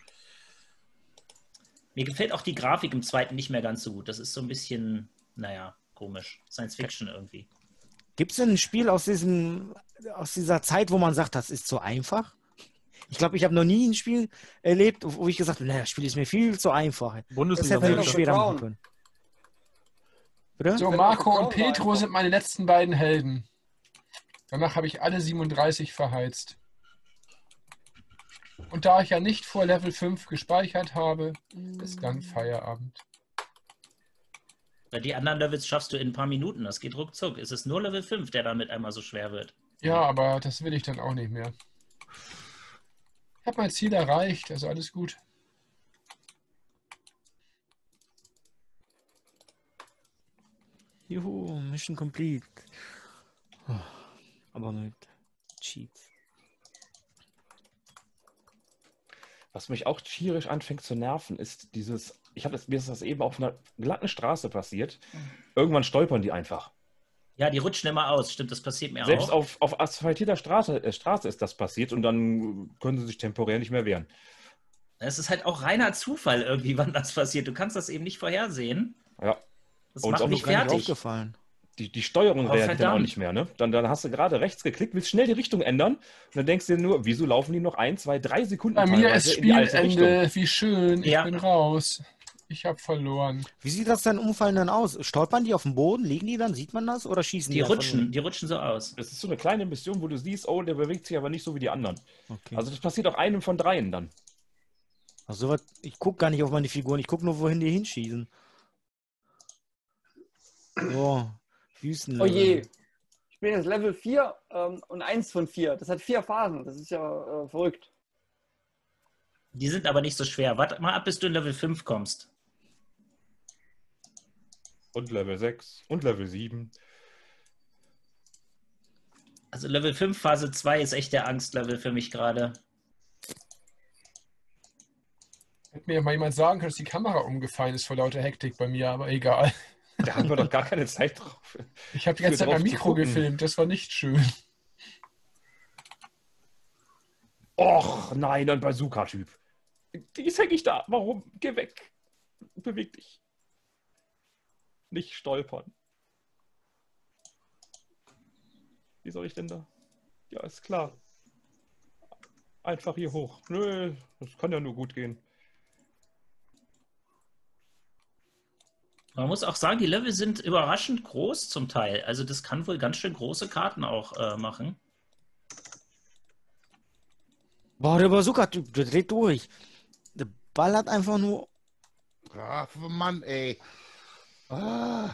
Mir gefällt auch die Grafik im zweiten nicht mehr ganz so gut. Das ist so ein bisschen, naja, komisch. Science Fiction irgendwie. Gibt es denn ein Spiel aus, diesem, aus dieser Zeit, wo man sagt, das ist zu einfach? Ich glaube, ich habe noch nie ein Spiel erlebt, wo ich gesagt habe, naja, das Spiel ist mir viel zu einfach. Das Bundesliga. hätte man Battle nicht of schwerer the machen Crown. können. Bitte? So, Battle Marco of the und Crown war Petro einfach. sind meine letzten beiden Helden. Danach habe ich alle siebenunddreißig verheizt. Und da ich ja nicht vor Level fünf gespeichert habe, ist dann Feierabend. Bei die anderen Levels schaffst du in ein paar Minuten. Das geht ruckzuck. Es ist nur Level fünf, der dann mit einmal so schwer wird. Ja, aber das will ich dann auch nicht mehr. Ich habe mein Ziel erreicht, also alles gut. Juhu, Mission complete. Oh, aber mit Cheats. Was mich auch tierisch anfängt zu nerven, ist dieses, ich habe das, mir ist das eben auf einer glatten Straße passiert. Irgendwann stolpern die einfach. Ja, die rutschen immer aus. Stimmt, das passiert mir Selbst auch. auf, auf asphaltierter Straße, äh, Straße ist das passiert und dann können sie sich temporär nicht mehr wehren. Es ist halt auch reiner Zufall irgendwie, wann das passiert. Du kannst das eben nicht vorhersehen. Ja. Das Und macht auch mich noch gar nicht fertig. Aufgefallen. Die, die Steuerung Oh, reagiert dann auch verdammt. nicht mehr, ne? Dann, dann hast du gerade rechts geklickt, willst schnell die Richtung ändern und dann denkst du dir nur, wieso laufen die noch ein, zwei, drei Sekunden Bei mir ist teilweise in die alte Richtung? Spielende. Wie schön. Ich Ja. bin raus. Ich habe verloren. Wie sieht das denn Umfallen dann aus? Stolpern die auf dem Boden? Liegen die dann? Sieht man das? Oder schießen die? Die einfach rutschen, nur? die rutschen so aus. Das ist so eine kleine Mission, wo du siehst, oh, der bewegt sich aber nicht so wie die anderen. Okay. Also das passiert auch einem von dreien dann. Also, was- ich gucke gar nicht auf meine Figuren. Ich gucke nur, wohin die hinschießen. So, Wüsten. Oh je. Ich bin jetzt Level vier ähm, und eins von vier. Das hat vier Phasen. Das ist ja äh, verrückt. Die sind aber nicht so schwer. Warte mal ab, bis du in Level fünf kommst. Und Level sechs und Level sieben. Also Level fünf, Phase zwei ist echt der Angstlevel für mich gerade. Hätte mir mal jemand sagen können, dass die Kamera umgefallen ist vor lauter Hektik bei mir, aber egal. Da haben wir doch gar keine Zeit drauf. Ich habe die ganze Für Zeit mein drauf zu Mikro gucken. gefilmt. Das war nicht schön. Och, nein, ein Bazooka-Typ. Die ist hängig da. Warum? Geh weg. Beweg dich. Nicht stolpern. Wie soll ich denn da? Ja, ist klar. Einfach hier hoch. Nö, das kann ja nur gut gehen. Man muss auch sagen, die Level sind überraschend groß zum Teil. Also das kann wohl ganz schön große Karten auch äh, machen. Boah, der Bazooka-Typ, der dreht durch. Der ballert einfach nur. Ach, Mann, ey. Ah.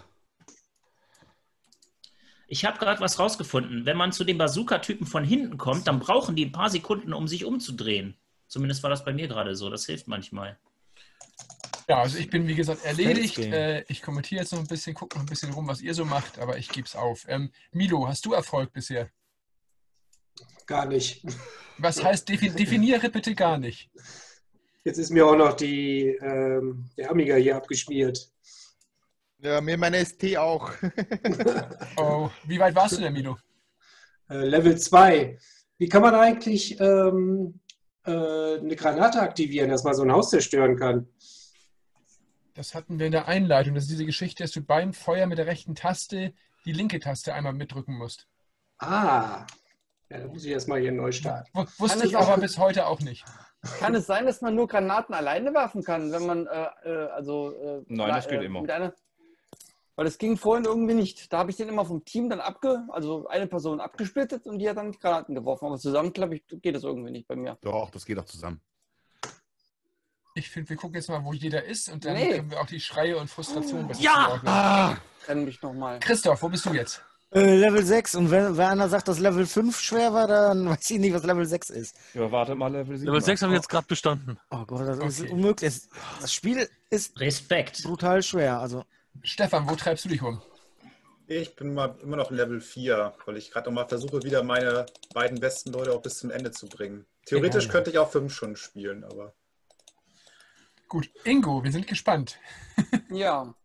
Ich habe gerade was rausgefunden. Wenn man zu den Bazooka-Typen von hinten kommt, dann brauchen die ein paar Sekunden, um sich umzudrehen. Zumindest war das bei mir gerade so. Das hilft manchmal. Ja, also ich bin, wie gesagt, erledigt. Felsgame. Äh, ich kommentiere jetzt noch ein bisschen, gucke noch ein bisschen rum, was ihr so macht, aber ich gebe es auf. Ähm, Milo, hast du Erfolg bisher? Gar nicht. Was heißt, defi definiere bitte gar nicht. Jetzt ist mir auch noch die, ähm, der Amiga hier abgeschmiert. Ja, mir meine S T auch. Oh, wie weit warst du denn, Milo? Äh, Level zwei. Wie kann man eigentlich ähm, äh, eine Granate aktivieren, dass man so ein Haus zerstören kann? Das hatten wir in der Einleitung. Das ist diese Geschichte, dass du beim Feuer mit der rechten Taste die linke Taste einmal mitdrücken musst. Ah, ja, dann muss ich erstmal hier neu starten. W wusste Kann ich es auch- aber bis heute auch nicht. Kann es sein, dass man nur Granaten alleine werfen kann, wenn man, äh, äh, also... Äh, Nein, das geht äh, immer. Mit einer, weil das ging vorhin irgendwie nicht. Da habe ich den immer vom Team dann abge... Also eine Person abgesplittet und die hat dann die Granaten geworfen. Aber zusammen, glaube ich, geht das irgendwie nicht bei mir. Doch, das geht doch zusammen. Ich finde, wir gucken jetzt mal, wo jeder ist und dann Nee. können wir auch die Schreie und Frustrationen besser Ja! zuordnen. Ah, Kenn mich nochmal. Christoph, wo bist du jetzt? Äh, Level sechs. Und wenn, wenn einer sagt, dass Level fünf schwer war, dann weiß ich nicht, was Level sechs ist. Ja, wartet mal, Level sieben. Level sechs habe ich ab. jetzt gerade bestanden. Oh Gott, das ist Okay. unmöglich. Es- Das Spiel ist Respekt. brutal schwer. Also, Stefan, wo treibst du dich rum? Ich bin mal immer noch in Level vier, weil ich gerade noch mal versuche, wieder meine beiden besten Leute auch bis zum Ende zu bringen. Theoretisch Ja. könnte ich auch fünf schon spielen, aber Gut, Ingo, wir sind gespannt. Ja.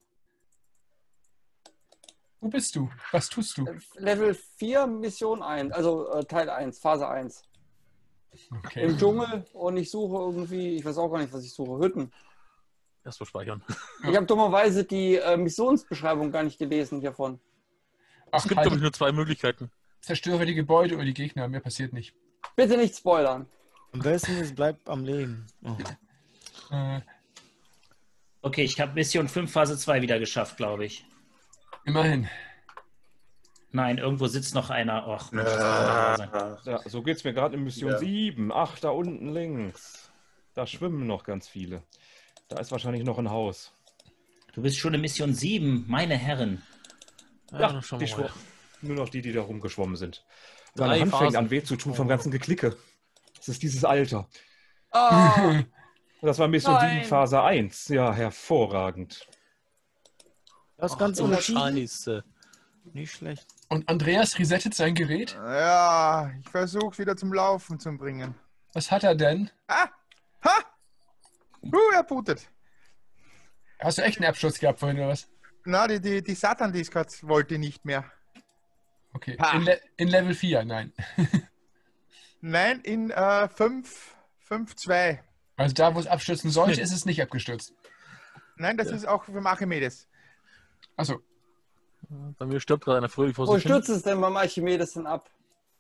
Wo bist du? Was tust du? Level vier, Mission eins, also äh, Teil eins, Phase eins. Okay. Im Dschungel und ich suche irgendwie, ich weiß auch gar nicht, was ich suche, Hütten. Erst mal speichern. Ich habe dummerweise die äh, Missionsbeschreibung gar nicht gelesen hiervon. Ach, Es gibt, glaube ich, halt, nur zwei Möglichkeiten. zerstöre die Gebäude oder die Gegner, mehr passiert nicht. Bitte nicht spoilern. am besten ist, bleibt am Leben. Oh. Äh, Okay, ich habe Mission fünf Phase zwei wieder geschafft, glaube ich. immerhin. Nein, irgendwo sitzt noch einer. Och, Mensch, das kann doch nicht wahr sein. Ja, so geht es mir gerade in Mission Ja. sieben. Ach, da unten links. Da schwimmen noch ganz viele. Da ist wahrscheinlich noch ein Haus. Du bist schon in Mission sieben, meine Herren. Ja, Ja, dann schauen die wir mal. schw- nur noch die, die da rumgeschwommen sind. Drei Meine Hand fängt Phasen. an weh zu tun vom ganzen Geklicke. Das ist dieses Alter. Ah, Das war Mission Nein. sieben Phase eins. Ja, hervorragend. Das ist ganz Oh, unentschieden. Scheiße. Nicht schlecht. Und Andreas resettet sein Gerät. Ja, ich versuche es wieder zum Laufen zu bringen. Was hat er denn? Ah! Ha! Uh, er bootet. Hast du echt einen Absturz gehabt vorhin oder was? Na, die, die, die Satan-Discards wollte nicht mehr. Okay. Ha. In, Le in Level vier, nein. Nein, in äh, fünf Punkt zwei. Also da, wo es abstürzen sollte, ist es nicht abgestürzt. Nein, das Ja. ist auch für Archimedes. Achso. Bei mir stirbt gerade einer fröhlich vor wo sich hin. stürzt es denn beim Archimedes denn ab?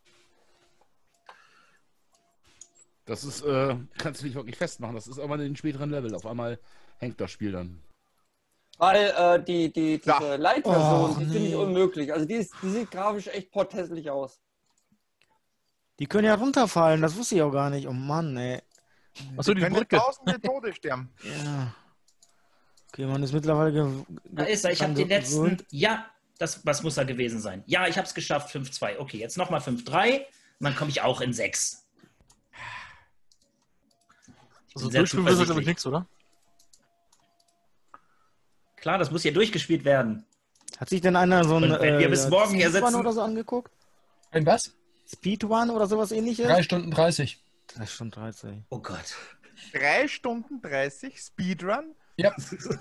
das ist, äh, kannst du nicht wirklich festmachen. Das ist aber in den späteren Level. Auf einmal hängt das Spiel dann. Weil äh, die, die, diese Ja. Light-Version, Och, die finde ich nee. unmöglich. Also die, ist, die sieht grafisch echt potthässlich aus. Die können ja runterfallen, das wusste ich auch gar nicht. Oh Mann, ey. Achso, die Können Brücke. tausende Tode sterben. Ja. Okay, man ist mittlerweile ge Da ist er, ich habe ge- den letzten. gewöhnt. Ja, das was muss er gewesen sein. Ja, ich habe es geschafft, fünf zwei. Okay, jetzt nochmal fünf drei und dann komme ich auch in sechs. Also sehr durchspielen will das, glaube ich, zuversichtlich. nichts, oder? Klar, das muss hier durchgespielt werden. Hat sich denn einer so ein Und wenn wir bis morgen hier Speedrun sitzen- oder so angeguckt? Ein was? Speedrun oder sowas ähnliches? drei Stunden dreißig. drei Stunden dreißig. Oh Gott. drei Stunden dreißig Speedrun. Ja.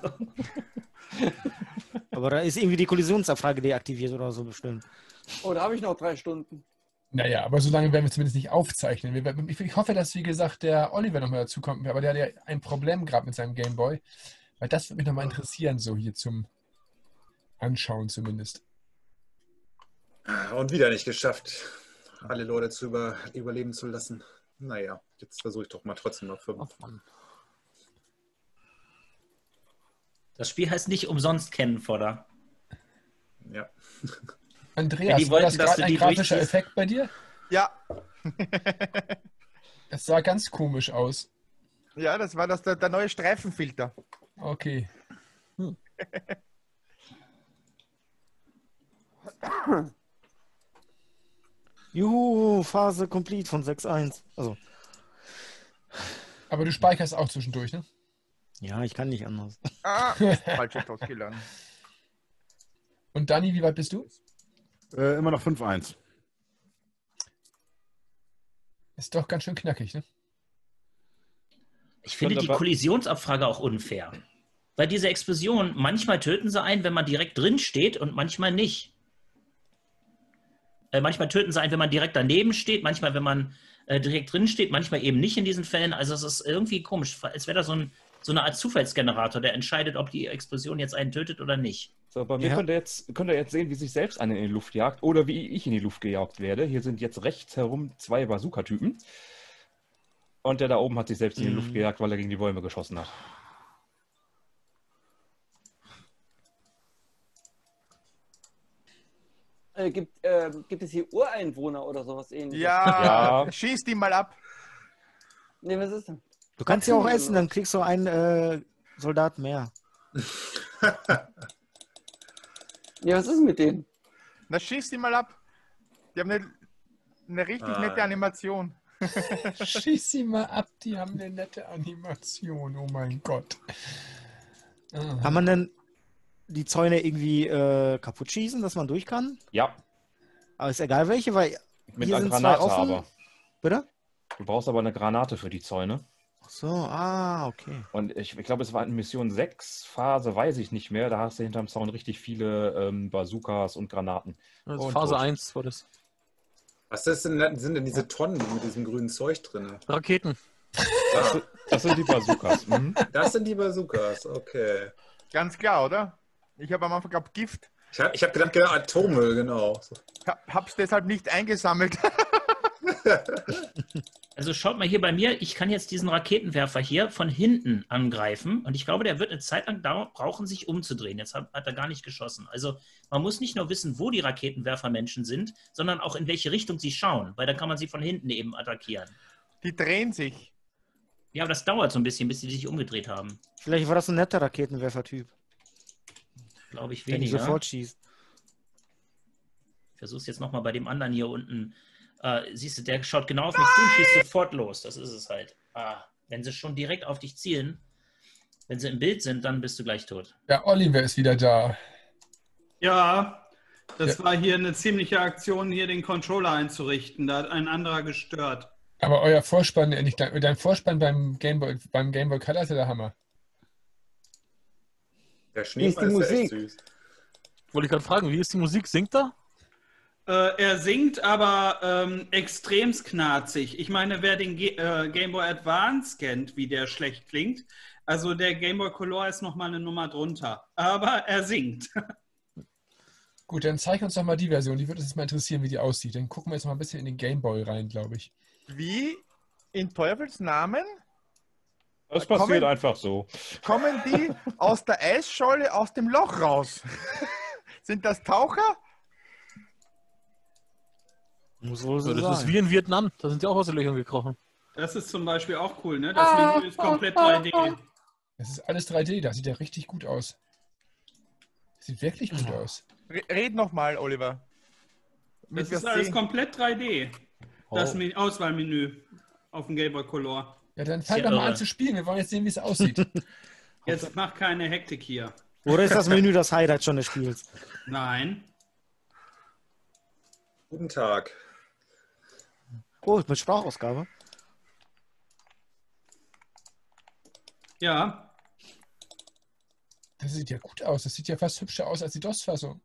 Aber da ist irgendwie die Kollisionsabfrage deaktiviert oder so bestimmt. Oh, da habe ich noch drei Stunden. Naja, aber so lange werden wir zumindest nicht aufzeichnen. Wir, werden- ich, ich hoffe, dass, wie gesagt, der Oliver nochmal dazukommt. Aber der hat ja ein Problem gerade mit seinem Gameboy. Weil das würde mich nochmal interessieren, so hier zum Anschauen zumindest. und wieder nicht geschafft, alle Leute zu über, überleben zu lassen. Naja, jetzt versuche ich doch mal trotzdem noch fünf. Oh, Mann. Das Spiel heißt nicht umsonst Kennenfodder. Ja. Andreas, Ja, die war wollten, das dass gerade du ein die grafischer durchziehst. Effekt bei dir? Ja. Es sah ganz komisch aus. Ja, das war das, der, der neue Streifenfilter. Okay. Hm. Juhu, Phase complete von sechs eins. Also, Aber du speicherst auch zwischendurch, ne? ja, ich kann nicht anders. Ah, falsche Taste gelernt. Und Dani, wie weit bist du? Äh, immer noch fünf eins. Ist doch ganz schön knackig, ne? Ich finde die Wunderbar. Kollisionsabfrage auch unfair. Bei dieser Explosion, manchmal töten sie einen, wenn man direkt drin steht und manchmal nicht. Äh, manchmal töten sie einen, wenn man direkt daneben steht, manchmal, wenn man äh, direkt drin steht, manchmal eben nicht in diesen Fällen. Also es ist irgendwie komisch, als wäre da so, ein, so eine Art Zufallsgenerator, der entscheidet, ob die Explosion jetzt einen tötet oder nicht. So, bei mir Ja. könnt, ihr jetzt, könnt ihr jetzt sehen, wie sich selbst einer in die Luft jagt oder wie ich in die Luft gejagt werde. Hier sind jetzt rechts herum zwei Bazooka-Typen. Und der da oben hat sich selbst in die Mhm. Luft gejagt, weil er gegen die Bäume geschossen hat. Äh, gibt, äh, gibt es hier Ureinwohner oder sowas ähnliches? Ja, Ja. schieß die mal ab. Nee, was ist denn? Du kannst ja auch essen, dann kriegst du einen äh, Soldat mehr. Ja, was ist mit denen? Na, schieß die mal ab. Die haben eine, eine richtig Ah. nette Animation. Schieß sie mal ab, die haben eine nette Animation. Oh mein Gott. Aha. Kann man denn die Zäune irgendwie äh, kaputt schießen, dass man durch kann? Ja, Aber ist egal welche, weil mit hier einer sind zwei Granate offen. aber. Bitte? Du brauchst aber eine Granate für die Zäune. Ach so, ah, okay. Und ich, ich glaube, es war in Mission sechs, Phase weiß ich nicht mehr. Da hast du hinterm Zaun richtig viele ähm, Bazookas und Granaten. Also Und Phase tot. eins war das. Was ist denn, sind denn diese Tonnen mit diesem grünen Zeug drin? Raketen. Ah, Das sind die Bazookas. Mhm. das sind die Bazookas, okay. Ganz klar, oder? Ich habe am Anfang gehabt Gift. Ich habe ich hab gedacht, genau, Atommüll, genau. Ha- Hab's deshalb nicht eingesammelt. Also schaut mal hier bei mir, ich kann jetzt diesen Raketenwerfer hier von hinten angreifen und ich glaube, der wird eine Zeit lang dau- brauchen, sich umzudrehen. Jetzt hat, hat er gar nicht geschossen. Also man muss nicht nur wissen, wo die Raketenwerfermenschen sind, sondern auch in welche Richtung sie schauen, weil dann kann man sie von hinten eben attackieren. Die drehen sich. Ja, aber das dauert so ein bisschen, bis sie sich umgedreht haben. Vielleicht war das ein netter Raketenwerfer-Typ, Glaube ich der nicht weniger. sofort schießt. Ich versuche es jetzt nochmal bei dem anderen hier unten. Äh, siehst du, der schaut genau auf mich zu und schießt sofort los. Das ist es halt. Ah, wenn sie schon direkt auf dich zielen, wenn sie im Bild sind, dann bist du gleich tot. Ja, Oliver ist wieder da. Ja, das Ja. war hier eine ziemliche Aktion, hier den Controller einzurichten. Da hat ein anderer gestört. Aber euer Vorspann, äh, nicht dein, dein Vorspann beim Gameboy, beim Gameboy Color ist ja der Hammer. Der Wie ist die Schneemann ist ja echt Musik? süß. Wollte ich gerade fragen, wie ist die Musik? Singt er? Äh, er singt aber ähm, extremst knarzig. Ich meine, wer den Ge äh, Game Boy Advance kennt, wie der schlecht klingt, also der Game Boy Color ist nochmal eine Nummer drunter. Aber er singt. Gut, dann zeig uns doch mal die Version. Die würde uns jetzt mal interessieren, wie die aussieht. Dann gucken wir jetzt mal ein bisschen in den Gameboy rein, glaube ich. Wie in Teufels Namen Das passiert Kommen- einfach so. kommen die aus der Eisscholle aus dem Loch raus? Sind das Taucher? Muss wohl so Ja, das ist sein. wie in Vietnam. Da sind die auch aus den Löchern gekrochen. Das ist zum Beispiel auch cool, ne? Das Menü ist komplett drei D. Das ist alles drei D, das sieht ja richtig gut aus. Das sieht wirklich gut aus. Re- Red nochmal, Oliver. Mit Das ist wir alles sehen. komplett drei D. Das Oh. Men- Auswahlmenü auf dem Game Boy Color. Ja, dann fang Sehr doch mal irre. an zu spielen. Wir wollen jetzt sehen, wie es aussieht. Jetzt mach keine Hektik hier. Oder ist das Menü das Highlight schon des Spiels? Nein. Guten Tag. Oh, mit Sprachausgabe. Ja, Das sieht ja gut aus. Das sieht ja fast hübscher aus als die DOS-Fassung.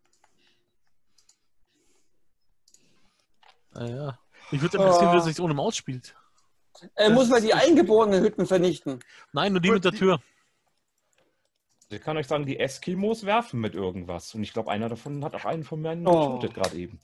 Naja. Ich würde interessieren, wie er sich ohne Maus spielt. Äh, muss man die eingeborenen Hütten vernichten? Nein, nur die Gut, mit der die- Tür. Ich kann euch sagen, die Eskimos werfen mit irgendwas. Und ich glaube, einer davon hat auch einen von meinen Oh. getötet gerade eben.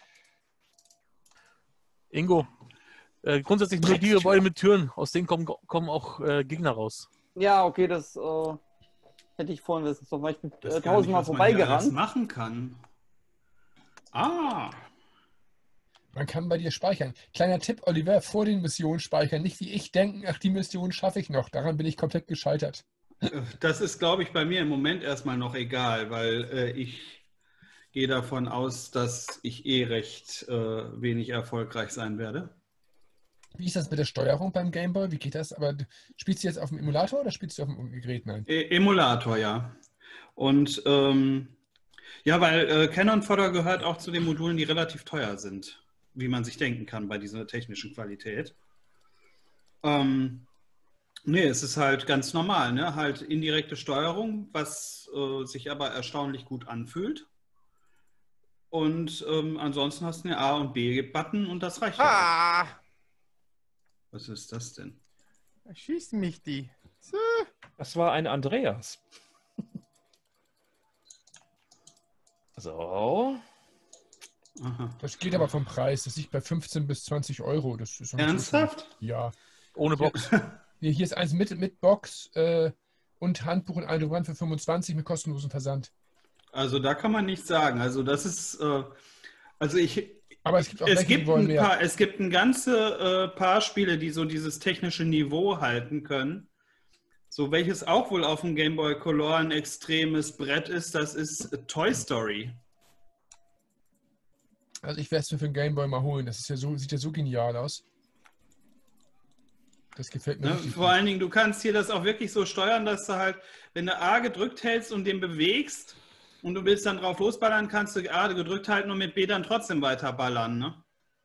Ingo. Äh, grundsätzlich nur die Gebäude mit Türen. Aus denen kommen, kommen auch äh, Gegner raus. Ja, okay, das. Äh, Hätte ich vorhin wissen sollen, weil ich bin Ich weiß äh, gar nicht, tausendmal was man hier alles vorbeigerannt. machen kann. Ah, Man kann bei dir speichern. Kleiner Tipp, Oliver, vor den Missionen speichern. Nicht wie ich denken, ach, die Mission schaffe ich noch. Daran bin ich komplett gescheitert. das ist, glaube ich, bei mir im Moment erstmal noch egal, weil äh, ich gehe davon aus, dass ich eh recht äh, wenig erfolgreich sein werde. Wie ist das mit der Steuerung beim Gameboy? Wie geht das? Aber du- spielst du jetzt auf dem Emulator oder spielst du auf dem Gerät? Nein. E Emulator, ja. Und ähm, ja, weil äh, Cannon Fodder gehört auch zu den Modulen, die relativ teuer sind, wie man sich denken kann bei dieser technischen Qualität. Ähm, nee, es ist halt ganz normal, ne? Halt indirekte Steuerung, was äh, sich aber erstaunlich gut anfühlt. Und ähm, ansonsten hast du eine A- und B-Button und das reicht ja. Ah, Was ist das denn? schießt mich die. So. Das war ein Andreas. So. Aha. Das geht aber vom Preis. Das liegt bei fünfzehn bis zwanzig Euro. Das ist noch nicht so Ernsthaft? schlimm. Ja. Ohne Box. Nee, hier ist eins mit, mit Box äh, und Handbuch und allem dran für fünfundzwanzig mit kostenlosem Versand. Also da kann man nichts sagen. Also das ist, äh, also ich, Aber es gibt auch es welche, die gibt wollen ein mehr. paar, es gibt ein ganze äh, paar Spiele, die so dieses technische Niveau halten können. So welches auch wohl auf dem Game Boy Color ein extremes Brett ist, das ist äh, Toy Story. Also ich werde es mir für den Gameboy mal holen. Das ist ja so, sieht ja so genial aus. Das gefällt mir Ne? richtig Vor gut. allen Dingen, du kannst hier das auch wirklich so steuern, dass du halt, wenn du A gedrückt hältst und den bewegst und du willst dann drauf losballern, kannst du A gedrückt halten und mit B dann trotzdem weiter ballern. Ne?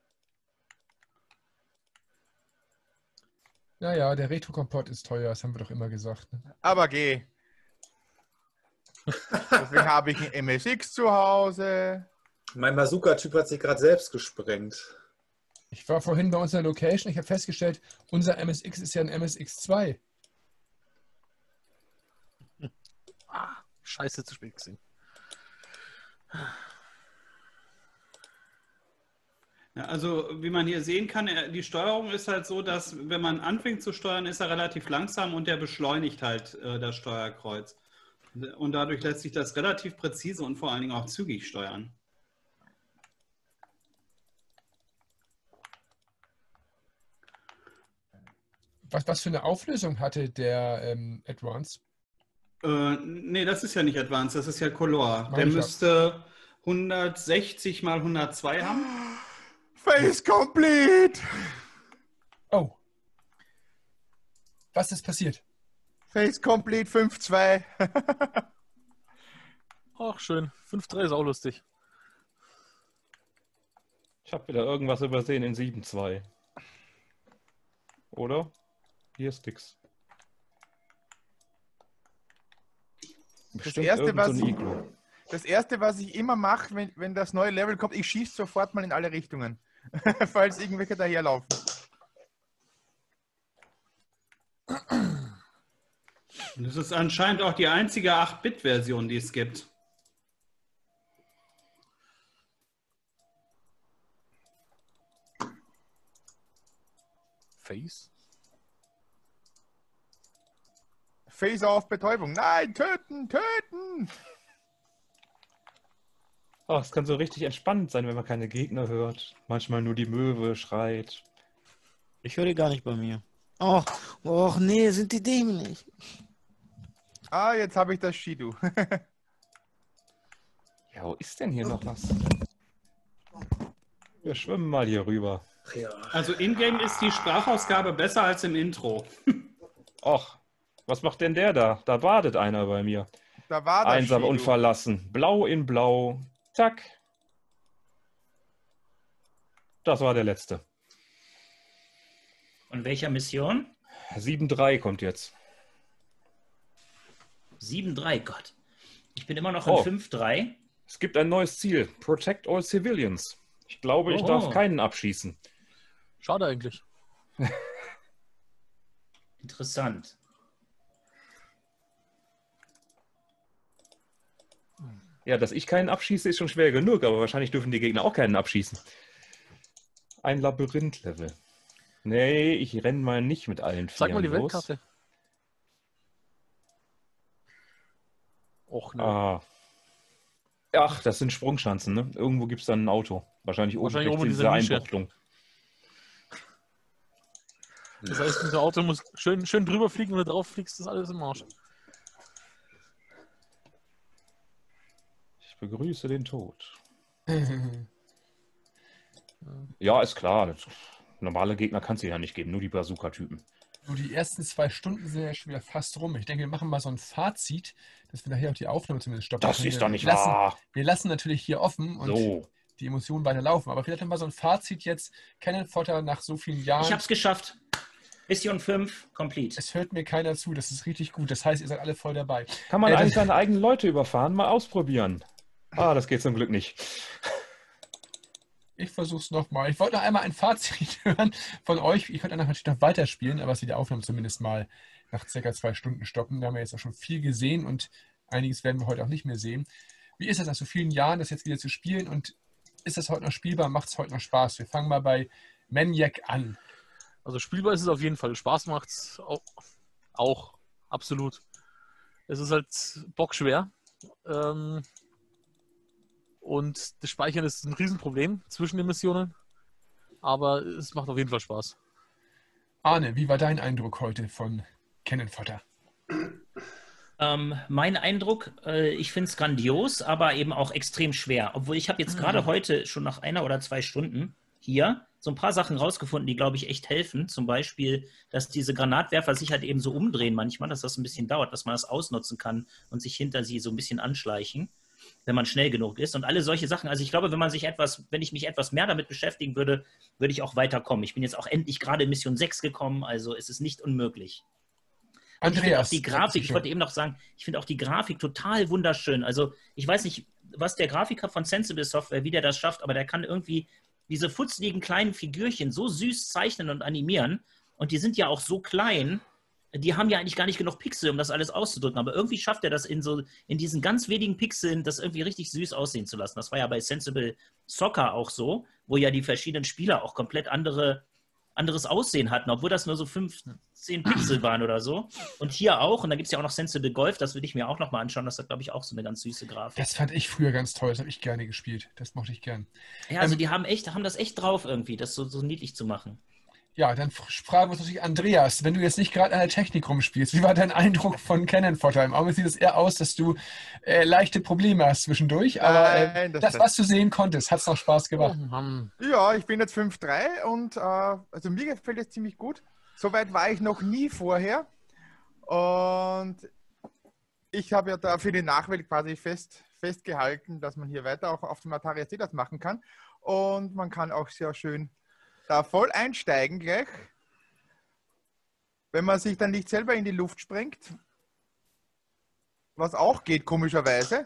Naja, der Retro-Kompott ist teuer, das haben wir doch immer gesagt. Ne? Aber geh. Deswegen habe ich ein M S X zu Hause. Mein Bazooka-Typ hat sich gerade selbst gesprengt. Ich war vorhin bei unserer Location, ich habe festgestellt, unser M S X ist ja ein M S X zwei. Ah, scheiße, zu spät gesehen. Ja, also wie man hier sehen kann, er- die Steuerung ist halt so, dass wenn man anfängt zu steuern, ist er relativ langsam und der beschleunigt halt äh, das Steuerkreuz. Und dadurch lässt sich das relativ präzise und vor allen Dingen auch zügig steuern. Was, was für eine Auflösung hatte der ähm, Advance? Äh, nee, das ist ja nicht Advanced, das ist ja Color. Meine Der ich ja. müsste hundertsechzig mal hundertzwei haben. Face complete. Oh. Was ist passiert? Face complete fünf zwei. Ach, schön. fünf drei ist auch lustig. Ich habe wieder irgendwas übersehen in sieben zwei. Oder? Hier ist nix. Bestimmt Erste, irgend was so ein ich- Iglu. Das erste, was ich immer mache, wenn, wenn das neue Level kommt, ich schieße sofort mal in alle Richtungen. Falls irgendwelche daherlaufen. Und das ist anscheinend auch die einzige acht Bit Version, die es gibt. Face? Face auf Betäubung. Nein, töten, töten. Oh, es kann so richtig entspannend sein, wenn man keine Gegner hört. Manchmal nur die Möwe schreit. Ich höre die gar nicht bei mir. Och, och nee, sind die dämlich. Ah, jetzt habe ich das Shido. Ja, wo ist denn hier noch was? Wir schwimmen mal hier rüber. Ja. Also in-game ist die Sprachausgabe besser als im Intro. Och, was macht denn der da? Da badet einer bei mir. Da war das Einsam Shido. und verlassen. Blau in blau. Zack. Das war der letzte. Und welcher Mission? sieben drei kommt jetzt. sieben drei, Gott. Ich bin immer noch Oh. in fünf drei. Es gibt ein neues Ziel. Protect all civilians. Ich glaube, ich Oh. darf keinen abschießen. Schade eigentlich. Interessant. Ja, dass ich keinen abschieße, ist schon schwer genug, aber wahrscheinlich dürfen die Gegner auch keinen abschießen. Ein Labyrinth-Level. Nee, ich renne mal nicht mit allen Vieren Sag mal die los. Weltkarte. Och, ne. Ah. Ach, das sind Sprungschanzen, ne? Irgendwo gibt es dann ein Auto. Wahrscheinlich oben Wahrscheinlich rechts oben in diese dieser Nische. Einbuchtung. Das heißt, mit dem Auto muss schön, schön drüber fliegen, wenn du drauf fliegst, ist alles im Arsch. Ich begrüße den Tod. Ja, ist klar. Das, normale Gegner kannst du ja nicht geben, nur die Bazooka-Typen. So, die ersten zwei Stunden sind ja schon wieder fast rum. Ich denke, wir machen mal so ein Fazit, dass wir nachher auch die Aufnahme zumindest stoppen Das können. ist Wir doch nicht lassen, wahr. Wir lassen natürlich hier offen und So. die Emotionen weiterlaufen. Aber vielleicht mal so ein Fazit jetzt. Cannon Fodder nach so vielen Jahren. Ich hab's geschafft. Mission fünf, complete. Es hört mir keiner zu. Das ist richtig gut. Das heißt, ihr seid alle voll dabei. Kann man Äh, eigentlich das- seine eigenen Leute überfahren? Mal ausprobieren. Ah, das geht zum Glück nicht. Ich versuche es nochmal. Ich wollte noch einmal ein Fazit hören von euch. Ich könnte natürlich noch weiterspielen, aber sie die Aufnahme zumindest mal nach circa zwei Stunden stoppen. Wir haben ja jetzt auch schon viel gesehen und einiges werden wir heute auch nicht mehr sehen. Wie ist es nach so vielen Jahren, das jetzt wieder zu spielen und ist das heute noch spielbar? Macht es heute noch Spaß? Wir fangen mal bei Maniac an. Also spielbar ist es auf jeden Fall. Spaß macht's auch, auch absolut. Es ist halt bockschwer. Ähm, und das Speichern ist ein Riesenproblem zwischen den Missionen. Aber es macht auf jeden Fall Spaß. Arne, wie war dein Eindruck heute von Cannon Fodder? Ähm, mein Eindruck, äh, ich finde es grandios, aber eben auch extrem schwer. Obwohl ich habe jetzt gerade heute schon nach einer oder zwei Stunden hier so ein paar Sachen rausgefunden, die, glaube ich, echt helfen. Zum Beispiel, dass diese Granatwerfer sich halt eben so umdrehen manchmal, dass das ein bisschen dauert, dass man das ausnutzen kann und sich hinter sie so ein bisschen anschleichen, wenn man schnell genug ist. Und alle solche Sachen. Also ich glaube, wenn man sich etwas, wenn ich mich etwas mehr damit beschäftigen würde, würde ich auch weiterkommen. Ich bin jetzt auch endlich gerade in Mission sechs gekommen, also es ist nicht unmöglich. Und ich finde auch Andreas, die Grafik, ich wollte eben noch sagen, ich finde auch die Grafik total wunderschön. Also ich weiß nicht, was der Grafiker von Sensible Software, wie der das schafft, aber der kann irgendwie diese futzligen kleinen Figürchen so süß zeichnen und animieren. Und die sind ja auch so klein, die haben ja eigentlich gar nicht genug Pixel, um das alles auszudrücken. Aber irgendwie schafft er das in so in diesen ganz wenigen Pixeln, das irgendwie richtig süß aussehen zu lassen. Das war ja bei Sensible Soccer auch so, wo ja die verschiedenen Spieler auch komplett andere anderes Aussehen hatten, obwohl das nur so fünfzehn Pixel waren oder so. Und hier auch, und da gibt es ja auch noch Sensible Golf, das würde ich mir auch noch mal anschauen, das hat, glaube ich, auch so eine ganz süße Grafik. Das fand ich früher ganz toll, das habe ich gerne gespielt. Das mochte ich gern. Ja, also Ähm, die haben echt, haben das echt drauf irgendwie, das so, so niedlich zu machen. Ja, dann f- fragen wir uns natürlich Andreas, wenn du jetzt nicht gerade an der Technik rumspielst, wie war dein Eindruck von Cannon Fodder? Im Augenblick sieht es eher aus, dass du äh, leichte Probleme hast zwischendurch, aber äh, Nein, das- das, was du sehen konntest, hat es noch Spaß gemacht. Ja, ich bin jetzt fünf drei und äh, also mir gefällt es ziemlich gut. Soweit war ich noch nie vorher. Und ich habe ja da für die Nachwelt quasi fest, festgehalten, dass man hier weiter auch auf dem Atari S D das machen kann. Und man kann auch sehr schön da voll einsteigen gleich, wenn man sich dann nicht selber in die Luft sprengt. Was auch geht, komischerweise.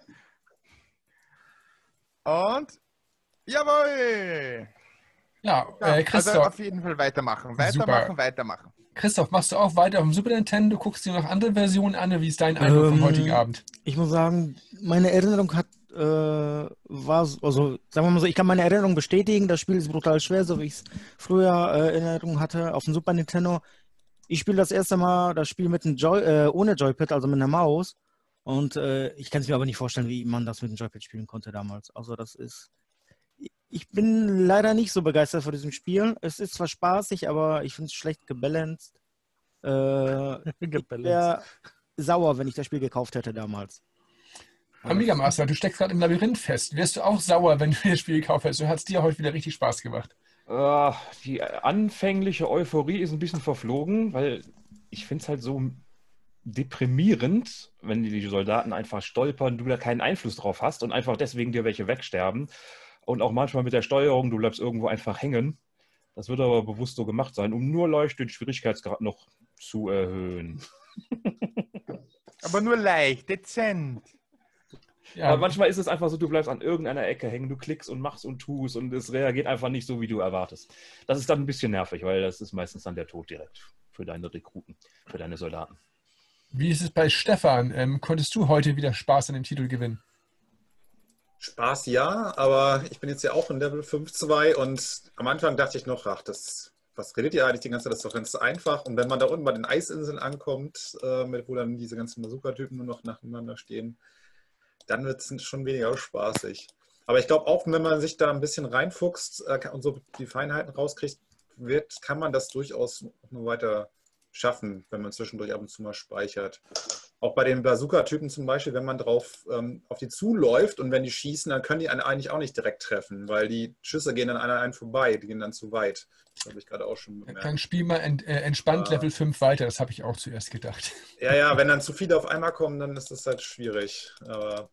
Und jawohl! Ja, Ja, äh, Christoph, also auf jeden Fall weitermachen, weitermachen, Super. weitermachen. Christoph, machst du auch weiter auf dem Super Nintendo? Guckst du dir noch andere Versionen an? Wie ist dein Eindruck vom Ähm, heutigen Abend? Ich muss sagen, meine Erinnerung hat, äh, war, so- also sagen wir mal so, ich kann meine Erinnerung bestätigen, das Spiel ist brutal schwer, so wie ich es früher äh, Erinnerung hatte auf dem Super Nintendo. Ich spiele das erste Mal das Spiel mit einem Joy, äh, ohne Joypad, also mit einer Maus. Und äh, ich kann es mir aber nicht vorstellen, wie man das mit dem Joypad spielen konnte damals. Also das ist... Ich bin leider nicht so begeistert von diesem Spiel. Es ist zwar spaßig, aber ich finde es schlecht gebalanced. Äh, ich wäre sauer, wenn ich das Spiel gekauft hätte damals. Amiga Master, du steckst gerade im Labyrinth fest. Wärst du auch sauer, wenn du das Spiel gekauft hättest? Du hast dir heute wieder richtig Spaß gemacht. Äh, die anfängliche Euphorie ist ein bisschen verflogen, weil ich finde es halt so deprimierend, wenn die Soldaten einfach stolpern, du da keinen Einfluss drauf hast und einfach deswegen dir welche wegsterben. Und auch manchmal mit der Steuerung, du bleibst irgendwo einfach hängen. Das wird aber bewusst so gemacht sein, um nur leicht den Schwierigkeitsgrad noch zu erhöhen. Aber nur leicht, dezent. Ja, Aber manchmal ist es einfach so, du bleibst an irgendeiner Ecke hängen, du klickst und machst und tust und es reagiert einfach nicht so, wie du erwartest. Das ist dann ein bisschen nervig, weil das ist meistens dann der Tod direkt für deine Rekruten, für deine Soldaten. wie ist es bei Stefan? Ähm, konntest du heute wieder Spaß an dem Titel gewinnen? Spaß ja, aber ich bin jetzt ja auch in Level fünf zwei und am Anfang dachte ich noch, ach, das, was redet ihr eigentlich die ganze Zeit, das ist doch ganz einfach. Und wenn man da unten bei den Eisinseln ankommt, äh, mit, wo dann diese ganzen Bazooka-Typen nur noch nacheinander stehen, dann wird es schon weniger spaßig. Aber ich glaube auch, wenn man sich da ein bisschen reinfuchst äh, und so die Feinheiten rauskriegt, wird, kann man das durchaus noch weiter schaffen, wenn man zwischendurch ab und zu mal speichert. Auch bei den Bazooka-Typen zum Beispiel, wenn man drauf ähm, auf die zuläuft und wenn die schießen, dann können die einen eigentlich auch nicht direkt treffen, weil die Schüsse gehen dann an einen vorbei, die gehen dann zu weit. Das habe ich gerade auch schon bemerkt. Dann spiel mal ent, äh, entspannt Ja. Level fünf weiter, das habe ich auch zuerst gedacht. Ja, ja, wenn dann zu viele auf einmal kommen, dann ist das halt schwierig. Aber,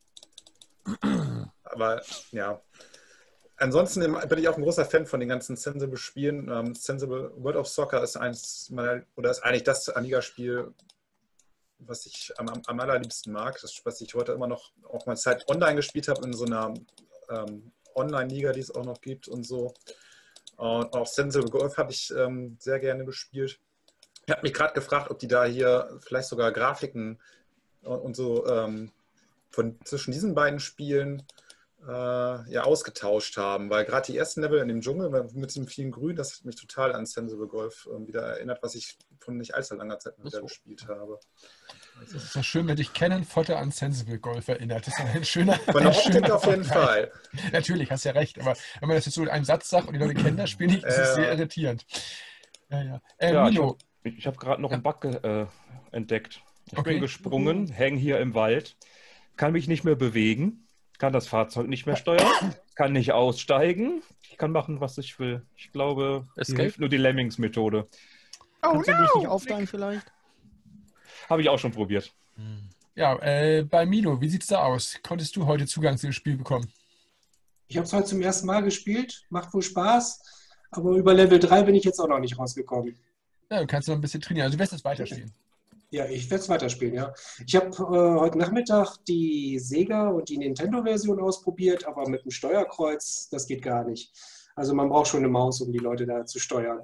aber ja. Ansonsten bin ich auch ein großer Fan von den ganzen Sensible-Spielen. Ähm, Sensible World of Soccer ist eins meiner, oder ist eigentlich das Amiga-Spiel, was ich am, am allerliebsten mag. Das, was ich heute immer noch auch mal Zeit online gespielt habe, in so einer ähm, Online-Liga, die es auch noch gibt und so. Und auch Sensible Golf habe ich ähm, sehr gerne gespielt. Ich habe mich gerade gefragt, ob die da hier vielleicht sogar Grafiken und, und so ähm, von zwischen diesen beiden Spielen äh, ja ausgetauscht haben, weil gerade die ersten Level in dem Dschungel mit dem vielen Grün, das hat mich total an Sensible Golf äh, wieder erinnert, was ich von nicht allzu langer Zeit mal wieder so. gespielt habe. Also, Es ist ja schön, wenn dich Cannon Fodder an Sensible Golf erinnert. Das ist ein schöner. von der ein Optik schöner auf jeden Vergleich. Fall. Natürlich, hast ja recht. Aber wenn man das jetzt so in einem Satz sagt und die Leute kennen das Spiel nicht, ist es Ja. sehr irritierend. Ja, ja. Äh, Ja, ich Milo, habe ich hab gerade noch einen Bug äh, entdeckt. Ich Okay. bin gesprungen, hänge hier im Wald, kann mich nicht mehr bewegen, kann das Fahrzeug nicht mehr steuern, kann nicht aussteigen. Ich kann machen, was ich will. Ich glaube, es Escape? hilft nur die Lemmings-Methode. Oh Kannst du dich no! nicht aufteilen vielleicht? Habe ich auch schon probiert. ja, äh, bei Milo, wie sieht's da aus? Konntest du heute Zugang zu dem Spiel bekommen? Ich habe es heute zum ersten Mal gespielt, macht wohl Spaß, aber über Level drei bin ich jetzt auch noch nicht rausgekommen. Ja, du kannst noch ein bisschen trainieren. Also du wirst es weiterspielen. Ja, ich werde es weiterspielen, ja. Ich habe äh, heute Nachmittag die Sega und die Nintendo-Version ausprobiert, aber mit dem Steuerkreuz, das geht gar nicht. Also man braucht schon eine Maus, um die Leute da zu steuern.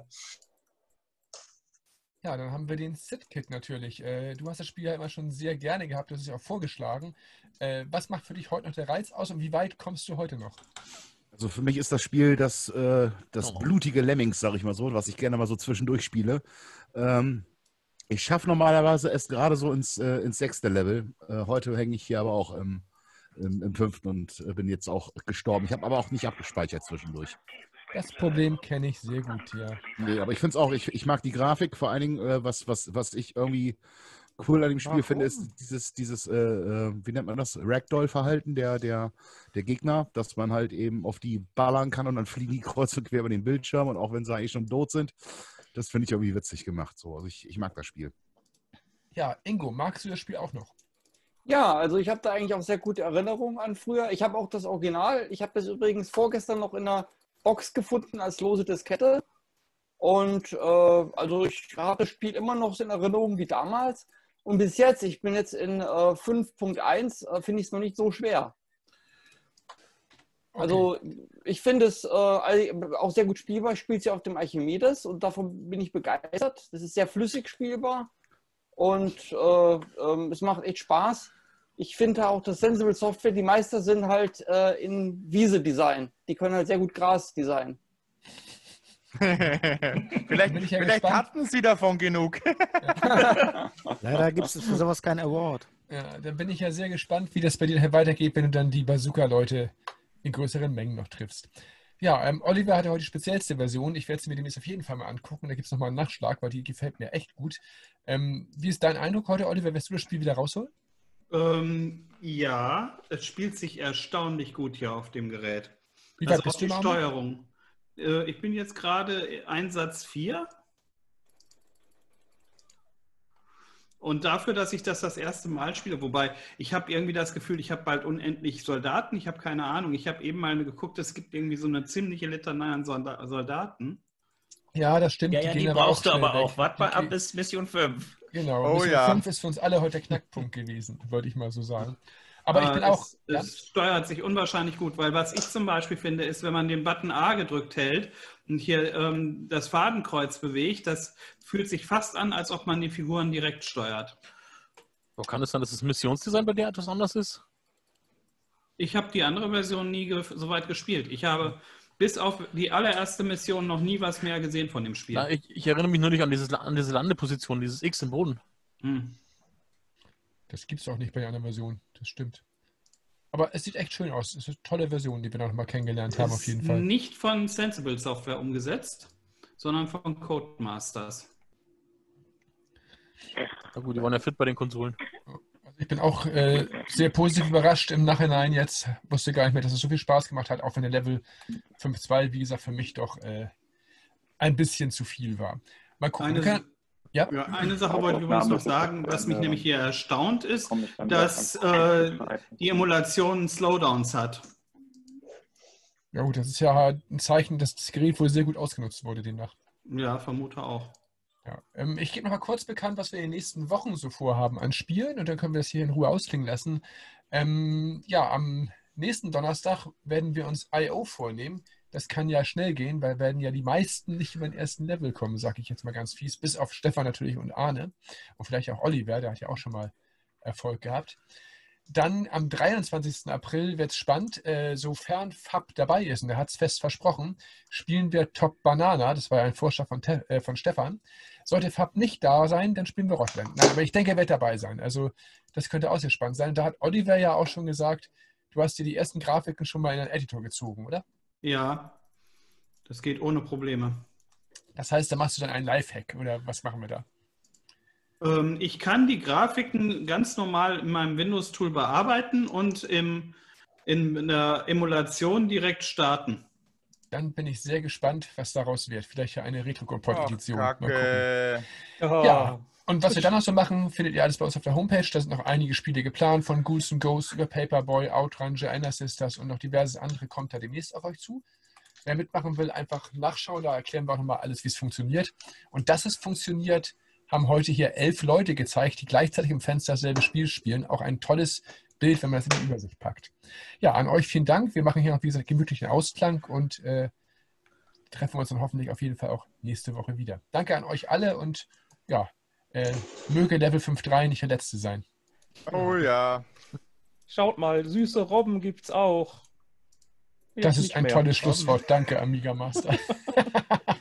Ja, dann haben wir den Sid-Kit natürlich. Äh, du hast das Spiel ja immer schon sehr gerne gehabt, du hast es ja auch vorgeschlagen. Äh, was macht für dich heute noch der Reiz aus und wie weit kommst du heute noch? Also für mich ist das Spiel das, äh, das Oh. blutige Lemmings, sag ich mal so, was ich gerne mal so zwischendurch spiele. Ähm, ich schaffe normalerweise erst gerade so ins, äh, ins sechste Level. Äh, heute hänge ich hier aber auch im, im, im fünften und äh, bin jetzt auch gestorben. Ich habe aber auch nicht abgespeichert zwischendurch. Das Problem kenne ich sehr gut, ja. Nee, aber ich finde es auch, ich, ich mag die Grafik, vor allen Dingen, äh, was, was, was ich irgendwie cool an dem Spiel Warum? finde, ist dieses, dieses äh, äh, wie nennt man das, Ragdoll-Verhalten der, der, der Gegner, dass man halt eben auf die ballern kann und dann fliegen die kreuz und quer über den Bildschirm und auch wenn sie eigentlich schon tot sind, das finde ich irgendwie witzig gemacht. So. Also ich, ich mag das Spiel. Ja, Ingo, magst du das Spiel auch noch? Ja, also ich habe da eigentlich auch sehr gute Erinnerungen an früher. Ich habe auch das Original. Ich habe das übrigens vorgestern noch in einer Box gefunden als lose Diskette. Und äh, also ich habe das Spiel immer noch so in Erinnerung wie damals. Und bis jetzt, ich bin jetzt in äh, fünf Punkt eins, äh, finde ich es noch nicht so schwer. Okay. Also ich finde es äh, auch sehr gut spielbar. Ich spiele es ja auf dem Archimedes und davon bin ich begeistert. Das ist sehr flüssig spielbar und äh, ähm, es macht echt Spaß. Ich finde auch, dass Sensible Software, die Meister sind halt äh, in Wiese-Design. Die können halt sehr gut Gras designen. vielleicht Bin ich ja vielleicht gespannt. hatten sie davon genug. Leider gibt es für sowas keinen Award. Ja, dann bin ich ja sehr gespannt, wie das bei dir weitergeht, wenn du dann die Bazooka-Leute in größeren Mengen noch triffst. Ja, ähm, Oliver hatte heute die speziellste Version. Ich werde sie mir demnächst auf jeden Fall mal angucken. Da gibt es nochmal einen Nachschlag, weil die gefällt mir echt gut. Ähm, wie ist dein Eindruck heute, Oliver? Wirst du das Spiel wieder rausholen? Ähm, ja, es spielt sich erstaunlich gut hier auf dem Gerät. Wie weit Also auch bist du die noch? Steuerung. Äh, ich bin jetzt gerade Einsatz vier. Und dafür, dass ich das das erste Mal spiele, wobei ich habe irgendwie das Gefühl, ich habe bald unendlich Soldaten, ich habe keine Ahnung. Ich habe eben mal geguckt, es gibt irgendwie so eine ziemliche Litanei an Solda- Soldaten. Ja, das stimmt. Ja, ja, die gehen brauchst du schnell aber weg. auch. Wart mal Die- ab bis Mission fünf. Genau, Oh Mission ja. fünf ist für uns alle heute der Knackpunkt gewesen, würde ich mal so sagen. Aber ich Äh, bin auch... Es, Ja? es steuert sich unwahrscheinlich gut, weil was ich zum Beispiel finde, ist, wenn man den Button A gedrückt hält und hier ähm, das Fadenkreuz bewegt, das fühlt sich fast an, als ob man die Figuren direkt steuert. Wo kann es sein, dass das Missionsdesign bei dir etwas anders ist? Ich habe die andere Version nie ge so weit gespielt. Ich habe bis auf die allererste Mission noch nie was mehr gesehen von dem Spiel. Na, ich, ich erinnere mich nur nicht an, dieses, an diese Landeposition, dieses X im Boden. Hm. Das gibt es auch nicht bei der anderen Version. Das stimmt. Aber es sieht echt schön aus. Es ist eine tolle Version, die wir noch mal kennengelernt haben, auf jeden Ist Fall. nicht von Sensible Software umgesetzt, sondern von Codemasters. Na gut, die waren ja fit bei den Konsolen. Ich bin auch äh, sehr positiv überrascht im Nachhinein jetzt. Wusste gar nicht mehr, dass es so viel Spaß gemacht hat, auch wenn der Level fünf Punkt zwei, wie gesagt, für mich doch äh, ein bisschen zu viel war. Mal gucken. Eine, wir können, ja? ja, eine Sache wollte ich übrigens noch sagen, was mich nämlich hier erstaunt ist, dass äh, die Emulation Slowdowns hat. Ja gut, das ist ja ein Zeichen, dass das Gerät wohl sehr gut ausgenutzt wurde demnach. Ja, vermute auch. Ja, ähm, ich gebe noch mal kurz bekannt, was wir in den nächsten Wochen so vorhaben an Spielen und dann können wir das hier in Ruhe ausklingen lassen. Ähm, ja, am nächsten Donnerstag werden wir uns I O vornehmen. Das kann ja schnell gehen, weil werden ja die meisten nicht über den ersten Level kommen, sage ich jetzt mal ganz fies, bis auf Stefan natürlich und Arne und vielleicht auch Oliver, der hat ja auch schon mal Erfolg gehabt. Dann am dreiundzwanzigsten April wird es spannend, äh, sofern Fab dabei ist, und er hat es fest versprochen, spielen wir Top Banana, das war ja ein Vorschlag von, äh, von Stefan. Sollte Fab nicht da sein, dann spielen wir Rockland. Nein, aber ich denke, er wird dabei sein. Also das könnte auch sehr spannend sein. Da hat Oliver ja auch schon gesagt, du hast dir die ersten Grafiken schon mal in einen Editor gezogen, oder? Ja, das geht ohne Probleme. Das heißt, da machst du dann einen Lifehack, oder was machen wir da? Ähm, ich kann die Grafiken ganz normal in meinem Windows-Tool bearbeiten und im, in der Emulation direkt starten. Dann bin ich sehr gespannt, was daraus wird. Vielleicht ja eine Retro-Komport-Edition. Mal Kacke. gucken. Ja, und was wir dann noch so machen, findet ihr alles bei uns auf der Homepage. Da sind noch einige Spiele geplant, von Ghouls and Ghosts über Paperboy, Outrun, Joanna Sisters und noch diverses andere kommt da demnächst auf euch zu. Wer mitmachen will, einfach nachschauen. Da erklären wir auch nochmal alles, wie es funktioniert. Und dass es funktioniert, haben heute hier elf Leute gezeigt, die gleichzeitig im Fenster dasselbe Spiel spielen. Auch ein tolles Bild, wenn man das in die Übersicht packt. Ja, an euch vielen Dank. Wir machen hier noch, wie gesagt, gemütlichen Ausklang und äh, treffen uns dann hoffentlich auf jeden Fall auch nächste Woche wieder. Danke an euch alle und ja, äh, möge Level fünf Punkt drei nicht der letzte sein. Oh ja. Schaut mal, süße Robben gibt's auch. Das Jetzt ist nicht ein mehr. tolles Schlusswort. Danke, Amiga Master.